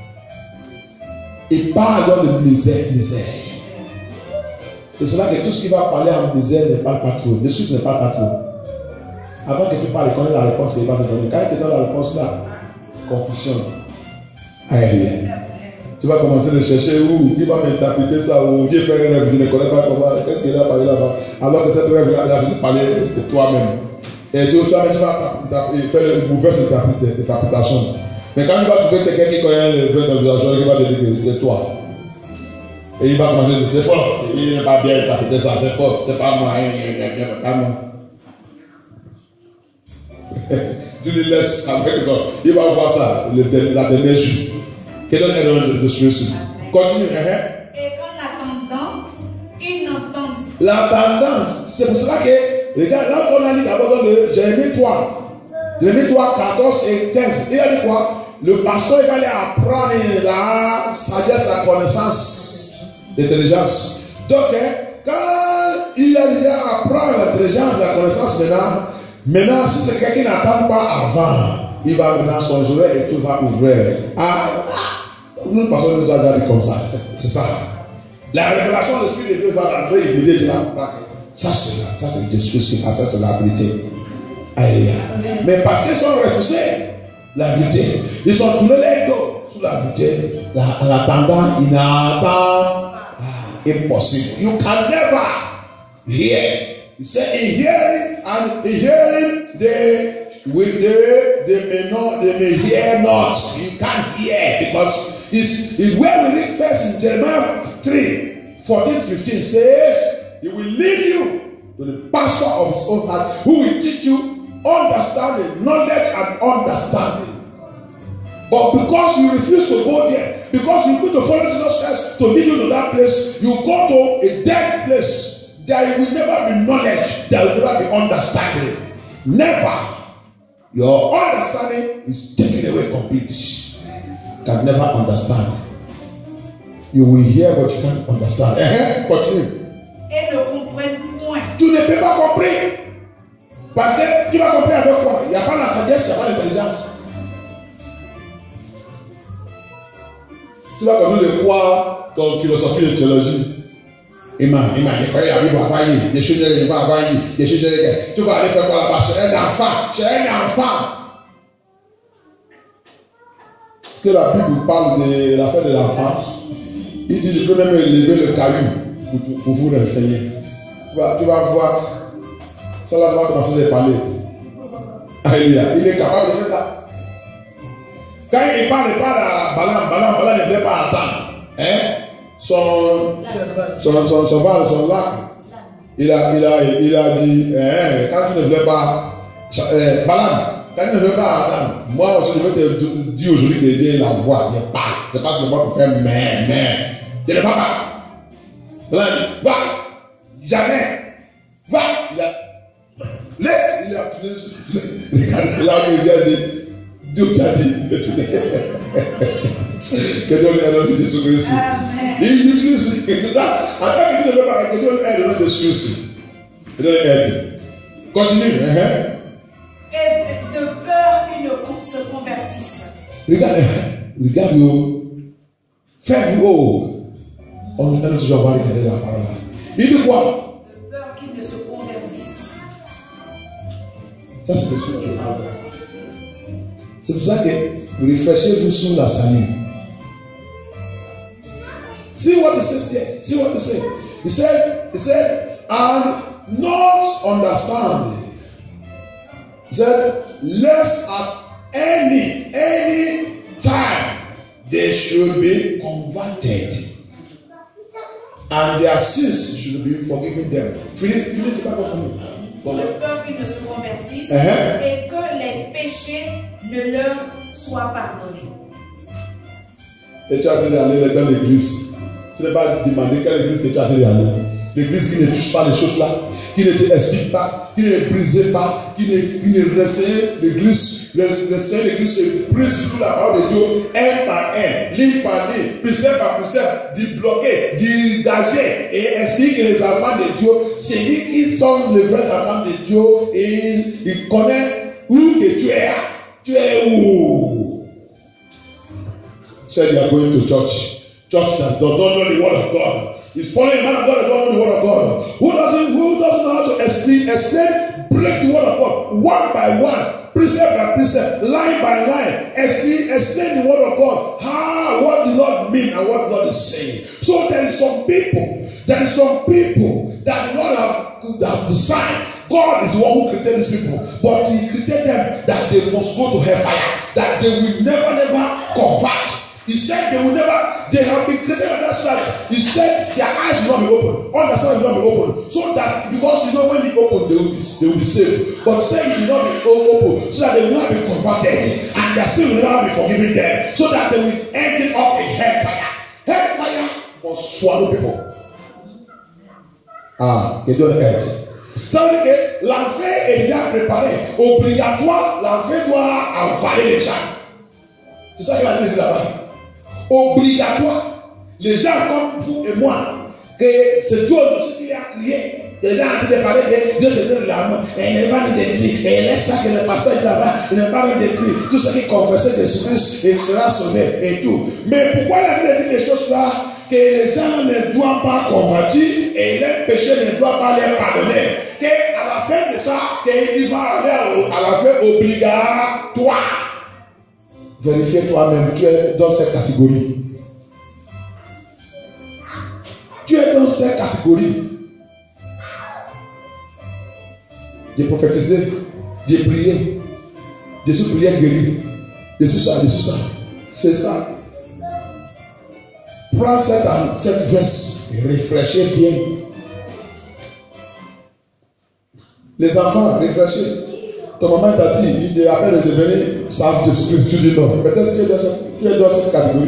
Il parle dans le misère. C'est cela que tout ce qui va parler en misère ne parle pas trop. Jésus ne parle pas trop. Avant que tu parles, connais la réponse, il va te donner. Quand il te donne la réponse là, confusion. Alléluia. Tu vas commencer à chercher où il va m'interpréter ça, ou Dieu fait un rêve, je ne connais pas comment, qu'est-ce qu'il a parlé là-bas. Alors que cette rêve là, il a parlé de toi-même. Et toi-même, tu vas faire une mauvaise interprétation. Mais quand tu vas trouver quelqu'un qui connaît les vraies interprétations, il va te dire que c'est toi. Et il va commencer à dire c'est fort. Il va bien interpréter ça, c'est fort. C'est pas moi, pas moi. Tu le laisses avec toi. Il va voir ça, la dernière jour. Quel est le nom de celui-ci? Continue. Et en attendant, ils n'entendent pas. La tendance, c'est pour cela que, regarde, là on a dit d'abord de Jérémie 3, 14 et 15. Il a dit quoi? Le pasteur il va aller apprendre la sagesse, la connaissance, l'intelligence. Donc, quand il a dit apprendre l'intelligence, la connaissance maintenant, si c'est quelqu'un qui n'attend pas avant, il va maintenant son jour et tout va ouvrir. Nous passons nous a dit comme ça. C'est ça. La révélation de l'Esprit de Dieu va rentrer immédiatement. Ça c'est Jésus qui passe, ça c'est la vérité. Alléluia. Mais parce qu'ils sont refusés la vérité, ils sont tournés les dos sous la vérité. En attendant, ils n'attendent impossible. You can never hear. He said, in hearing, they may hear not. You can't hear because it's where we read first in Jeremiah 3, 14, 15 says, He will lead you to the pastor of His own heart, who will teach you understanding, knowledge and understanding. But because you refuse to go there, because you put to follow Jesus Christ to lead you to that place, you go to a dead place. There will never be knowledge. There will never be understanding. Never. Your understanding is taken away completely. You can never understand. You will hear but you can't understand. Continue. Et ne comprennent point. Tu ne peux pas comprendre. Parce que tu vas comprendre avec quoi? Il n'y a pas la sagesse, il n'y a pas l'intelligence. Tu vas comprendre de quoi comme philosophie de théologie. Tu vas aller faire quoi là-bas? C'est un enfant. Parce que la Bible parle de la fin de l'enfant. Il dit je peux même élever le caillou pour vous l'enseigner. Tu vas voir. Ça là, tu vas commencer à parler. Alléluia. Il est capable de faire ça. Quand il parle à Balaam ne veut pas attendre. Son lac, il a dit, quand tu ne veux pas, Balaam, quand tu ne veux pas attendre, moi aussi je vais te dire aujourd'hui de dire la voix, je parle. C'est pas seulement pour faire mais. Je ne vais pas. Balaam dit, va, jamais, va. Laisse, il a appelé, regarde, là où il vient de Dieu t'a dit. Que Dieu ait le nom de Jésus-Christ. Il utilise, c'est ça. En tant que tu ne veux pas, que Dieu ait le nom de Jésus-Christ. Continue. Et de peur qu'ils ne se convertissent. Regarde, fais-vous. On a toujours voir la parole. Il dit quoi? De peur qu'ils ne se convertissent. Ça, c'est le sujet. C'est pour ça que vous réfléchissez-vous sur la salut. He said, and not understanding. He said, lest at any time they should be converted, and their sins should be forgiven them. Finish that for me. Le peuple ne se convertisse et que les péchés ne leur soient pardonnés. Et tu as dit d'aller dans l'église. Tu n'as pas demandé quelle église que tu as dit d'aller. L'église qui ne touche pas les choses là, qui ne te explique pas, qui ne brise pas, qui ne restreint l'église. L'église se brise sur toute la parole de Dieu, un par un, ligne par ligne, précepte par précepte, d'y bloquer, d'y engager et explique les enfants de Dieu. C'est lui qui sont les vrais enfants de Dieu et il connaît où que tu es. Tu es où? Said you are going to church. Church that don't know the word of God. He's following a man of God that don't know the word of God. Who doesn't know how to explain, break the word of God one by one, precept by precept, line by line, explain the word of God, what the Lord means and what God is saying. So there is some people that the Lord have designed. God is the one who created these people, but He created them that they must go to hellfire, that they will never convert. He said they have been created on that side. He said their eyes will not be open, understanding will not be open. So that, because when they open, they will be saved. But he said it will not be open, so that they will not be converted, and their sin will not be forgiven them, so that they will end up in hellfire. Hellfire must swallow people. Que Dieu aide. Ça veut dire que l'enfer est déjà préparé. Obligatoire, l'enfer doit avaler les gens. C'est ça qu'il a dit là-bas. Obligatoire. Les gens comme vous et moi, que c'est Dieu qui a crié. Les gens ont dit de parler de Dieu se donne la main. Et il n'est pas détruit. Et laisse ça que le pasteur est là-bas. Il n'est pas détruit. Tout ce qui confessait Jésus-Christ, il sera sauvé et tout. Mais pourquoi il a dit des choses là? Que les gens ne doivent pas convertir et les péchés ne doivent pas les pardonner. Qu'à la fin de ça, qu'il va aller à la fin obligatoire. Vérifie toi-même, tu es dans cette catégorie. Tu es dans cette catégorie. J'ai prophétisé, j'ai prié, je suis prié guéri. Je suis ça. C'est ça. Prends cette verse et réfléchis bien. Les enfants, réfléchis. Ton maman t'a dit, il te appelle de devenir savant de Jésus-Christ. Tu dis non. Peut-être tu es dans cette catégorie.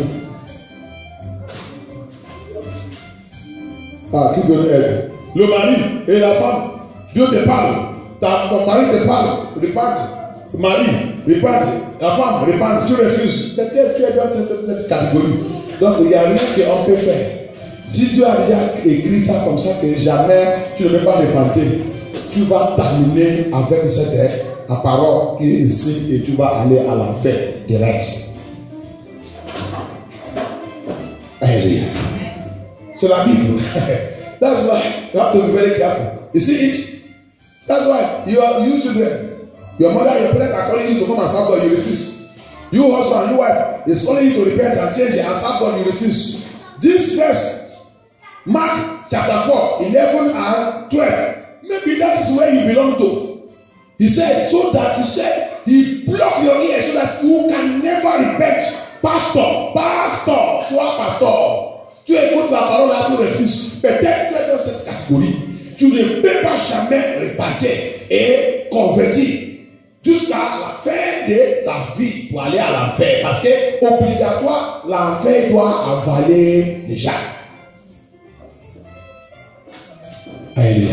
Qui donne aide? Le mari et la femme. Dieu te parle. Ton mari te parle. Répande. Mari, répande. La femme, répande. Tu refuses. Peut-être tu es dans cette catégorie. Donc il n'y a rien qu'on peut faire. Si Dieu a déjà écrit ça comme ça, que jamais tu ne peux pas repentir, tu vas terminer avec cette parole qui est ici et tu vas aller à l'enfer direct. Alléluia. C'est la Bible. That's why you have to be very careful. You see it? That's why you children, your mother, your parents are calling you to come and serve God, you refuse. You husband, you wife, is calling you to repent and change and serve God, you refuse. This verse, Mark chapter 4, 11 and 12. Maybe that is where you belong to. He said, he blocked your ears so that you can never repent. Pastor, sois pasteur. Tu écoutes la parole là, tu refuses. Peut-être tu es dans cette catégorie. Tu ne peux pas jamais repentir et convertir jusqu'à la fin de ta vie pour aller à l'enfer. Parce que obligatoire, l'enfer doit avaler les gens. Alléluia.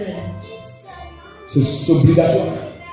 C'est obligatoire.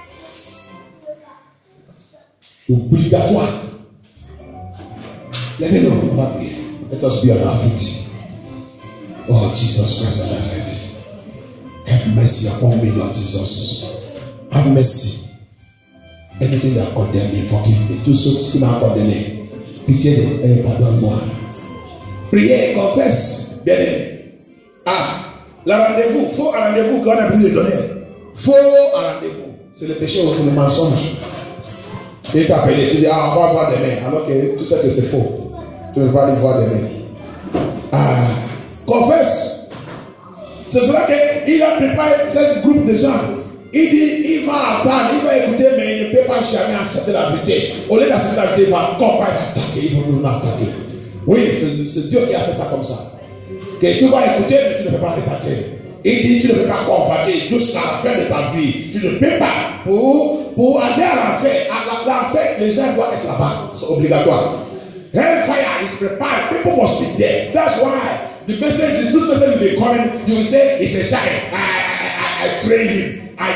Obligatoire. Lève-nous, on va prier. Let us be on our feet. Oh, Jesus Christ of Nazareth. Have mercy upon me, Lord Jesus. Have mercy. Anything that condemn me, forgive me. Tout ce qui m'a condamné. Pitié de pardonne-moi. Priez, confesse, bien-aimé. Le rendez-vous, faux rendez-vous qu'on a besoin de donner. Faux rendez-vous. C'est le péché ou c'est le mensonge. Il t'a appelé, tu dis, on va voir demain. Alors que tout ça que c'est faux. Tu ne vas pas voir demain. Confesse. C'est cela qu'il a préparé ce groupe de gens. Il dit, il va attendre, il va écouter, mais il ne peut pas jamais accepter la vérité. Au lieu d'accepter la vérité, il va encore attaquer, il va nous attaquer. Oui, c'est Dieu qui a fait ça comme ça. Que tu vas écouter, mais tu ne peux pas répartir. Il dit, tu ne peux pas combattre jusqu'à la fin de ta vie. Tu ne peux pas. Pour aller à l'enfer, les gens doivent être là-bas. C'est obligatoire. Hellfire is prepared. People must be there. That's why the message will be coming. You will say, it's a child. I train him.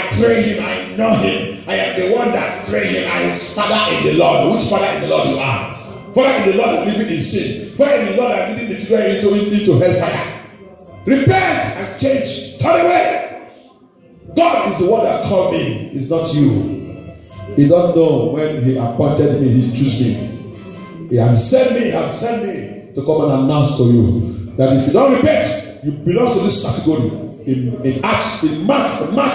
I know him. I am the one that trained him. I am his father in the Lord. Which father in the Lord you are? Father in the Lord that living in sin. Father in the Lord that leading the children into hellfire. Repent and change. Turn away. God is the one that called me. It's not you. He don't know when he appointed me, he chose me. He has sent me to come and announce to you that if you don't repent, you belong to this category. In Acts, in Mark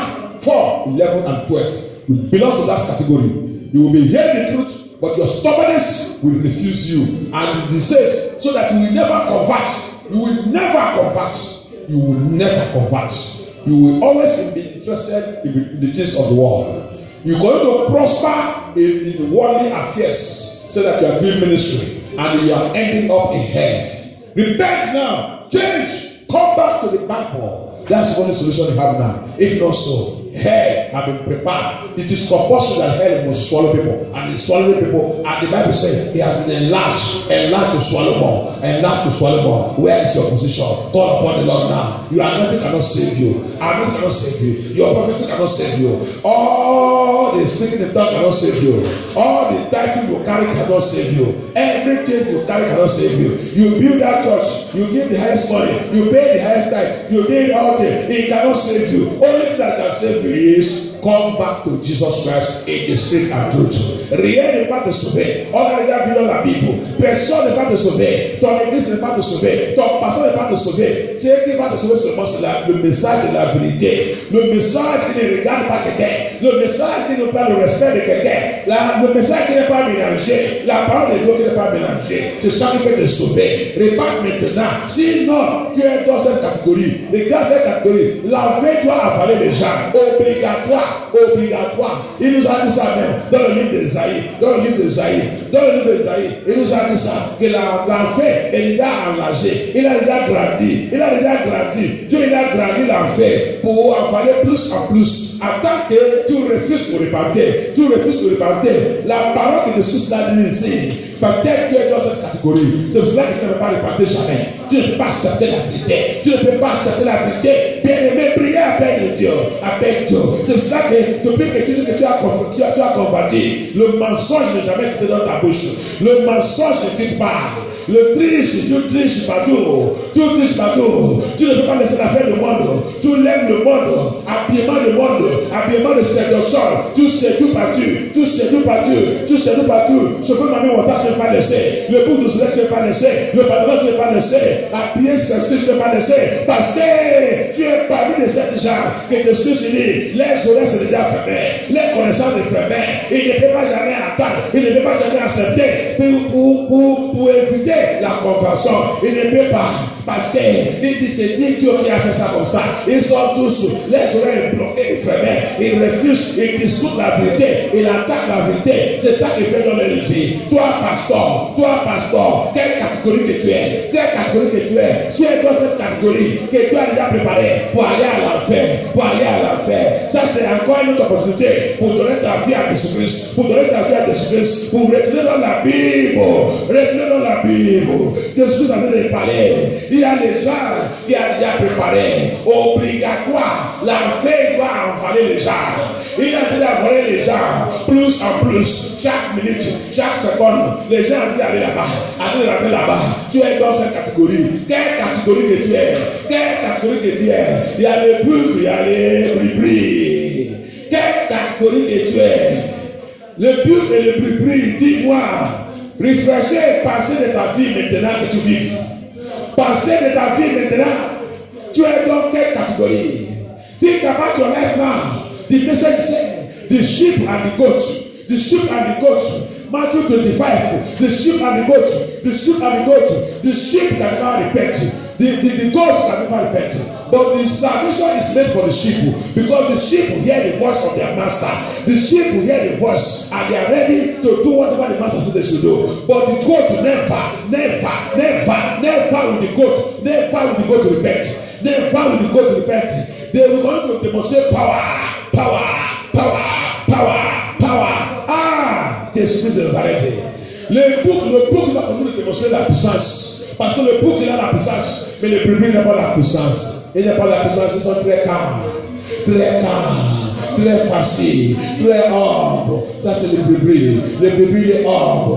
4, 11 and 12, you belong to that category. You will be hearing the truth, but your stubbornness will refuse you. And he says, so that you will never convert. You will never convert. You will never convert. You will always be interested in the things of the world. You're going to prosper in the worldly affairs so that you are doing ministry and you are ending up in hell. Repent now. Change. Come back to the Bible. That's the only solution you have now. If not so, hell have been prepared. It is compulsory that hell must swallow people, and it swallowing people. And the Bible says he has been enlarged to swallow more, enlarged to swallow more. Where is your position? Call upon the Lord now. Your anointing cannot save you. Anointing cannot save you. Your prophecy cannot save you. All the speaking in tongues cannot save you. All the title you carry cannot save you. Everything you carry cannot save you. You build that church. You give the highest money. You pay the highest tithe. You pay all things. It cannot save you. Only thing that can save you is come back to Jesus Christ in the spirit and truth. Rien n'est pas de sauver. On a déjà vu dans la Bible. Personne n'est pas de sauver. Ton église n'est pas de sauver. Ton pasteur n'est pas de sauver. Ce qui va te sauver seulement, c'est le message de la vérité. Le message qui ne regarde pas quelqu'un. Le message qui ne parle le respect de quelqu'un. Le message qui n'est pas mélangé. La parole de Dieu qui n'est pas mélangée. C'est ça qui peut te sauver. Répare maintenant. Sinon, tu es dans cette catégorie. Regarde cette catégorie. L'enfer doit avaler les gens. Obligatoire. Il nous a dit ça même dans le livre d'Ésaïe. Il nous a dit ça que l'enfer est déjà enragé. Il a déjà grandi. Dieu a grandi l'enfer pour avaler plus en plus. En tant que tu refuses de repartir, la parole qui te suit là dit ici. Peut-être tu es dans cette catégorie. C'est pour cela que tu ne peux pas repartir jamais. Tu ne peux pas accepter la vérité. Bien-aimé, priez avec Dieu. C'est pour cela que depuis que tu as combattu, le mensonge n'est jamais quitté dans ta bouche. Le mensonge ne quitte pas. Le triche, tu triches partout. Tu ne peux pas laisser la faire du monde. Tu lèves le monde. Habillement de séduction. Tu séduis partout. Je peux m'amener mon tas, je ne vais pas laisser. Le bout de soleil, je ne vais pas laisser. Le pantalon, je ne vais pas laisser. Habillé sexy, je ne vais pas laisser. Parce que tu es parmi de ces gens que je suis unis. Les oreilles sont déjà fermées. Les connaissances sont fermées. Il ne peut pas jamais attendre. Il ne peut pas jamais accepter. Pour éviter la conversion, il ne peut pas. Parce que il dit c'est Dieu qui a fait ça comme ça. Ils sont tous les oreilles bloquées, fermées. Ils refusent, ils discutent la vérité, ils attaquent la vérité. C'est ça qui fait dans leur vie. Toi pasteur, quelle catégorie que tu es? Tu es dans cette catégorie que tu as déjà préparée pour aller à l'enfer. Ça c'est encore une autre opportunité pour donner ta vie à Jésus-Christ, pour retourner dans la Bible. Jésus a de parler. Il y a des gens qui ont déjà préparé. Obligatoire. L'enfer doit envaler les gens. Il a déjà envalé les gens. Plus en plus. Chaque minute, chaque seconde. Les gens ont dit aller là-bas. Tu es dans cette catégorie. Quelle catégorie que tu es? Il y a les purs, il y a les bris. Quelle catégorie que tu es? Le pur et le bris. Dis-moi. Réfléchis, pensez de ta vie maintenant que tu vives. Pensez de ta vie maintenant. Tu es dans quelle catégorie? Think about your life now. The message says, the sheep and the goats. The sheep and the goats. Matthew 25. The sheep and the goats. The sheep cannot repent. The goats can never repent. But the salvation is made for the sheep because the sheep hear the voice of their master. The sheep hear the voice and they are ready to do whatever the master says they should do. But the goat never will the goat repent. Never will the goat repent. They will going to demonstrate power. Jésus Christ de Nazareth. Le bouc va nous démontrer la puissance. Parce que le bouc il a la puissance, mais le brebis n'a pas la puissance. Il n'a pas la puissance, ils sont très calmes, très faciles, très humbles. Ça c'est le brebis. Le brebis il est humble.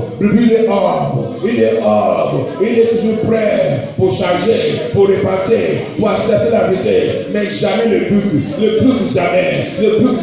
Il est toujours prêt pour changer, pour répartir, pour accepter la vérité. Mais jamais le bouc jamais. Le bouc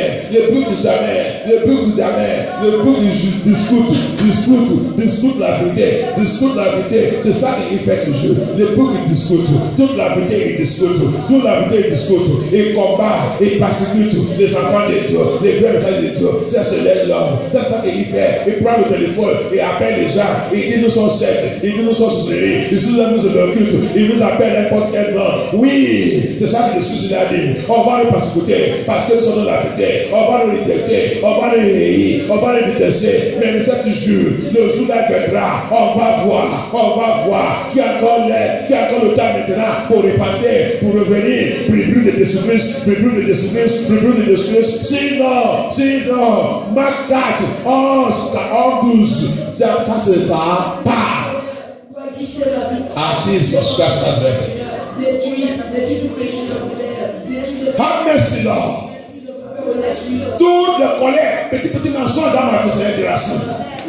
discute la vérité. C'est ça qu'il fait toujours. Le bouc il discute. Toute la vérité il discute. Il combat, il persécute les enfants de Dieu, les vrais messages de Dieu. Ça c'est l'homme. C'est ça qu'il fait. Il prend le téléphone et appelle les gens. Il dit nous sommes sept. Il dit nous sommes soucis. Il nous amuse de culte. Il nous appelle n'importe quel nom. Oui, c'est ça que le souci a dit. On va le persécuter parce que nous sommes dans la vérité. On va le rejecter. On va le haïr. On va le détester. Mais le fait toujours, le jour là viendra. On va voir. Tu as encore l'aide. Tu as encore le temps maintenant pour répartir, pour revenir. Plus de désobéissance. Sinon, Marc 4, 11, 12. Ça c'est pas. Jesus Christ Nazareth. Have mercy, Lord. Toute la colère, petit mensonge dans ma vie, c'est une racine.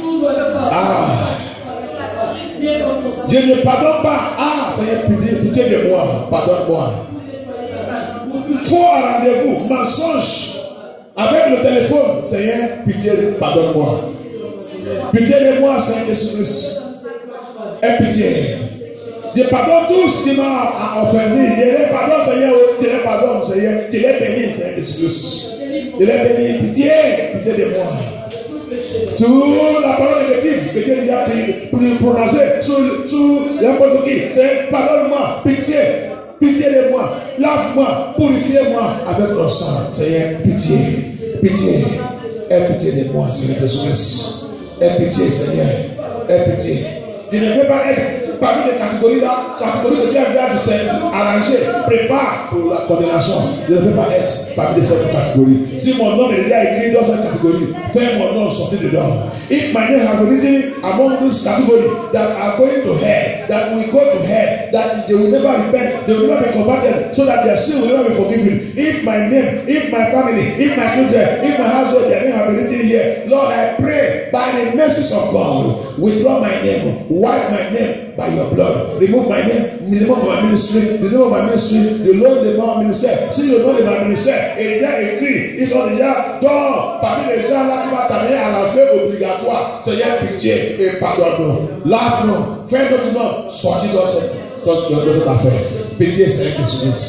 Je ne pardonne pas. Seigneur, pitié de moi. Pardonne-moi. Faux à rendez-vous, mensonge. Avec le téléphone, Seigneur, pitié, pardonne-moi. Pitié de moi, Seigneur Jésus-Christ. Aie pitié. Je pardonne tout ce qui m'a offensé. Je les pardonne, Seigneur. Je les pardonne, Seigneur. Je les bénis, Seigneur Jésus-Christ. Je les bénis. Pitié de moi. Toute la parole négative que Dieu lui a prononcée sous n'importe qui. Seigneur, pardonne-moi. Pitié de moi, lave-moi, purifie-moi avec ton sang. Seigneur, pitié. Aie pitié de moi, Seigneur Jésus-Christ. Aie pitié, Seigneur. Aie pitié. Je ne veux pas être parmi les catégories de Dieu de s'arranger, prépare pour la condamnation. Je ne veux pas être parmi cette catégorie. Si mon nom est déjà écrit dans cette catégorie, fais mon nom sortir dedans. If my name has been written among this category that are going to hell, that will go to hell, that they will never repent, they will never be converted, so that their sin will never be forgiven. If my name, if my family, if my children, if my household, their name have been written here, Lord, I pray by the mercies of God, withdraw my name, wipe my name by your blood, remove my name, remove my ministry, the name of my ministry, the Lord de mon ministère. Si le nom de ma ministère est déjà écrit, ils sont déjà dans parmi les gens là qui vont t'amener à la fin obligatoire. Seigneur, pitié et pardonne-nous. Lave-nous, fais notre nom sortir dans cette affaire. Pitié, Seigneur Jésus-Christ.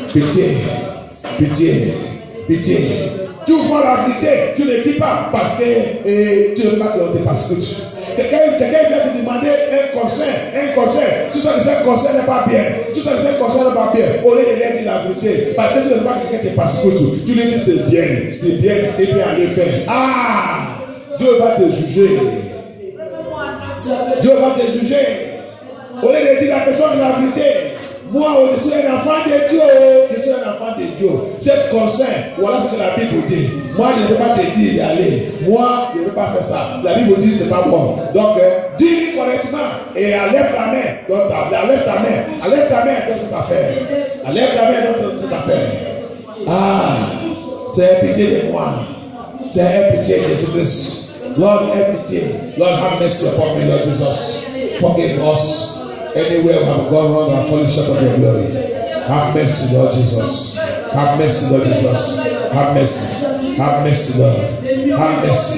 Pitié. Tu vois la vérité, tu ne dis pas parce que tu ne veux pas qu'on te persécute. Quelqu'un vient te demander un conseil. Tout ça, ce conseil n'est pas bien. Au lieu de lui dire la vérité, parce que tu ne veux pas que quelqu'un te persécute, tu lui dis c'est bien, et bien aller faire. Dieu va te juger. Au lieu de dire la personne la vérité, moi, je suis un enfant de Dieu. Cette conseil, voilà ce que la Bible dit. Moi, je ne peux pas te dire d'y aller. Moi, je ne peux pas faire ça. La Bible dit que ce n'est pas bon. Donc, dis-le correctement et enlève ta main. Donc, enlève ta main dans cette affaire. C'est pitié de moi. C'est pitié de Jésus-Christ. Lord, have pity. Lord, have mercy upon me, Lord Jesus. Forgive us anywhere we have gone wrong and fallen short of your glory. Have mercy, Lord Jesus. Have mercy, Lord Jesus. Have mercy, Lord. Have mercy,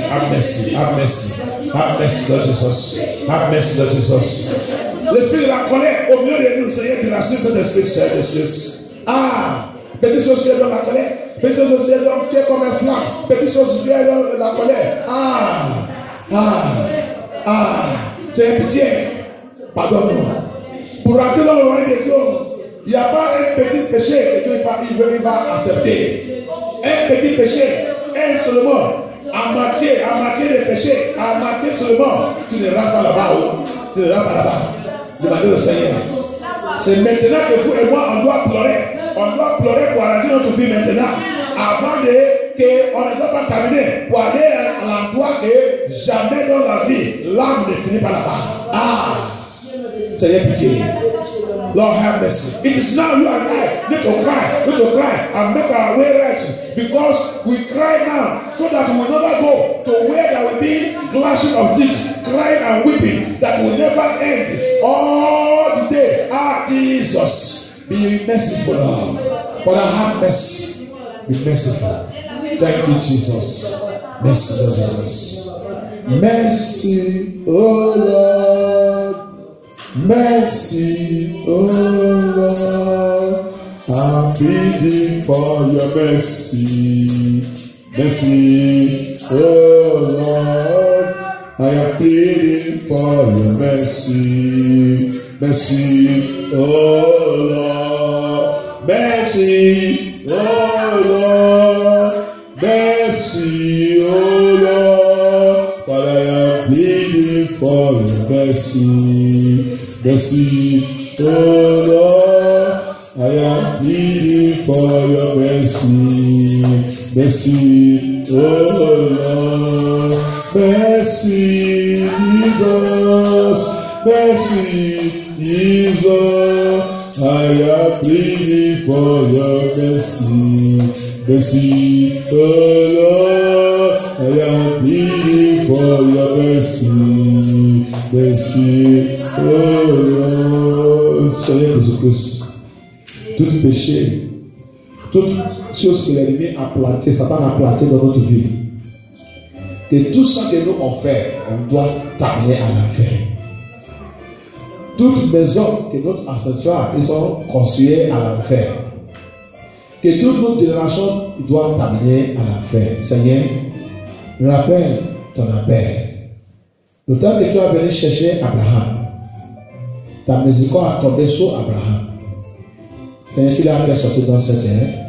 Lord Jesus. Have mercy, Lord Jesus. L'esprit de la colère au milieu de nous, Seigneur, de la suite de l'esprit, Seigneur Jésus. Petit chose qui est dans la colère. Petit chose qui est comme un flamme. Petit chose qui est dans la colère. C'est pitié. Pardonne-moi. Pour rentrer dans le royaume de Dieu, Il n'y a pas un petit péché qu'il va accepter. Un petit péché, un seulement, à moitié de péché, à moitié seulement, tu ne rentres pas là-bas. Tu ne rentres pas là-bas. Demandez au Seigneur. C'est maintenant que vous et moi, on doit pleurer. On doit pleurer pour arranger notre vie maintenant. Avant qu'on ne doit pas terminer pour aller à l'endroit que jamais dans la vie, l'âme ne finit pas là-bas. Ah! Seigneur, pitié. Lord, have mercy. It is now you and I need to cry and make our way right. Because we cry now so that we will never go to where there will be clashing of teeth, crying and weeping that will never end all the day. Ah, Jesus, be merciful, Lord. Father, have mercy. Be merciful. Thank you, Jesus. Mercy, Lord Jesus. Mercy, oh Lord. Mercy, oh Lord. I'm pleading for your mercy. Mercy, oh Lord. I am pleading for your mercy. Mercy, oh Lord. Mercy, oh Lord. Mercy, oh Lord. But I am pleading for your mercy. Mercy, oh Lord. I am pleading for your mercy. Mercy, oh Lord. Mercy, Jesus. Mercy, Jesus. I am pleading for your mercy. Mercy, oh Lord. I am pleading for your mercy. Mercy, oh Lord. Seigneur Jésus-Christ, tout péché, toute chose que l'ennemi a planté, Satan a planté dans notre vie, que tout ce que nous on fait, on doit t'amener à l'enfer. Toute maison que notre ancêtre ils ont construite à l'enfer, que toute notre génération doit t'amener à l'enfer. Seigneur, rappelle ton appel. Le temps que tu as venu chercher Abraham, ta miséricorde a tombé sur Abraham. Seigneur, tu l'as fait sortir dans cette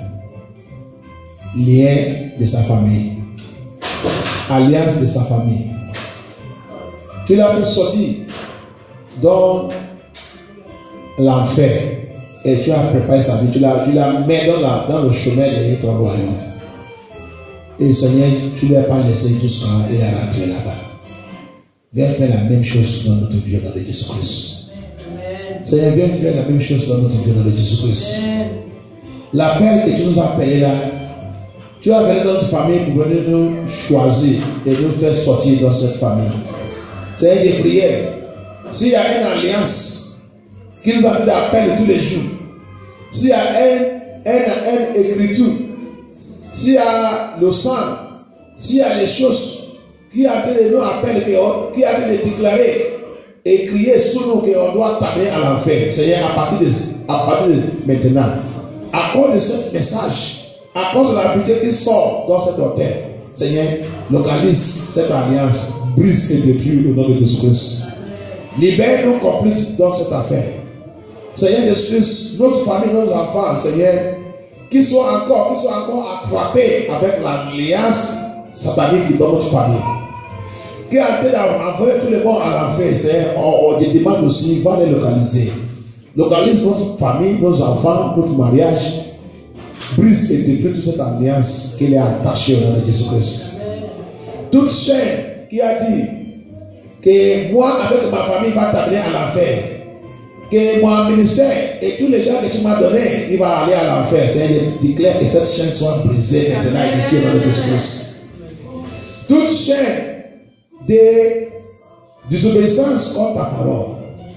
lien de sa famille, alliance de sa famille. Tu l'as fait sortir dans l'enfer et tu as préparé sa vie. Tu l'as mis dans le chemin de ton royaume. Et Seigneur, tu ne l'as pas laissé tout ça et il a rentré là-bas. Viens faire la même chose dans notre vie dans le Jésus-Christ. Seigneur, viens faire la même chose dans notre vie dans le Jésus-Christ. L'appel que tu nous as appelé là, tu as venu dans notre famille pour venir nous choisir et nous faire sortir dans cette famille. C'est des prières. S'il y a une alliance qui nous a dit d'appel tous les jours, s'il y a une écriture, s'il y a le sang, s'il y a les choses qui a été de nous appel, qui a été de déclarer et crier sur nous qu'on doit t'amener à l'enfer. Seigneur, à partir de maintenant, à cause de ce message, à cause de la vérité qui sort dans cet hôtel, Seigneur, localise cette alliance, brise et détruit au nom de Jésus-Christ. Libère-nous complices dans cette affaire. Seigneur Jésus-Christ, notre famille, nos enfants, Seigneur, qui soient encore attrapés avec l'alliance satanique dans notre famille. Qui a été envoyé tous les bons à l'enfer, Seigneur, on demande aussi, va les localiser. Localise notre famille, nos enfants, notre mariage. Brise et détruit toute cette alliance qu'il est attachée au nom de Jésus-Christ. Toute chaîne qui a dit que moi, avec ma famille, va t'amener à l'enfer. Que mon ministère et tous les gens que tu m'as donnés, il va aller à l'enfer. Seigneur, déclare que cette chaîne soit brisée maintenant et détruite au nom de Jésus-Christ. Toute chaîne de désobéissance contre ta parole.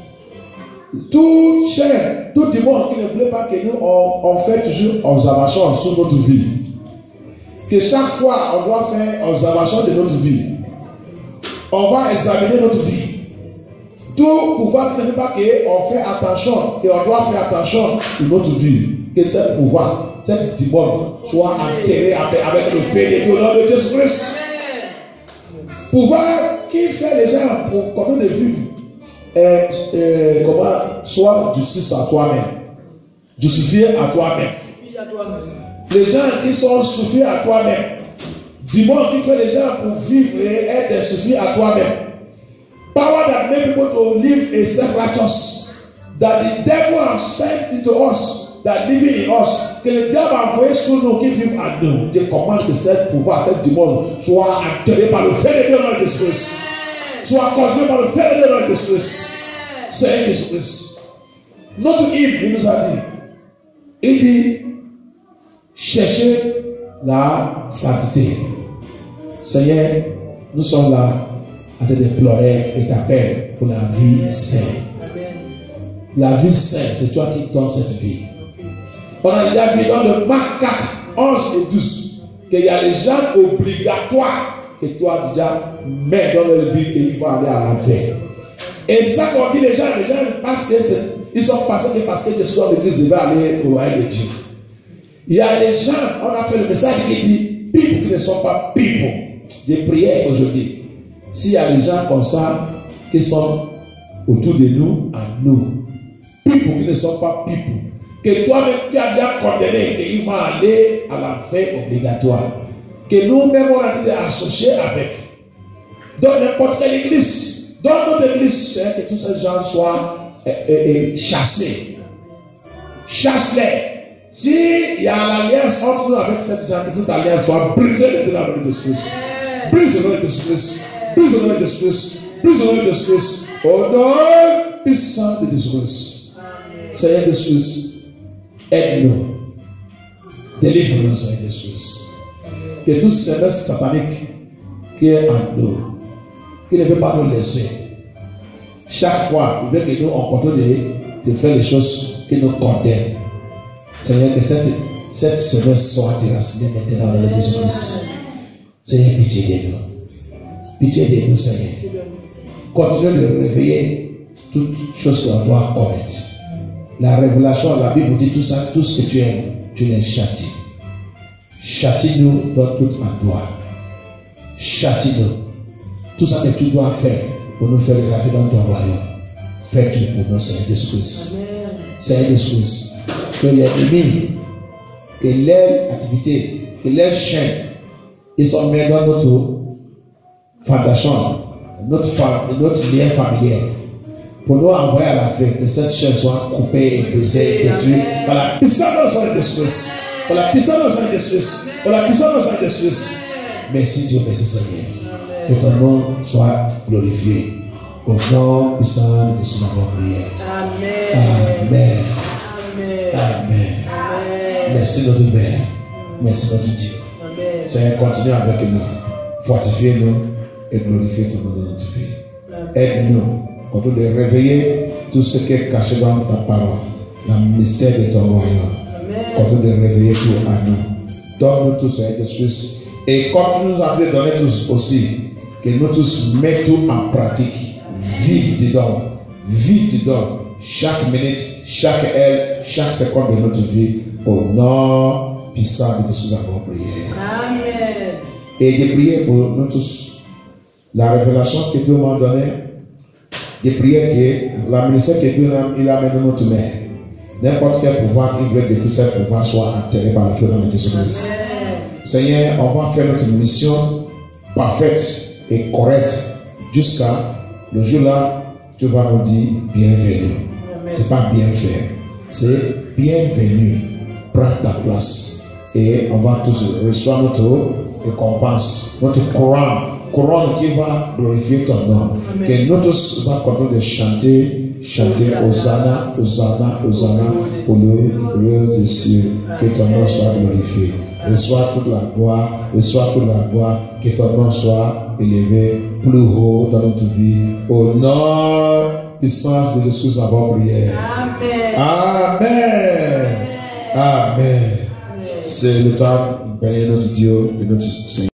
Toute chaîne, tout le monde qui ne voulait pas que nous on fait toujours observation sur notre vie. Que chaque fois on doit faire observation de notre vie. On va examiner notre vie. Tout pouvoir qui ne veut pas qu'on fait attention, qu'on doit faire attention de notre vie. Que ce pouvoir, cette démon soit enterré avec le feu de Dieu au nom de Jésus-Christ. Pouvoir qui fait les gens pour comment de vivre, comment soit justice à toi-même. Tu suffis à toi-même. Les gens qui sont suffis à toi-même. Dis-moi qui fait les gens pour vivre et être suffis à toi-même. Power that make people to live a self-righteous. That the devil has sent into us, that living in us. Que le diable a envoyé sur nous qui vivent à nous. Je commande que ce pouvoir, cette démon soit enterré par le feu de Dieu dans Jésus-Christ. Soit congelé par le feu de Dieu dans Jésus-Christ. C'est Jésus-Christ. Notre hymne, il nous a dit. Il dit, cherchez la sainteté. Seigneur, nous sommes là en train de pleurer et t'appeler pour la vie sainte. La vie sainte, c'est toi qui donnes cette vie. On a déjà vu dans le Marc 4, 11 et 12 qu'il y a des gens obligatoires que toi déjà mets dans leur vie et il faut aller à la vie. Et ça qu'on dit les gens pensent qu'ils sont passés parce que Jésus dans l'église devait aller au royaume de Dieu. Il y a des gens, on a fait le message qui dit people qui ne sont pas people. Des prières aujourd'hui. S'il y a des gens comme ça qui sont autour de nous, à nous, people qui ne sont pas people, que toi-même tu as bien condamné qu'ils vont aller à la fin obligatoire, que nous-mêmes on a été associés avec. Dans n'importe quelle église, dans notre église, c'est que tous ces gens soient chassés. Chasse-les. Si il y a l'alliance entre nous avec cette gens, que cette alliance soit brisée de la volonté de Jésus. Brise le nom de Jésus. Brise le nom de Jésus. Brise le nom de Jésus. Au nom puissant de Jésus. Seigneur Jésus, aide-nous. Délivre-nous, Seigneur Jésus. Que tout ce service satanique qui est en nous, qui ne veut pas nous laisser, chaque fois, il veut que nous on continue de faire les choses qui nous condamnent. Seigneur, que cette semence soit déracinée maintenant dans le nom de Jésus. Seigneur, pitié de nous. Pitié de nous, Seigneur. Continue de réveiller toutes choses que l'on doit connaître. La révélation, la Bible dit tout ça, tout ce que tu aimes, tu les châties. Châtie-nous dans toute endroit. Châtie-nous. Tout ça que tu dois faire pour nous faire regarder dans ton royaume. Fais-tu pour nous, Seigneur Jésus-Christ. Seigneur Jésus-Christ. Que les ennemis, que leurs activités, que leurs chaînes, ils sont mis dans notre fondation, notre lien familial. Pour nous envoyer à la fin, que cette chaîne soit coupée, brisée, détruite par la puissance de Jésus-Christ. Par la puissance de Jésus-Christ. Par la puissance de Jésus-Christ. Merci Dieu, merci Seigneur. Que ton nom soit glorifié. Au nom puissant de Jésus, nous avons prié. Amen. Amen. Amen. Merci notre Père. Merci notre Dieu. Seigneur, continue avec nous. Fortifie-nous et glorifie ton nom de notre vie. Aide-nous. Continue de réveiller tout ce qui est caché dans ta parole. Le mystère de ton royaume. Continue de réveiller tout à nous. Donne-nous tous, Seigneur Jésus. Et comme tu nous as donné tous aussi, que nous tous mettons en pratique. Vive dedans. Vive dedans. Chaque minute, chaque heure, chaque seconde de notre vie. Au nom puissant de Jésus, nous avons prié. Amen. Et de prier pour nous tous. La révélation que Dieu m'a donnée, de prier que la ministère que Dieu il a mis dans notre main, n'importe quel pouvoir qui veut que tout ce pouvoir soit enterré par le feu de Jésus-Christ. Seigneur, on va faire notre mission parfaite et correcte jusqu'à le jour là, tu vas nous dire bienvenue. C'est pas bien fait, c'est bienvenue. Prends ta place et on va tous recevoir notre récompense, notre couronne qui va glorifier ton nom. Amen. Que nous tous va continuer de chanter Hosanna, Hosanna, Hosanna pour le roi des cieux. Que ton nom soit glorifié. Reçois toute la gloire, que ton nom soit élevé plus haut dans notre vie. Au nom puissance de Jésus, nous avons prié. Amen. Amen. Amen. C'est le temps de bénir notre Dieu et notre Seigneur.